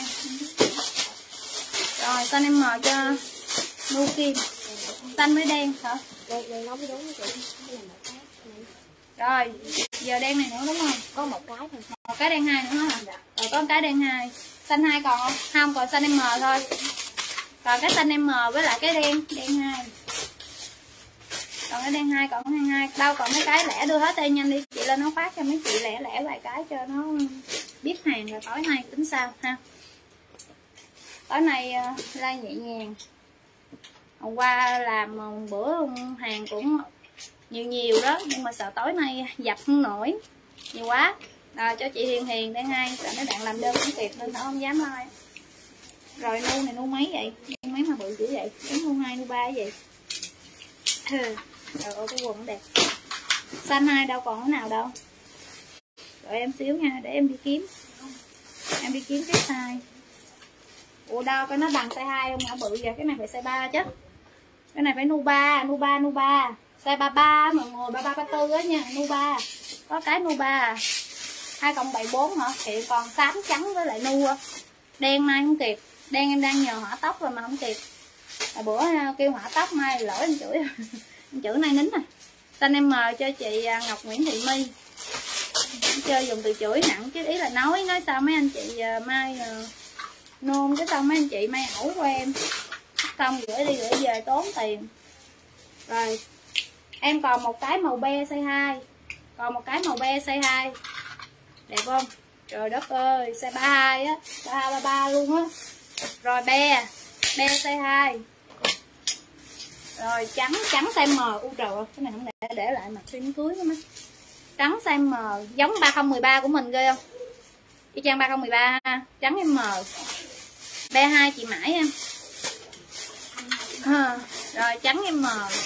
Rồi xanh M cho Nu Kim, xanh với đen hả? Rồi giờ đen này nữa đúng không? Có một cái thôi, một cái đen hai nữa hả? Rồi có một cái đen hai, xanh hai còn không? Không, còn xanh M thôi. Còn cái xanh M với lại cái đen đen hai. Còn cái đen hai còn hai mươi hai. Đâu còn mấy cái lẻ đưa hết đây, nhanh đi chị lên nó phát cho mấy chị lẻ lẻ vài cái cho nó biết hàng rồi tối nay tính sao ha. Tối nay uh, like nhẹ nhàng. Hôm qua làm một bữa hàng cũng nhiều nhiều đó, nhưng mà sợ tối nay dập không nổi nhiều quá. Rồi cho chị Hiền Hiền đen hai, sợ mấy bạn làm đơn không kịp nên nó không dám like. Rồi nu này nu mấy vậy? Nu mấy mà bự dữ vậy? Đúng nu hai nu ba vậy? Trời ơi cái quần đẹp. Xanh hai đâu còn cái nào đâu. Đợi em xíu nha, để em đi kiếm. Em đi kiếm cái size. Ủa đâu cái nó bằng size hai không hả? Bự vậy, cái này phải size ba chứ. Cái này phải nu ba, nu ba, nu ba. Size ba ba mọi người, ba ba ba tư á nha, nu ba. Có cái nu ba. hai không bảy bốn hả? Hiện còn xám trắng với lại nu đen mai không kịp. Đen em đang nhờ hỏa tóc rồi mà không kịp. À, bữa kêu hỏa tóc mai lỗi em chửi. Em chửi nay nín rồi. Xanh em mời cho chị Ngọc Nguyễn Thị My. Chơi dùng từ chửi nặng chứ ý là nói nói sao mấy anh chị mai nôn cái xong mấy anh chị mai ẩu của em. Xong gửi đi gửi về tốn tiền. Rồi em còn một cái màu be size hai. Còn một cái màu be size hai. Đẹp không? Trời đất ơi, size ba mươi hai á, ba mươi hai ba mươi ba luôn á. Rồi be, be size hai. Rồi trắng, trắng size M. U trời ơi, cái này không để để lại mặt phim cưới nữa mấy. Trắng size M, giống ba không một ba của mình ghê không? Y chang ba không một ba ha, trắng M. be hai chị Mãi em. À, rồi trắng M.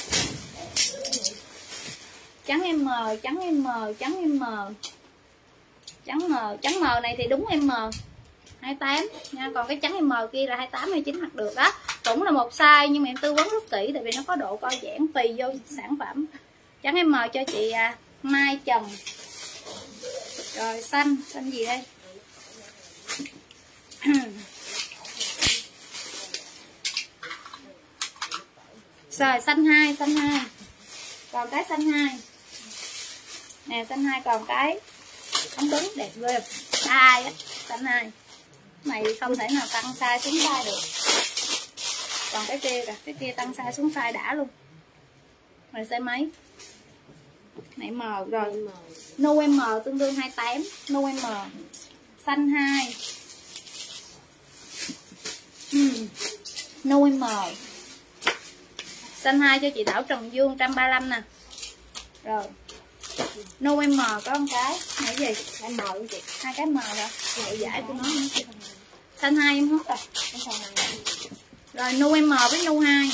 Trắng M, trắng M, trắng M. Trắng M, trắng M này thì đúng M hai mươi tám nha, còn cái trắng M kia là hai mươi tám hai mươi chín mặc được đó. Cũng là một size nhưng mà em tư vấn rất kỹ tại vì nó có độ co giãn tùy vô sản phẩm. Trắng M cho chị à, Mai Trần. Rồi xanh, xanh gì đây? Rồi xanh hai, xanh hai. Còn cái xanh hai. Nè xanh hai còn cái ống đứng đẹp ghê. Size á, xanh hai. Này không thể nào tăng size xuống size được. Còn cái kia kìa, cái kia tăng size xuống size đã luôn. Rồi size mấy? Này M rồi. Nu M tương đương hai mươi tám, nu M. Xanh hai. Hmm. Nu M. Xanh hai cho chị Thảo Trần Dương một trăm ba mươi lăm nè. Rồi. Nu M có một cái, này gì? Cái M của chị. Hai cái M rồi. Lại giải của nó nữa. Xanh hai em hết rồi. Rồi nu M với nu hai.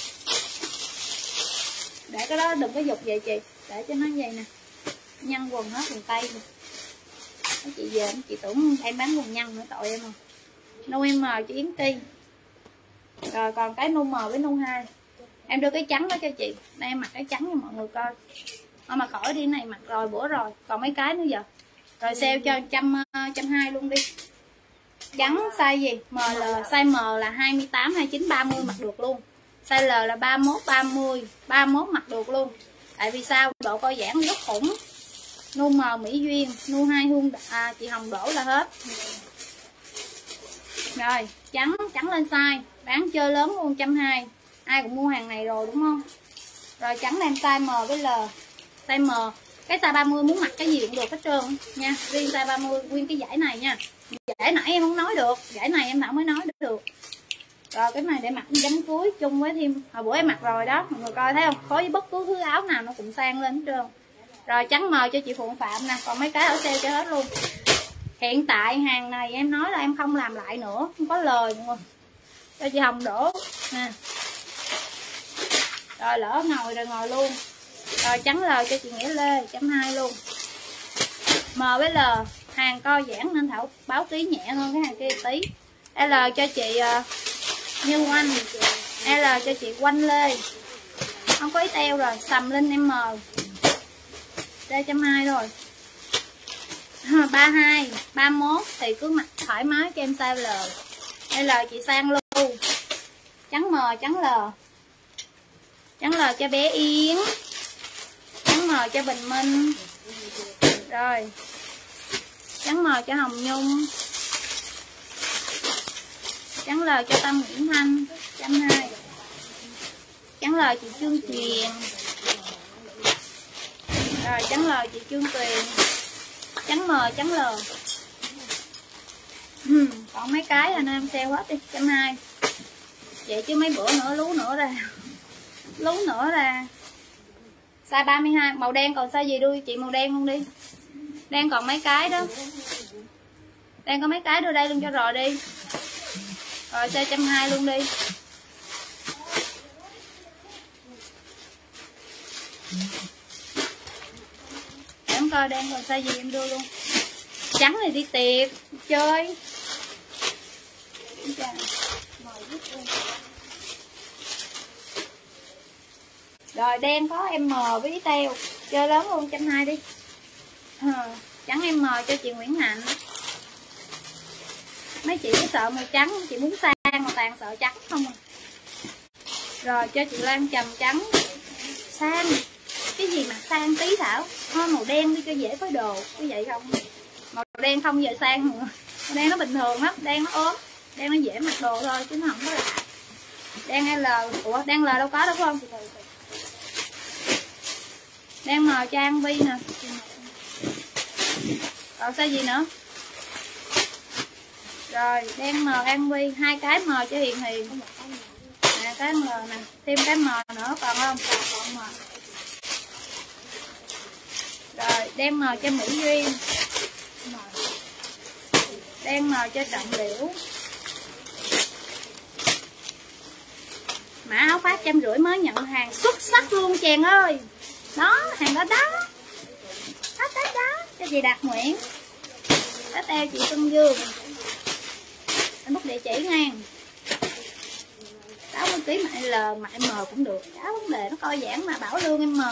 Để cái đó đừng có dục vậy chị, để cho nó vậy nè. Nhăn quần hết quần tây nè. Chị về chị tưởng em bán quần nhăn nữa tội em không. Nu M cho Yến Ti. Rồi còn cái nu M với nu hai. Em đưa cái trắng đó cho chị. Đây em mặc cái trắng cho mọi người coi. Mà mặc khỏi đi, cái này mặc rồi bữa rồi. Còn mấy cái nữa giờ. Rồi sale cho một trăm, một trăm hai mươi luôn đi. Trắng size gì? M L, size M là hai mươi tám, hai mươi chín, ba mươi mặc được luôn. Size L là ba mươi mốt, ba mươi, ba mươi mốt mặc được luôn. Tại vì sao? Độ co giãn rất khủng. Nu M Mỹ Duyên, nu hai Hương à, chị Hồng Đỗ là hết. Rồi, trắng trắng lên size, bán chơi lớn luôn một trăm hai mươi. Ai cũng mua hàng này rồi đúng không? Rồi trắng em size M với L. Size M, cái size ba mươi muốn mặc cái gì cũng được hết trơn nha. Riêng size ba mươi nguyên cái giải này nha. Giải nãy em không nói được, giải này em Thảo mới nói được. Rồi cái này để mặc đám cưới chung với thêm, hồi bữa em mặc rồi đó, mọi người coi thấy không? Phối với bất cứ thứ áo nào nó cũng sang lên hết trơn. Rồi trắng M cho chị Phượng Phạm nè, còn mấy cái ở sale cho hết luôn. Hiện tại hàng này em nói là em không làm lại nữa, không có lời mọi người. Cho chị Hồng Đỗ nè. Rồi lỡ ngồi rồi ngồi luôn. Rồi trắng L cho chị Nghĩa Lê, một trăm hai mươi luôn. M với L hàng co giãn nên Thảo báo ký nhẹ hơn cái hàng kia tí. L cho chị uh, Như Oanh. L cho chị Oanh Lê. Không có ít eo rồi, sầm lên M. Đây một trăm hai mươi rồi. ba mươi hai, ba mươi mốt thì cứ mặc thoải mái cho em size L. L chị Sang luôn. Trắng M, trắng L. Trắng L cho bé Yến. Trắng M cho Bình Minh. Rồi. Trắng M cho Hồng Nhung. Trắng L cho Tâm Nguyễn Thanh, một trăm hai mươi. Trắng L chị Trương Truyền. Rồi chắn L chị Trương Tuyền, chắn M chắn L. Ừ, còn mấy cái anh em sale hết đi, trăm hai. Vậy chứ mấy bữa nữa lú nữa ra. Lú nữa ra. Size ba mươi hai, màu đen còn size gì đuôi chị, màu đen luôn đi. Đen còn mấy cái đó. Đen có mấy cái đưa đây luôn cho rồi đi. Rồi size trăm hai luôn đi. Để em coi đen còn size gì em đưa luôn. Trắng thì đi tiệc, đi chơi. Rồi đen có em M với teo, chơi lớn luôn trăm hai đi. À, trắng em M cho chị Nguyễn Hạnh. Mấy chị có sợ màu trắng, chị muốn sang mà toàn sợ trắng không à. Rồi cho chị Lan trầm trắng. Sang cái gì mà sang tí Thảo, thôi màu đen đi cho dễ phối đồ, có vậy không? Màu đen không giờ sang nữa. Màu đen nó bình thường lắm, đen nó ốm, đen nó dễ mặc đồ thôi chứ nó không có lạ. Đen L, ủa đen L đâu có đâu không? Đen M cho An Vi nè. Còn size gì nữa? Rồi đen M An Vi, hai cái M cho Hiền Hiền. Nè cái M nè, thêm cái M nữa còn không? Còn M. Rồi đen M cho Mỹ Duyên. Đen M cho Trọng Liễu. Mã áo phát trăm rưỡi mới nhận hàng xuất sắc luôn chàng ơi. Đó, hàng đó đó. Đó, đó, đó. Cho chị Đạt Nguyễn. Đó teo chị Xuân Dương. Anh bút địa chỉ nha. sáu mươi ký mại L, mại M cũng được. Đó vấn đề nó coi giãn mà bảo lương em M.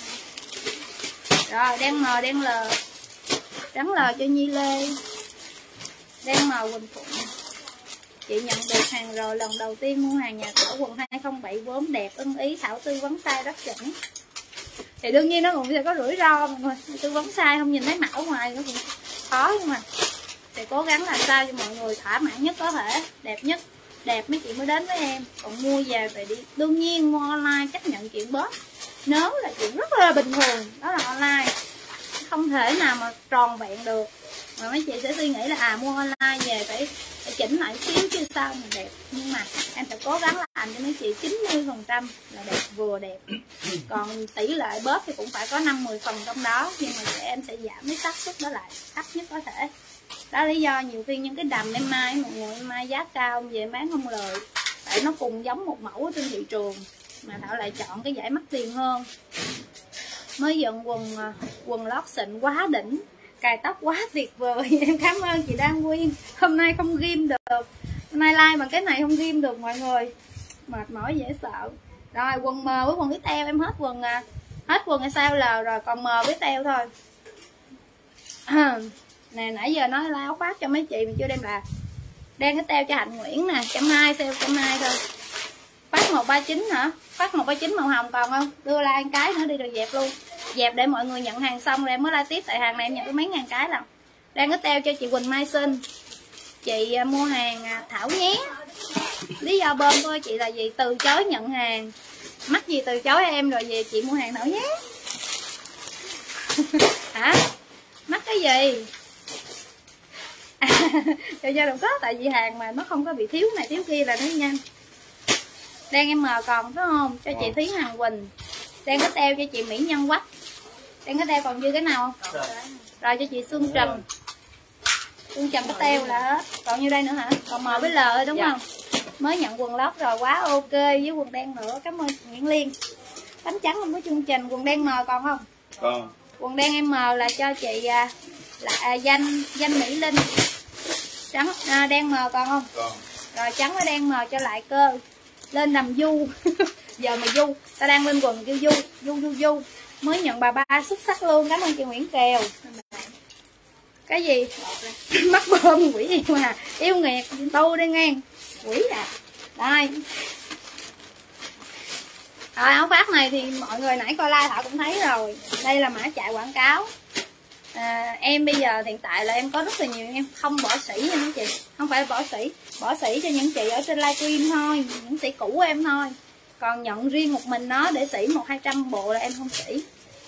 Rồi đen M, đen L. Trắng L cho Nhi Lê. Đen M Quỳnh Phụng. Chị nhận được hàng rồi, lần đầu tiên mua hàng nhà Thảo quần hai không bảy vốn đẹp ưng ý, Thảo tư vấn size rất chuẩn. Thì đương nhiên nó cũng sẽ có rủi ro mọi người, tư vấn size không nhìn thấy mẫu ngoài nó cũng khó, nhưng mà thì cố gắng làm sao cho mọi người thỏa mãn nhất có thể, đẹp nhất, đẹp mấy chị mới đến với em. Còn mua về về đi, đương nhiên mua online chấp nhận chuyện bớt, nếu là chuyện rất là bình thường, đó là online, không thể nào mà tròn vẹn được. Mà mấy chị sẽ suy nghĩ là à mua online về phải, phải chỉnh lại xíu chứ sao mà đẹp. Nhưng mà em phải cố gắng làm cho mấy chị chín mươi phần trăm là đẹp, vừa đẹp. Còn tỷ lệ bớt thì cũng phải có năm mười phần trong đó, nhưng mà sẽ, em sẽ giảm cái xác suất đó lại thấp nhất có thể. Đó là lý do nhiều khi những cái đầm em mai mọi người em mai giá cao về bán không lời, tại nó cùng giống một mẫu trên thị trường mà Thảo lại chọn cái giải mắc tiền hơn. Mới dựng quần quần lót xịn quá đỉnh, cài tóc quá tuyệt vời. Em cảm ơn chị Đan Quyên. Hôm nay không ghim được, hôm nay like bằng cái này không ghim được mọi người, mệt mỏi dễ sợ. Rồi quần M với quần với teo em hết quần à, hết quần hay sao L rồi, còn M với teo thôi. Nè nãy giờ nói la áo khoác cho mấy chị mà chưa đem là đen cái teo cho Hạnh Nguyễn nè, trăm hai sale trăm hai thôi. Phát một ba chín hả? Phát một ba chín màu hồng còn không? Đưa like một cái nữa đi rồi dẹp luôn. Dẹp để mọi người nhận hàng xong rồi em mới like tiếp, tại hàng này em nhận tới mấy ngàn cái lần. Đang cái teo cho chị Quỳnh Mai Sinh. Chị mua hàng Thảo nhé. Lý do bên của chị là gì? Từ chối nhận hàng. Mắc gì từ chối em rồi về chị mua hàng Thảo nhé. Hả? Mắc cái gì? À, cho gia đồng có, tại vì hàng mà nó không có bị thiếu này thiếu kia là nó nhanh. Đang em M còn phải không? Cho chị Thúy Hằng Quỳnh. Đang có teo cho chị Mỹ Nhân Quách. Đang có teo còn dư cái nào không? Rồi, rồi cho chị Xuân Trầm. Xuân Trầm có teo là hết. Còn như đây nữa hả? Còn M với L thôi đúng dạ. không? Mới nhận quần lót rồi, quá ok. Với quần đen nữa, cảm ơn chị Nguyễn Liên. Bánh trắng không có chương trình. Quần đen M còn không? Còn. Quần đen em M là cho chị là à, danh danh Mỹ Linh. Trắng à, đen M còn không? Còn. Rồi trắng với đen M cho lại cơ. Lên làm du. Giờ mà du, ta đang lên quần kêu du, du du du. Mới nhận bà ba xuất sắc luôn, cảm ơn chị Nguyễn Kiều. Cái gì? Mắt bơm quỷ gì mà yêu nghiệt tu đi ngang. Quỷ à. Đây. Rồi áo khoác này thì mọi người nãy coi like Thảo cũng thấy rồi. Đây là mã chạy quảng cáo. À, em bây giờ hiện tại là em có rất là nhiều em không bỏ sỉ nha mấy chị, không phải bỏ sỉ, bỏ sỉ cho những chị ở trên livestream thôi, những sĩ cũ của em thôi. Còn nhận riêng một mình nó để sỉ một hai trăm bộ là em không sỉ.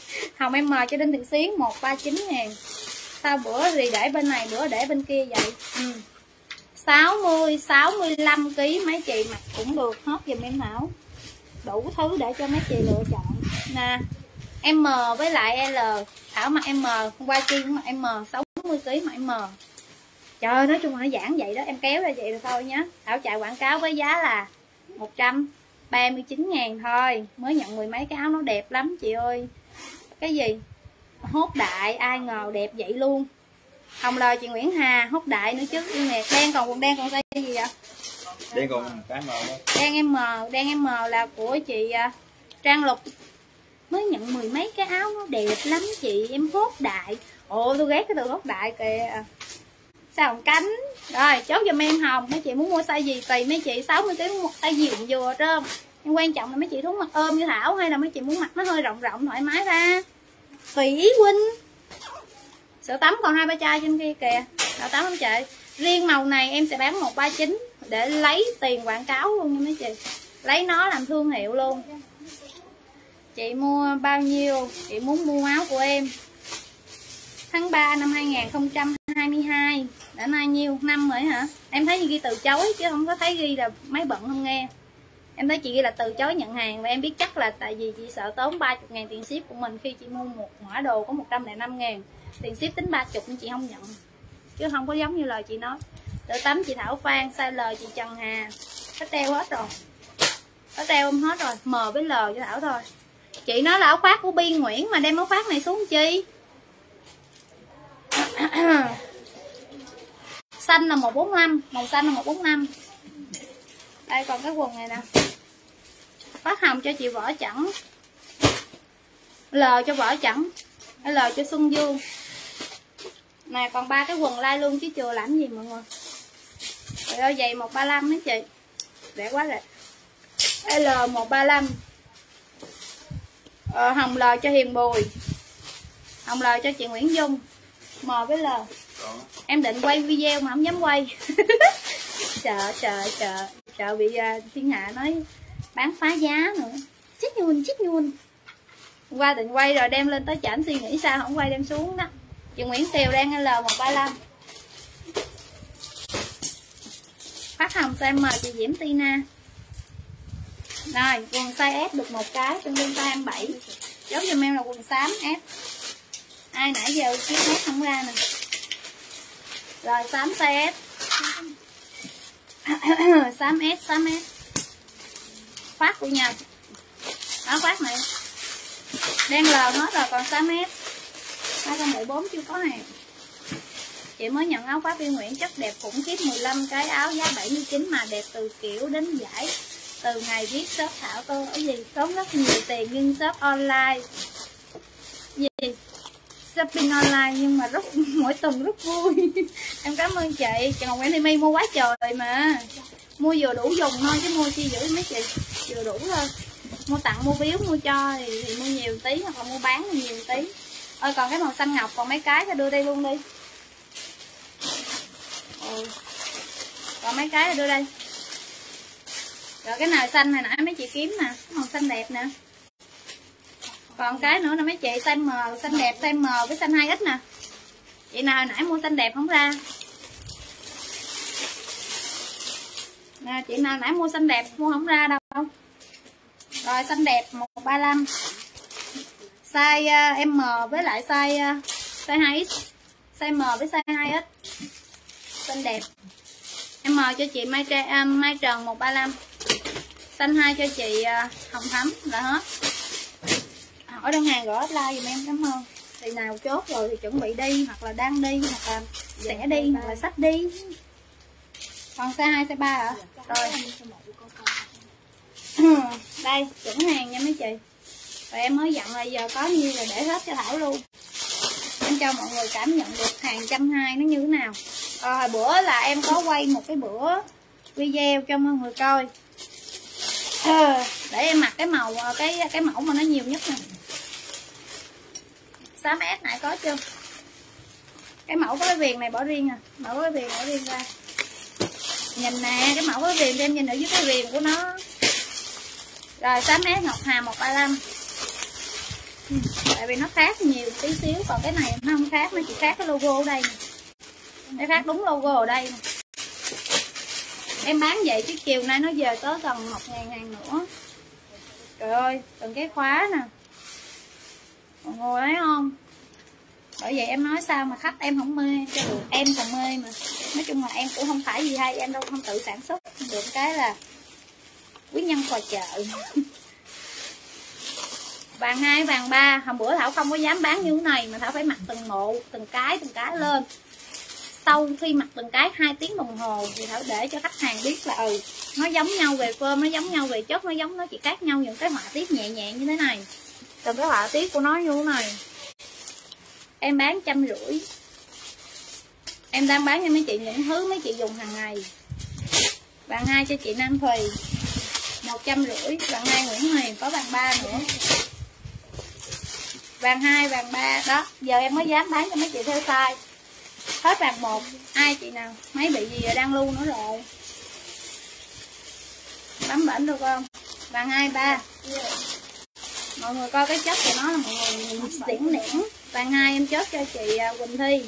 Hồng em M cho Đinh Thị Xuyến một trăm ba mươi chín ngàn. Sao bữa thì để bên này, bữa để bên kia vậy? Ừ. sáu mươi, sáu mươi lăm ki lô gam mấy chị mặc cũng được, hết giùm em Thảo. Đủ thứ để cho mấy chị lựa chọn. Nè, M với lại L, Thảo mặc M, hôm qua Chi cũng mặc M, sáu mươi ki lô gam mặc M. Trời ơi, nói chung là nó giãn vậy đó, em kéo ra vậy rồi thôi nhé. Thảo chạy quảng cáo với giá là một trăm ba mươi chín ngàn thôi. Mới nhận mười mấy cái áo nó đẹp lắm chị ơi. Cái gì? Hốt đại, ai ngờ đẹp vậy luôn. Hồng lời chị Nguyễn Hà, hốt đại nữa chứ. Yêu nghẹt đen, còn quần đen còn size gì vậy? Đen còn cái M đó. Đen M, đen M là của chị Trang Lục. Mới nhận mười mấy cái áo nó đẹp lắm chị, em hốt đại. Ồ, tôi ghét cái từ hốt đại kìa. Sao hồng cánh. Rồi, chốt giùm em Hồng. Mấy chị muốn mua size gì tùy mấy chị, sáu mươi ki lô gam một size gì cũng vừa trơn. Nhưng quan trọng là mấy chị muốn mặc ôm như Thảo hay là mấy chị muốn mặc nó hơi rộng rộng thoải mái ra. Tùy ý huynh. Sữa tắm còn hai ba chai trên kia kìa. Sữa tắm không chị? Riêng màu này em sẽ bán một trăm ba mươi chín để lấy tiền quảng cáo luôn nha mấy chị. Lấy nó làm thương hiệu luôn. Chị mua bao nhiêu? Chị muốn mua áo của em tháng ba năm hai nghìn không trăm hai mươi hai. Đã nay nhiêu? Năm rồi hả? Em thấy như ghi từ chối chứ không có thấy ghi là máy bận không nghe. Em thấy chị ghi là từ chối nhận hàng. Và em biết chắc là tại vì chị sợ tốn ba mươi ngàn tiền ship của mình. Khi chị mua một mã đồ có một trăm lẻ năm ngàn, tiền ship tính ba mươi nên chị không nhận. Chứ không có giống như lời chị nói. Tự tắm chị Thảo Phan, size L chị Trần Hà. Có treo hết rồi. Có treo em hết rồi. M với L cho Thảo thôi. Chị nói là áo khoác của Biên Nguyễn mà đem áo khoác này xuống chi? Xanh là một trăm bốn mươi lăm, màu xanh là một trăm bốn mươi lăm. Đây còn cái quần này nè. Phát hồng cho chị Võ Chẩn. L cho Võ Chẩn. L cho Xuân Dương. Nè còn ba cái quần like luôn chứ chưa làm gì mọi người. Trời ơi giày một trăm ba mươi lăm mấy chị. Rẻ quá rồi. L một trăm ba mươi lăm. Ờ, hồng L cho Hiền Bùi. Hồng L cho chị Nguyễn Dung. M với L. Em định quay video mà không dám quay. Sợ sợ sợ sợ bị uh, thiên hạ nói bán phá giá nữa. Chích nhuôn chích nhuôn. Qua định quay rồi đem lên tới chảnh suy nghĩ sao không quay đem xuống đó. Chị Nguyễn Tiều đang L một trăm ba mươi lăm. Phát hồng size M chị Diễm Tina. Rồi quần size S được một cái, tương đương size em bảy. Chốt giùm em là quần xám S. Ai nãy giờ chiếc S không ra nè. Rồi xám size S. Xám S, xám S. Khoác của nhau. Áo khoác này đen L hết rồi, còn xám S hai không bảy bốn chưa có hàng. Chị mới nhận áo khoác Biên Nguyễn chất đẹp khủng khiếp, mười lăm cái áo giá bảy mươi chín mà đẹp từ kiểu đến giải. Từ ngày viết shop Thảo tôi cái gì tốn rất nhiều tiền nhưng shop online gì shopping online nhưng mà rất mỗi tuần rất vui. Em cảm ơn chị. Chị Ngọc Nguyễn Thị My mua quá trời mà. Mua vừa đủ dùng thôi chứ mua chi dữ mấy chị. Vừa đủ thôi. Mua tặng, mua biếu, mua cho thì, thì mua nhiều tí, hoặc là mua bán thì nhiều tí. Ơi còn cái màu xanh ngọc còn mấy cái cho đưa đây luôn đi. Ừ. Còn mấy cái là đưa đây. Rồi cái nào xanh hồi nãy mấy chị kiếm nè, màu xanh đẹp nè. Còn cái nữa là mấy chị size M, xanh đẹp size M với xanh hai X nè. Chị nào hồi nãy mua xanh đẹp không ra. Nè, chị nào nãy mua xanh đẹp mua không ra đâu. Rồi xanh đẹp một trăm ba mươi lăm. Size uh, M với lại size uh, size hai X. Size M với size hai X. Xanh đẹp. M cho chị Mai, uh, Mai Trần một trăm ba mươi lăm. Xanh hai cho chị uh, Hồng Thắm là hết. Hỏi đơn hàng gửi offline dùm em cảm ơn. Thì nào chốt rồi thì chuẩn bị đi, hoặc là đang đi, hoặc là sẽ đi, hoặc là sắp đi. Còn size hai, size ba hả? Rồi. Đây, chuẩn hàng nha mấy chị. Rồi em mới dặn là giờ có nhiêu rồi để hết cho Thảo luôn. Em cho mọi người cảm nhận được hàng trăm hai nó như thế nào. Rồi hồi bữa là em có quay một cái bữa video cho mọi người coi. À, để em mặc cái màu cái cái mẫu mà nó nhiều nhất nè. Xám S nãy có chưa? Cái mẫu có cái viền này bỏ riêng à, mẫu có cái viền bỏ riêng ra. Nhìn nè, cái mẫu có cái viền em nhìn ở dưới cái viền của nó. Rồi xám S Ngọc Hà một trăm ba mươi lăm. Tại vì nó khác nhiều tí xíu, còn cái này nó không khác, nó chỉ khác cái logo ở đây nè. Nó khác đúng logo ở đây nè. Em bán vậy chứ chiều nay nó về tới gần một ngàn hàng nữa. Trời ơi, từng cái khóa nè. Mọi người thấy không? Bởi vậy em nói sao mà khách em không mê cho được, em còn mê mà. Nói chung là em cũng không phải gì hay, em đâu không tự sản xuất. Được cái là quý nhân phò trợ. Vàng hai, vàng ba, hôm bữa Thảo không có dám bán như thế này mà Thảo phải mặc từng bộ, từng cái, từng cái lên. Sau khi mặc từng cái hai tiếng đồng hồ thì Thảo để cho khách hàng biết là ừ nó giống nhau về phơm, nó giống nhau về chất, nó giống, nó chỉ khác nhau những cái họa tiết nhẹ nhẹ như thế này. Từng cái họa tiết của nó như thế này. Em bán trăm rưỡi. Em đang bán cho mấy chị những thứ mấy chị dùng hàng ngày. Vàng hai cho chị Nam Thùy một trăm rưỡi. Vàng hai Nguyễn Huyền, có vàng ba nữa. Vàng hai, vàng ba đó. Giờ em mới dám bán cho mấy chị theo size. Hết vàng một. Ai chị nào mấy bị gì đang lưu nữa rồi. Bấm bẩn được không? Vàng hai, ba. Mọi người coi cái chất của nó là mọi người tiễn niễn. Vàng hai em chốt cho chị Quỳnh Thi.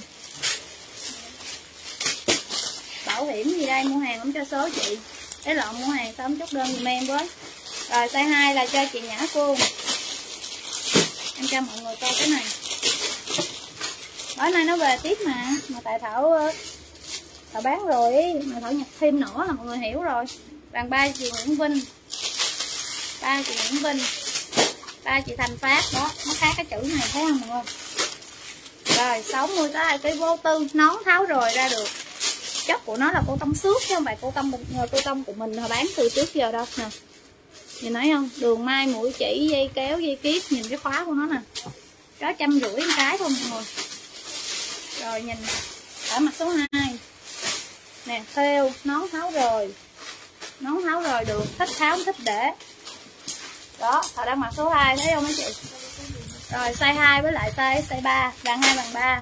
Bảo hiểm gì đây, mua hàng không cho số chị. Cái lọn mua hàng sao không chốt đơn giùm em với. Rồi size hai là cho chị Nhã Phương. Em cho mọi người coi cái này. Bữa nay nó về tiếp mà. Mà tại Thảo Thảo bán rồi ý. Mà Thảo nhập thêm nữa là mọi người hiểu rồi. Vàng ba chị Nguyễn Vinh. Ba chị Nguyễn Vinh. Ba chị Thành Phát. Đó, nó khác cái chữ này thấy không mọi người. Rồi sáu mươi tới hai ký vô tư. Nón tháo rồi ra được. Chất của nó là cô tông xước chứ không phải cô tông cô tông của mình hồi bán từ trước giờ đâu nè. Nhìn thấy không? Đường may, mũi chỉ, dây kéo, dây kiết, nhìn cái khóa của nó nè. Có trăm rưỡi một cái thôi mọi người. Rồi nhìn ở mặt số hai. Nè, thêu, nón tháo rồi. Nón tháo rồi được, thích tháo thích để. Đó, họ đang mặc số hai thấy không mấy chị? Rồi size hai với lại size size ba, vàng hai vàng ba.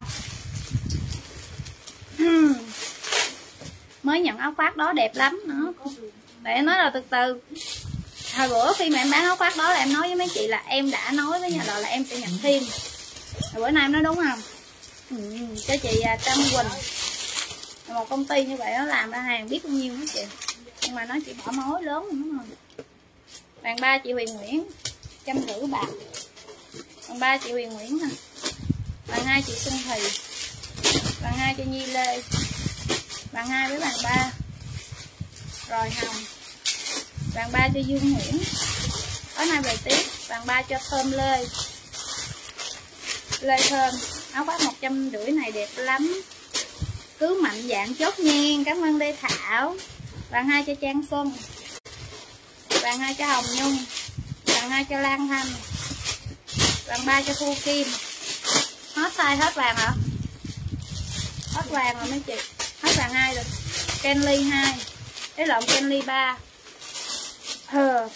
Hmm. Mới nhận áo khoác đó đẹp lắm nữa. Để em nói là từ từ. Hồi bữa khi mà em bán áo khoác đó là em nói với mấy chị là em đã nói với nhà là, là em sẽ nhận thêm. Hồi bữa nay em nói đúng không? Ừ, cho chị Trâm Quỳnh. Một công ty như vậy nó làm ra hàng biết bao nhiêu mấy chị. Nhưng mà nó chỉ bỏ mối lớn đúng không? Vàng ba chị Huyền Nguyễn, trăm rưỡi bạc. Vàng ba chị Huyền Nguyễn nè. Vàng hai chị Xuân Thùy. Vàng hai cho Nhi Lê. Vàng hai với vàng ba. Rồi hồng. Vàng ba cho Dương Nguyễn. Tối nay về tiếp. Vàng ba cho Thơm Lê. Lê Thơm. Áo khoác một trăm rưỡi này đẹp lắm. Cứ mạnh dạng chốt nha. Cảm ơn Lê Thảo. Vàng hai cho Trang Xuân. Vàng hai cho Hồng Nhung. Vàng hai cho Lan Thanh. Vàng ba cho Thu Kim. Hết size hết vàng hả? Hết vàng rồi mấy chị. Hết vàng hai rồi. Kenly hai. Cái lộn Kenly ba. Hờ.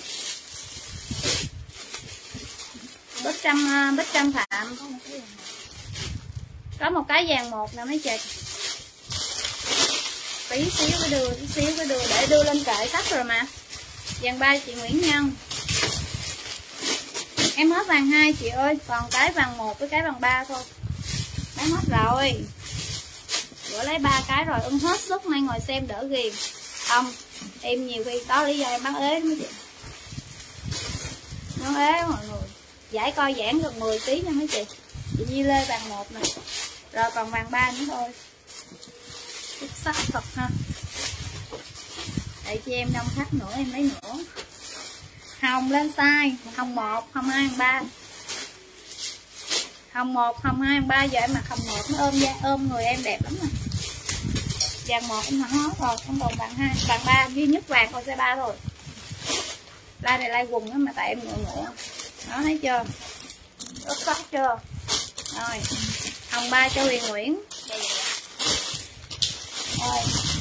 Bích Trăm Bích Trăm Phạm. Có một cái vàng một nè mấy chị. Tí xíu cái đưa, tí xíu cái đưa để đưa lên kệ sách rồi mà. Vàng ba chị Nguyễn Nhân. Em hết vàng hai chị ơi, còn cái vàng một với cái vàng ba thôi. Bán hết rồi. Bữa lấy ba cái rồi ưng hết sức, nay ngồi xem đỡ ghiền. Không, em nhiều khi đó lý do em bán ế mấy chị. Bán ế mọi người. Giải coi giãn gần mười ký nha mấy chị. Chị Nhi Lê vàng một nè. Rồi còn vàng ba nữa thôi. Chút sắc thật ha. Để chị em đông khách nữa em lấy nữa. Hồng lên size. Hồng một, hồng hai, hồng ba. Hồng một, hồng hai, hồng ba. Giờ em mặc hồng một nó ôm da, ôm người em đẹp lắm nè. Vàng một em thẳng nói rồi. Em còn vàng hai, vàng ba duy nhất vàng thôi, size ba thôi. Lai này lai quần đó mà tại em ngựa ngựa. Đó thấy chưa? Rất sắc chưa? Rồi. Hồng ba cho Huyền Nguyễn. Rồi.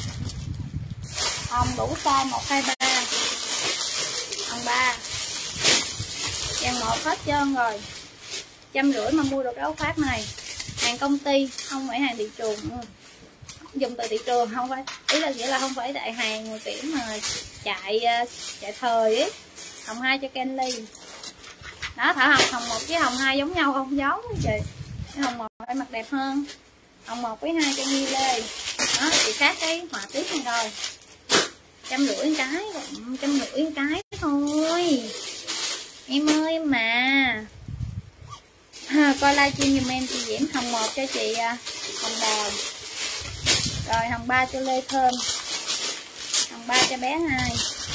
Hồng đủ size một, hai, ba. Hồng ba. Vàng một hết trơn rồi. Trăm rưỡi mà mua được cái áo khoác này. Hàng công ty, không phải hàng thị trường nữa. Dùng từ thị trường không phải, ý là nghĩa là không phải đại hàng kiểu mà chạy chạy thời ấy. Hồng hai cho Kenly. Đó, Thảo học hồng một với hồng hai giống nhau không? Giống chị. Cái hồng một em mặc đẹp hơn. Hồng một với hai cho Nhi Lê. Đó, chị khác cái họa tiết này rồi. Trăm rưỡi cái, trăm rưỡi cái thôi. Em ơi em mà. À, coi livestream giùm em chị Diễm. Hồng một cho chị hồng bò. Rồi hồng ba cho Lê Thơm. Hồng ba cho bé hai.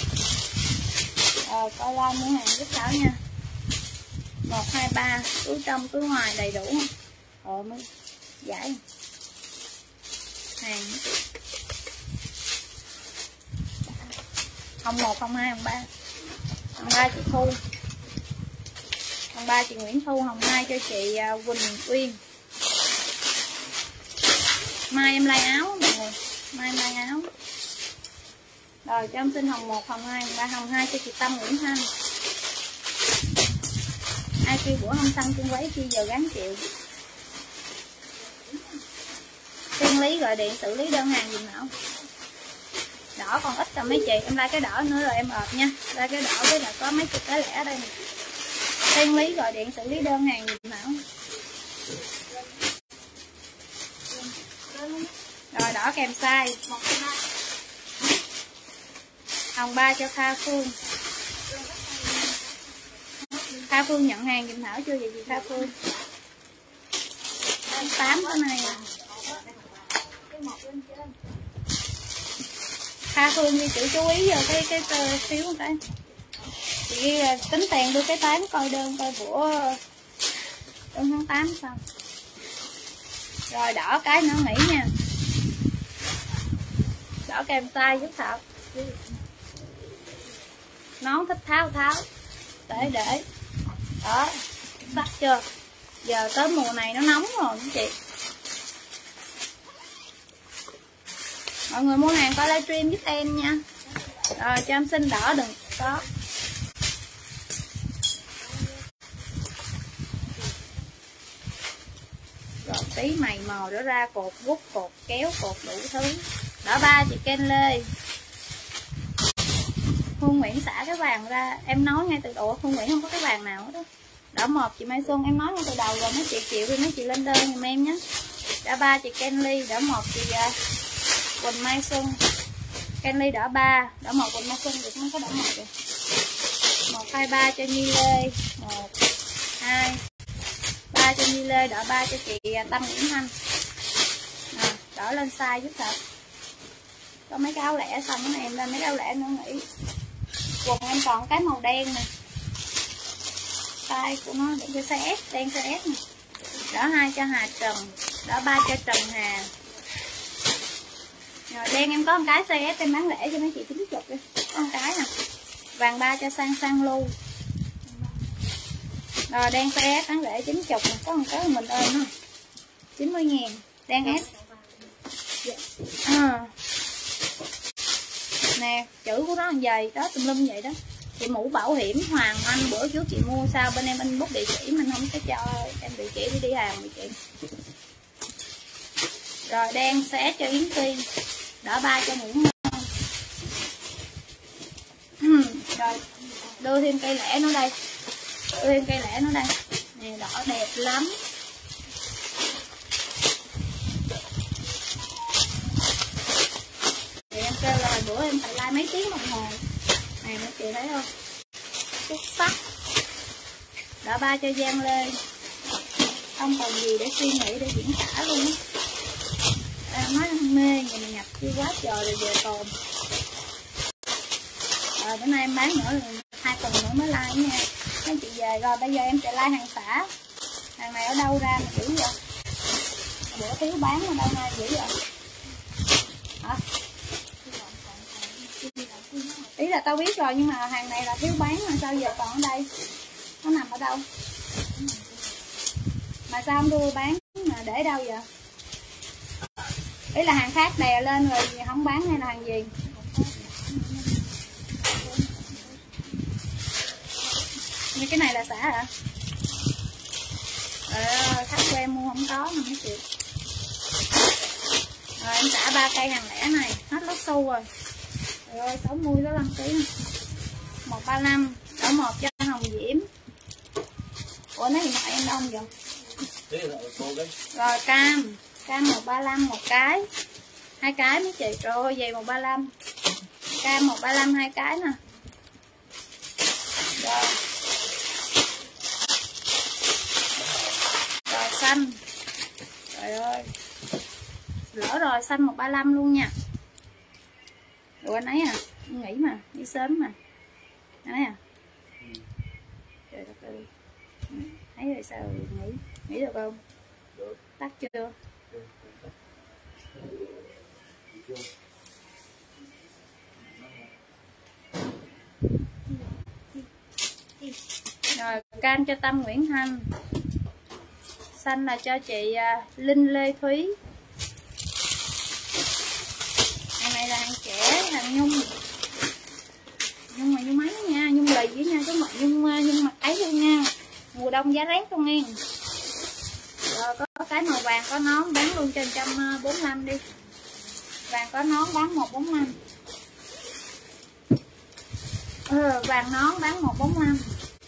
Rồi coi like mua hàng giúp Thảo nha. Một hai ba, túi trong túi ngoài đầy đủ. Ờ mới giải hàng. Hồng một, hồng hai, hồng ba. Hồng ba chị Thu. Hồng ba chị Nguyễn Thu, hồng hai cho chị Quỳnh Uyên. Mai em lai áo mọi người. Mai em lai áo. Rồi cho em xin hồng một, hồng hai, hồng ba, hồng hai cho chị Tâm Nguyễn Thanh. Ai kêu bữa không xăng chân váy kia giờ gắn chịu. Tiên Lý gọi điện xử lý đơn hàng dùm nào. Đỏ còn ít rồi mấy chị, em lai cái đỏ nữa rồi em ợp nha. Lai cái đỏ với là có mấy chục cái lẻ ở đây nè. Tiên Lý gọi điện xử lý đơn hàng dùm nào. Rồi đỏ kèm size. Hồng ba cho Kha Phương. Kha Phương nhận hàng dùm Thảo chưa vậy chị Kha Phương? tám cái này à. Kha Phương đi chữ chú ý vào cái cái phiếu một cái. Chị ghi là tính tiền đưa cái tám coi đơn coi bữa đơn tháng tám xong. Rồi đỏ cái nữa Mỹ nha. Đỏ kèm size giúp Thảo. Nón thích tháo tháo. Để để. Đó, bắt chưa? Giờ tới mùa này nó nóng rồi chị. Mọi người mua hàng coi livestream giúp em nha. Rồi cho em xin đỏ đừng có. Rồi tí mày mò đó ra cột rút, cột kéo, cột đủ thứ. Đỏ ba chị Ken Lê. Phương Nguyễn xả cái vàng ra. Em nói ngay từ đầu Phương Nguyễn không có cái vàng nào hết đó. Đỏ một chị Mai Xuân em nói ngay từ đầu rồi, mấy chị chịu đi mấy chị lên đơn giùm em nhé. Đỏ ba chị Kenly, đỏ một chị uh, Quỳnh Mai Xuân. Kenly đỏ ba, đỏ một Quỳnh Mai Xuân được không có đỏ một rồi. Một hai ba cho Nhi Lê, một hai ba cho Nhi Lê, đỏ ba cho chị uh, Tâm Nguyễn Thanh. À, đỏ lên size giúp thật. Có mấy cái áo lẻ xong đó em lên mấy cái áo lẻ nữa nghỉ. Quần em còn cái màu đen nè. Tay của nó để cho size S, đen size S nè. Đỏ hai cho Hà Trần, đỏ ba cho Trần Hà. Rồi đen em có một cái size S em bán lẻ cho mấy chị chín mươi đi. Có một cái nè. Vàng ba cho Sang Sang Lu. Rồi đen size S bán lẻ chín mươi nè, có một cái mình ơn thôi. chín mươi ngàn, đen S. À. Nè, chữ của nó là dày đó, tùm lum vậy đó. Chị mũ bảo hiểm Hoàng Anh bữa trước chị mua sao bên em inbox địa chỉ mình không có cho em địa chỉ đi đi hàng đi chị. Rồi đen xé cho Yến Phi, đỏ ba cho Nguyễn Ngon. Rồi đưa thêm cây lẻ nó đây, đưa thêm cây lẻ nó đây nè, đỏ đẹp lắm. Thì em kêu là bữa em phải like mấy tiếng đồng hồ này mấy chị thấy không, xuất sắc. Đỏ ba cho Giang Lê, không còn gì để suy nghĩ để diễn tả luôn á. À, nói mê nhà mình nhập chưa quá trời rồi về tồn. Rồi bữa nay em bán nữa rồi hai tuần nữa mới like nha mấy chị về. Rồi bây giờ em sẽ like hàng xả. Hàng này ở đâu ra mà dữ vậy? Bữa thiếu bán ở đâu ra dữ vậy? Hả? Ý là tao biết rồi nhưng mà hàng này là thiếu bán mà sao giờ còn ở đây? Nó nằm ở đâu? Mà sao không đưa bán mà để đâu vậy? Ý là hàng khác đè lên rồi không bán hay là hàng gì? Như cái này là xả hả? Trời ơi, khách của em mua không có mà mấy chị. Rồi em xả ba cây hàng lẻ này, hết lót xu rồi. Trời ơi, sáu mươi đó năm ký. một ba năm, đỏ một cho Hồng Diễm. Rồi cam, cam một ba lăm một cái, hai cái mấy chị. Trời ơi về một ba lăm, cam một ba lăm hai cái nè. Rồi. Rồi xanh. Trời ơi. Lỡ rồi, xanh một ba lăm luôn nha. Ủa anh ấy à, anh nghỉ mà, đi sớm mà. Anh ấy à. Trời đất ơi. Thấy rồi sao nghỉ, nghỉ được không? Được. Tắt chưa? Rồi cam cho Tâm Nguyễn Thanh, xanh là cho chị Linh Lê Thúy. Hàng này là hàng trẻ, hàng nhung, nhung mà nhung mấy nha, nhung lì với nha, cái mặt nhung nhung mặt ấy luôn nha, mùa đông giá rét luôn nghe. Rồi có cái màu vàng có nón bán luôn cho một trăm bốn mươi lăm đi, vàng có nón bán một bốn năm. Ừ, vàng nón bán một bốn năm.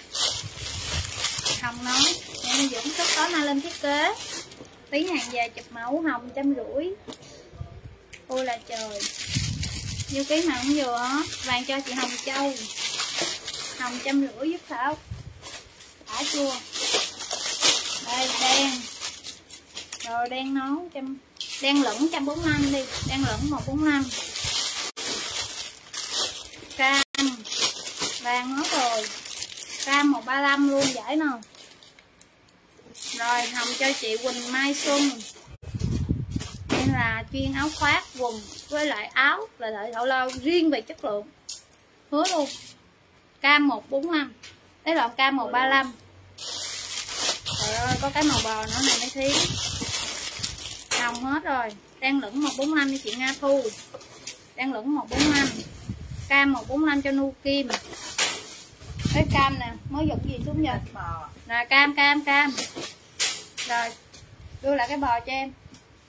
Hồng nón em Dũng sắp có na lên thiết kế, tí hàng về chụp mẫu. Hồng trăm rưỡi. Ôi là trời, nhiêu ký mà không vừa á. Vàng cho chị Hồng Châu, Hồng trăm rưỡi giúp Thảo. Thả chua. Đây đen. Rồi đen nón trăm, đen lửng trăm bốn mươi lăm đi, đen lửng một bốn năm. Cam vàng hết rồi, cam một ba lăm luôn giải nào. Rồi Hồng cho chị Quỳnh Mai Xuân, đây là chuyên áo khoác quần với lại áo là đợi thảo lâu riêng về chất lượng, hứa luôn. Cam một bốn năm, đấy là cam một ba lăm. Trời ơi có cái màu bò nữa này mới thiếu. Hồng hết rồi, đang lửng một bốn năm cho chị Nga Thu, đang lửng một bốn năm. Cam một bốn năm cho Nu Kim. Cái cam nè, mới dục gì xuống giờ nè, cam cam cam. Rồi đưa lại cái bò cho em.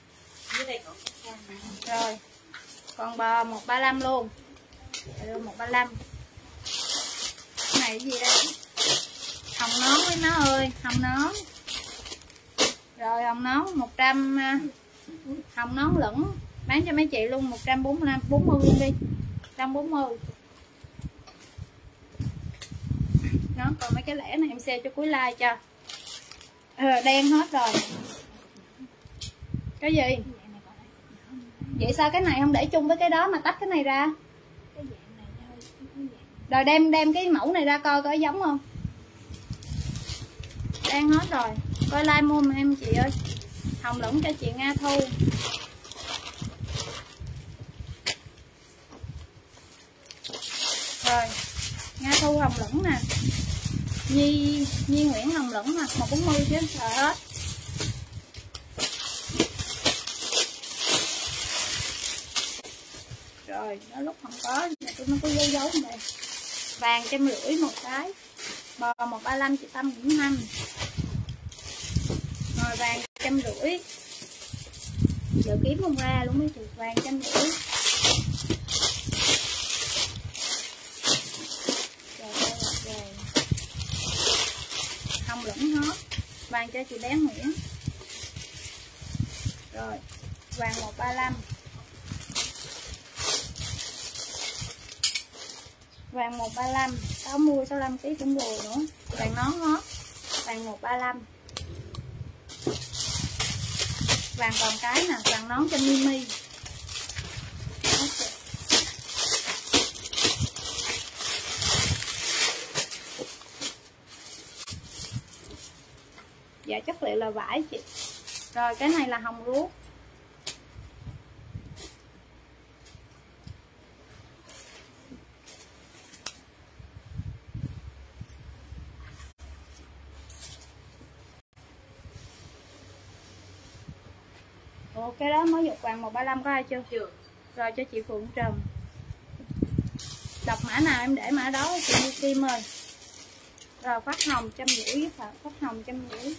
Rồi còn bò một ba lăm luôn, đưa một ba lăm. Cái này cái gì đây? Hồng nón với nó ơi, hồng nón. Rồi hồng nón một trăm, hồng nón lửng bán cho mấy chị luôn một trăm bốn mươi lăm, bốn mươi luôn đi, một trăm bốn mươi. Nó còn mấy cái lẻ này em sale cho cuối like cho. Ờ, đen hết rồi. Cái gì? Vậy sao cái này không để chung với cái đó mà tách cái này ra? Rồi đem đem cái mẫu này ra coi có giống không? Đen hết rồi. Coi like mua mà em chị ơi. Hồng lửng cho chị Nga Thu. Rồi Nga Thu hồng lửng nè, Nhi Nhi Nguyễn hồng lửng nè, một bốn mươi chứ sợ hết. Rồi nó lúc không có tôi nó có dấu dấu này. Vàng trăm rưỡi một cái, bò một ba lăm chị Tâm Nguyễn Thanh. Rồi vàng trăm rưỡi, giờ kiếm không ra luôn mấy chị. Vàng trăm rưỡi. Hồng lửng hết. Vàng cho chị bé Nguyễn. Rồi vàng một ba lăm, vàng một ba lăm, sáu mươi sáu mươi lăm ký cũng vừa nữa. Vàng nón hết. Vàng một ba lăm. Vàng còn cái nè, vàng nón cho Mimi. Dạ chất liệu là vải chị. Rồi cái này là hồng ruốc. Ủa cái đó mới dục vàng một ba lăm có ai chưa? Chưa. Rồi cho chị Phượng Trần. Đọc mã nào em để mã đó chị Như Kim ơi. Rồi phát hồng trăm rưỡi với Phật, phát hồng trăm rưỡi.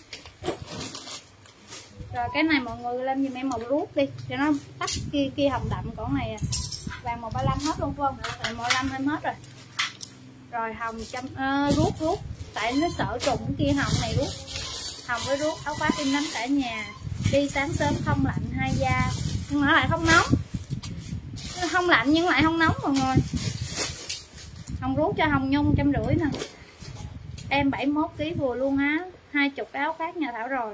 Rồi cái này mọi người lên giùm em màu ruốc đi cho nó tắt kia kia hồng đậm, còn này vàng một ba lăm hết luôn phải không? Rồi một ba lăm em hết rồi. Rồi hồng trăm uh, ruốc ruốc tại nó sợ trùng kia hồng này ruốc. Hồng với ruốc áo khoác in nắm cả nhà. Đi sáng sớm không lạnh hai da, nhưng mà lại không nóng. Không lạnh nhưng lại không nóng mọi người. Hồng rút cho Hồng Nhung trăm rưỡi nè. Em bảy mươi mốt ký vừa luôn á. Hai chục áo khác nhà Thảo rồi.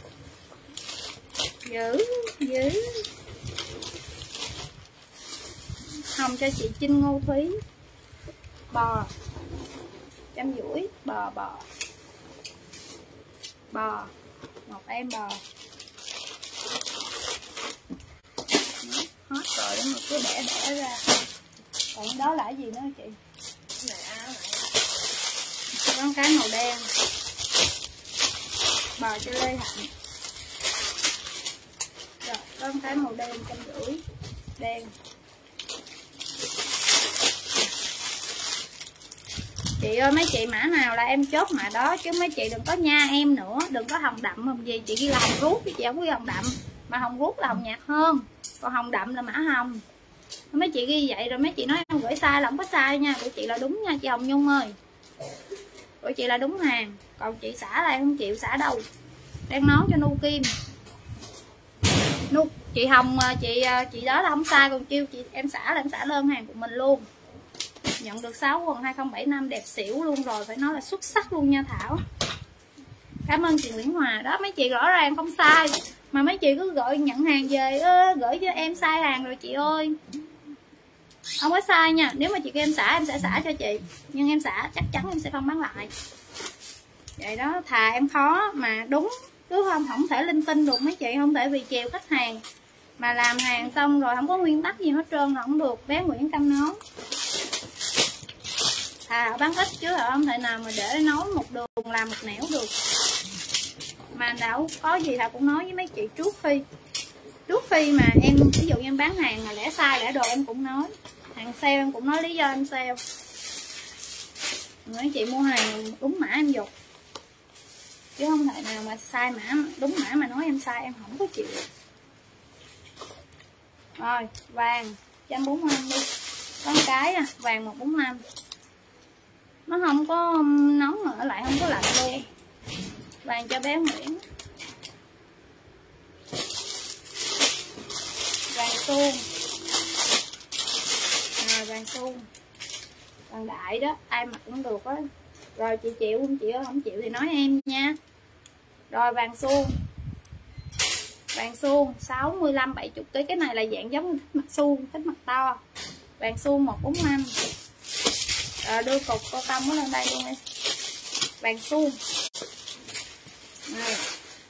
Dữ, dữ. Hồng cho chị Trinh Ngô Thúy. Bò trăm rưỡi, bò bò. Bò. Một em bò. Hết rồi mà cứ bẻ bẻ ra. Còn đó là cái gì nữa chị? Này áo này. Con cái màu đen. Bò cho Lê Hạnh. Rồi, con cái màu đen trăm rưỡi. Đen. Chị ơi mấy chị mã nào là em chốt mã đó, chứ mấy chị đừng có nha em nữa. Đừng có hồng đậm hồng gì. Chị ghi là hồng ruốc chứ chị không ghi hồng đậm. Mà hồng ruốc là hồng nhạt hơn, còn hồng đậm là mã hồng. Mấy chị ghi vậy rồi mấy chị nói em gửi sai là không có sai nha. Của chị là đúng nha chị Hồng Nhung ơi. Của chị là đúng hàng. Còn chị xả là em không chịu xả đâu. Đang nói cho Nu Kim. Nu, chị Hồng chị chị đó là không sai. Còn kêu chị em xả là em xả đơn hàng của mình luôn. Nhận được sáu quần hai không bảy năm đẹp xỉu luôn rồi. Phải nói là xuất sắc luôn nha Thảo. Cảm ơn chị Nguyễn Hòa. Đó mấy chị rõ ràng không sai. Mà mấy chị cứ gọi nhận hàng về ơ, gửi cho em sai hàng rồi chị ơi. Không có sai nha. Nếu mà chị kêu em xả em sẽ xả cho chị. Nhưng em xả chắc chắn em sẽ không bán lại. Vậy đó, thà em khó mà đúng. Cứ không không thể linh tinh được mấy chị. Không thể vì chiều khách hàng mà làm hàng xong rồi không có nguyên tắc gì hết trơn là không được. Bé Nguyễn Căm nói thà bán ít chứ không thể nào mà để nói một đường làm một nẻo được. Mà đâu có gì Thảo cũng nói với mấy chị trước khi trước khi mà em ví dụ như em bán hàng mà lẻ sai lẻ đồ em cũng nói, hàng sale em cũng nói lý do em sale. Mấy chị mua hàng đúng mã em dục, chứ không thể nào mà sai mã đúng mã mà nói em sai em không có chịu. Rồi vàng một trăm bốn mươi lăm đi, con cái à, vàng một trăm bốn mươi lăm, nó không có nóng mà lại không có lạnh luôn. Vàng cho bé Nguyễn. Vàng suông. Rồi vàng suông. Vàng đại đó, ai mặc cũng được á. Rồi chị chịu không chị ơi, không chịu thì nói em nha. Rồi vàng suông. Vàng suông sáu mươi lăm bảy mươi ký, cái này là dạng giống thích mặt suông, thích mặt to. Vàng suông một trăm bốn mươi lăm. Rồi đưa cục cô tông nó lên đây luôn đi. Vàng suông. Này.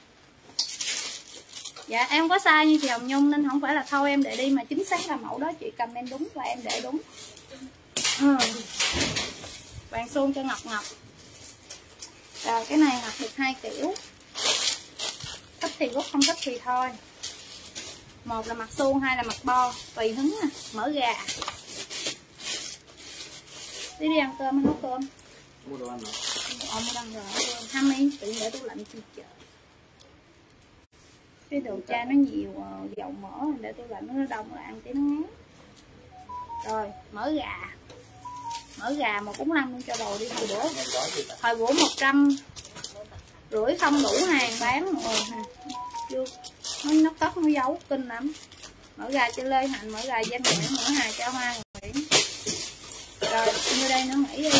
Dạ em có sai như chị Hồng Nhung nên không phải là thôi em để đi, mà chính xác là mẫu đó chị cầm em đúng và em để đúng. Ừ. Vàng suông cho Ngọc Ngọc. Rồi cái này mặc được hai kiểu. Thích thì rút, không thích thì thôi. Một là mặt suông, hai là mặt bo, tùy hứng nè, mỡ gà. Đi đi ăn cơm, nấu cơm. Mua đồ ăn hả? Ờ, mua ăn rồi, ham đi, tự để tủ lạnh chi chờ. Cái đồ cha nó nhiều uh, dầu mỡ, để tủ lạnh nó đông rồi ăn tí nó ngán. Rồi, mỡ gà. Mỡ gà một trăm bốn mươi lăm luôn cho đồ đi hồi bữa. Hồi bữa một trăm rưỡi không đủ hàng bán rồi ha. Chưa. Nó, nó cất nó giấu kinh lắm. Mỡ gà cho Lê Hạnh, mỡ gà Danh Nguyễn, mỡ Hà cho Hoa Nguyễn. Rồi, như đây nó nghĩ đi.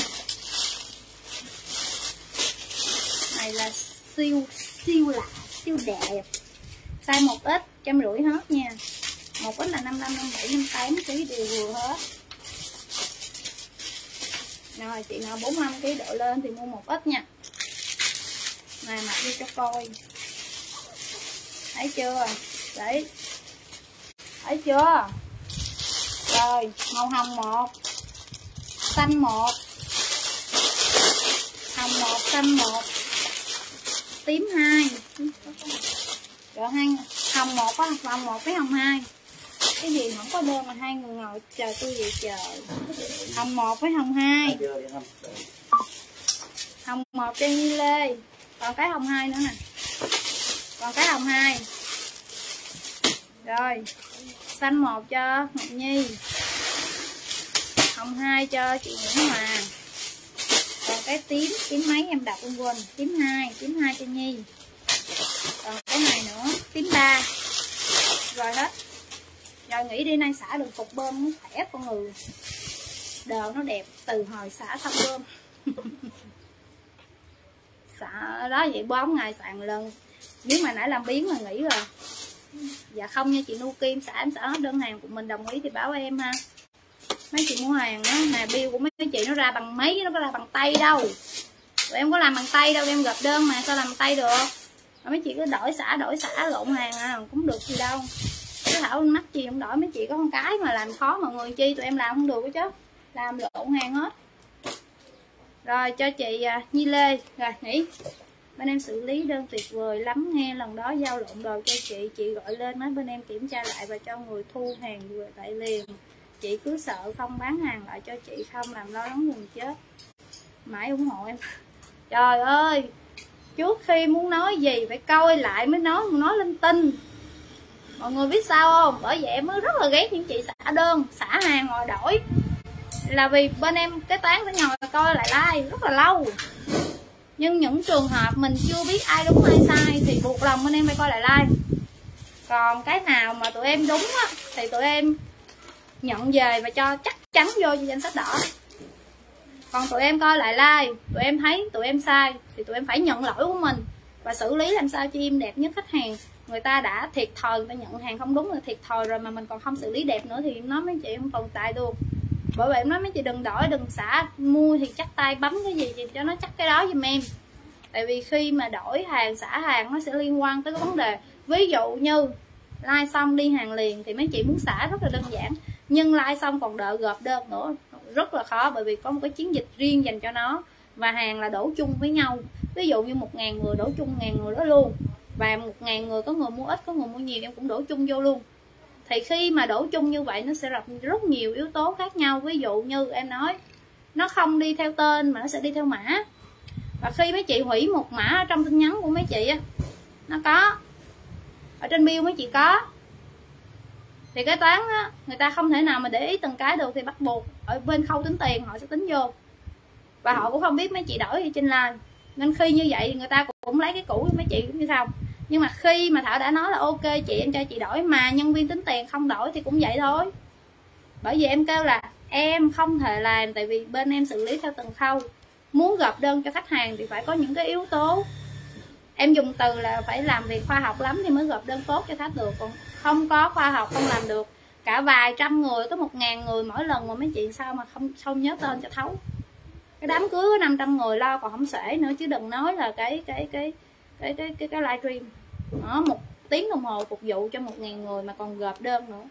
Này là siêu siêu lạ, siêu đẹp. Size một ít, trăm rưỡi hết nha. Một ít là năm mươi lăm, năm mươi bảy, năm mươi tám ký đều vừa hết. Rồi chị nào bốn mươi lăm ký độ lên thì mua một ít nha. Này mặc đi cho coi. Thấy chưa? Đấy. Thấy chưa? Rồi, màu hồng một, xanh một, hồng một, xanh một, tím hai. Rồi hai hồng một có hồng một với hồng hai. Cái gì không có đơn mà hai người ngồi chờ tôi vậy trời. Hồng một với hồng hai. Hồng một cho Nhi Lê. Còn cái hồng hai nữa nè. Còn cái hồng hai. Rồi. Xanh một cho Ngọc Nhi. Hồng hai cho chị Nguyễn Hòa. Còn cái tím, tím mấy em đọc quên quên. Tím hai, tím hai cho Nhi. Còn cái này nữa. tím ba. Rồi hết. Rồi nghĩ đi nay xả được cục bơm nó khỏe con người. Đờ nó đẹp từ hồi xả xong bơm. Xả đó vậy bốn ngày xài một lần. Nếu mà nãy làm biến là nghĩ rồi. Dạ không nha chị Nu Kim, xả em xả hết đơn hàng của mình, đồng ý thì báo em ha. Mấy chị mua hàng á, nè bill của mấy chị nó ra bằng mấy, nó có ra bằng tay đâu. Tụi em có làm bằng tay đâu, em gộp đơn mà sao làm bằng tay được. Mà mấy chị cứ đổi xả đổi xả lộn hàng à, cũng được gì đâu. Cái Thảo mắc gì không đổi, mấy chị có con cái mà làm khó mọi người chi, tụi em làm không được chứ. Làm lộn hàng hết. Rồi cho chị uh, Nhi Lê, rồi nghỉ. Bên em xử lý đơn tuyệt vời lắm nghe, lần đó giao lộn đồ cho chị, chị gọi lên nói bên em kiểm tra lại và cho người thu hàng về lại liền. Chị cứ sợ không bán hàng lại cho chị không, làm lo lắng gần chết. Mãi ủng hộ em. Trời ơi, trước khi muốn nói gì phải coi lại mới nói, nói linh tinh. Mọi người biết sao không? Bởi vậy em mới rất là ghét những chị xả đơn, xả hàng rồi đổi. Là vì bên em cái toán phải ngồi coi lại like rất là lâu. Nhưng những trường hợp mình chưa biết ai đúng ai sai thì buộc lòng bên em phải coi lại like. Còn cái nào mà tụi em đúng á, thì tụi em nhận về và cho chắc chắn vô danh sách đỏ. Còn tụi em coi lại like, tụi em thấy tụi em sai thì tụi em phải nhận lỗi của mình và xử lý làm sao cho im đẹp nhất khách hàng. Người ta đã thiệt thòi, người ta nhận hàng không đúng là thiệt thòi rồi mà mình còn không xử lý đẹp nữa thì em nói mấy chị không tồn tại luôn. Bởi vậy em nói mấy chị đừng đổi, đừng xả, mua thì chắc tay bấm cái gì, gì cho nó chắc cái đó giùm em. Tại vì khi mà đổi hàng, xả hàng nó sẽ liên quan tới cái vấn đề. Ví dụ như like xong đi hàng liền thì mấy chị muốn xả rất là đơn giản. Nhưng like xong còn đợi gộp đơn nữa rất là khó, bởi vì có một cái chiến dịch riêng dành cho nó. Và hàng là đổ chung với nhau. Ví dụ như một ngàn người đổ chung ngàn người đó luôn. Và một ngàn người có người mua ít, có người mua nhiều, em cũng đổ chung vô luôn. Thì khi mà đổ chung như vậy nó sẽ gặp rất nhiều yếu tố khác nhau. Ví dụ như em nói nó không đi theo tên mà nó sẽ đi theo mã. Và khi mấy chị hủy một mã ở trong tin nhắn của mấy chị á, nó có ở trên bill mấy chị có, thì cái toán á, người ta không thể nào mà để ý từng cái được, thì bắt buộc ở bên khâu tính tiền họ sẽ tính vô. Và họ cũng không biết mấy chị đổi trên like. Nên khi như vậy người ta cũng lấy cái cũ của mấy chị cũng như không. Nhưng mà khi mà Thảo đã nói là ok chị em cho chị đổi mà nhân viên tính tiền không đổi thì cũng vậy thôi. Bởi vì em kêu là em không thể làm, tại vì bên em xử lý theo từng khâu. Muốn gộp đơn cho khách hàng thì phải có những cái yếu tố. Em dùng từ là phải làm việc khoa học lắm thì mới gộp đơn tốt cho khách được. Còn không có khoa học không làm được. Cả vài trăm người, có một ngàn người mỗi lần mà mấy chị sao mà không không nhớ tên cho thấu. Cái đám cưới có năm trăm người lo còn không xuể nữa, chứ đừng nói là cái cái cái cái cái cái, cái livestream. Đó, một tiếng đồng hồ phục vụ cho một ngàn người mà còn gộp đơn nữa.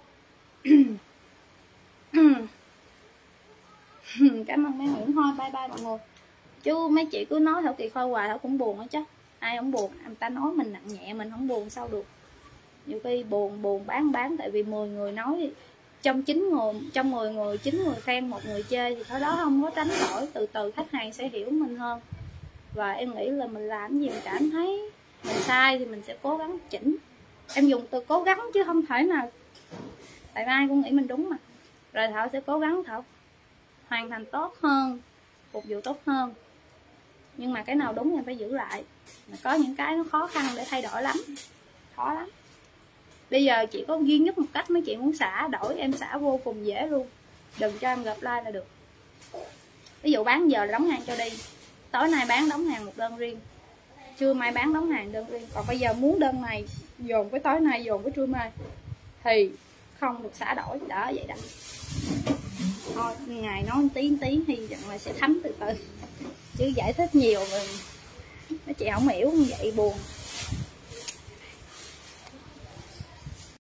Cảm ơn mấy Nguyễn thôi, bye bye mọi người. Chứ mấy chị cứ nói Thảo Kỳ Khôi hoài Thảo cũng buồn hết chứ. Ai không buồn, người ta nói mình nặng nhẹ mình không buồn sao được. Nhiều khi buồn buồn bán bán tại vì mười người nói trong chín người, trong mười người chín người khen một người chê thì thôi đó không có tránh khỏi, từ từ khách hàng sẽ hiểu mình hơn. Và em nghĩ là mình làm gì mình cảm thấy mình sai thì mình sẽ cố gắng chỉnh. Em dùng từ cố gắng chứ không thể nào, tại ai cũng nghĩ mình đúng mà. Rồi Thảo sẽ cố gắng Thảo hoàn thành tốt hơn, phục vụ tốt hơn. Nhưng mà cái nào đúng em phải giữ lại. Mà có những cái nó khó khăn để thay đổi lắm, khó lắm. Bây giờ chỉ có duy nhất một cách, mấy chị muốn xả đổi em xả vô cùng dễ luôn. Đừng cho em gặp like là được. Ví dụ bán giờ là đóng hàng cho đi, tối nay bán đóng hàng một đơn riêng, trưa mai bán đóng hàng đơn riêng. Còn bây giờ muốn đơn này dồn với tối nay dồn với trưa mai thì không được xả đổi. Đó vậy đó. Thôi ngày nói tí tí hy vọng là sẽ thấm từ từ, chứ giải thích nhiều rồi mấy chị không hiểu như vậy buồn.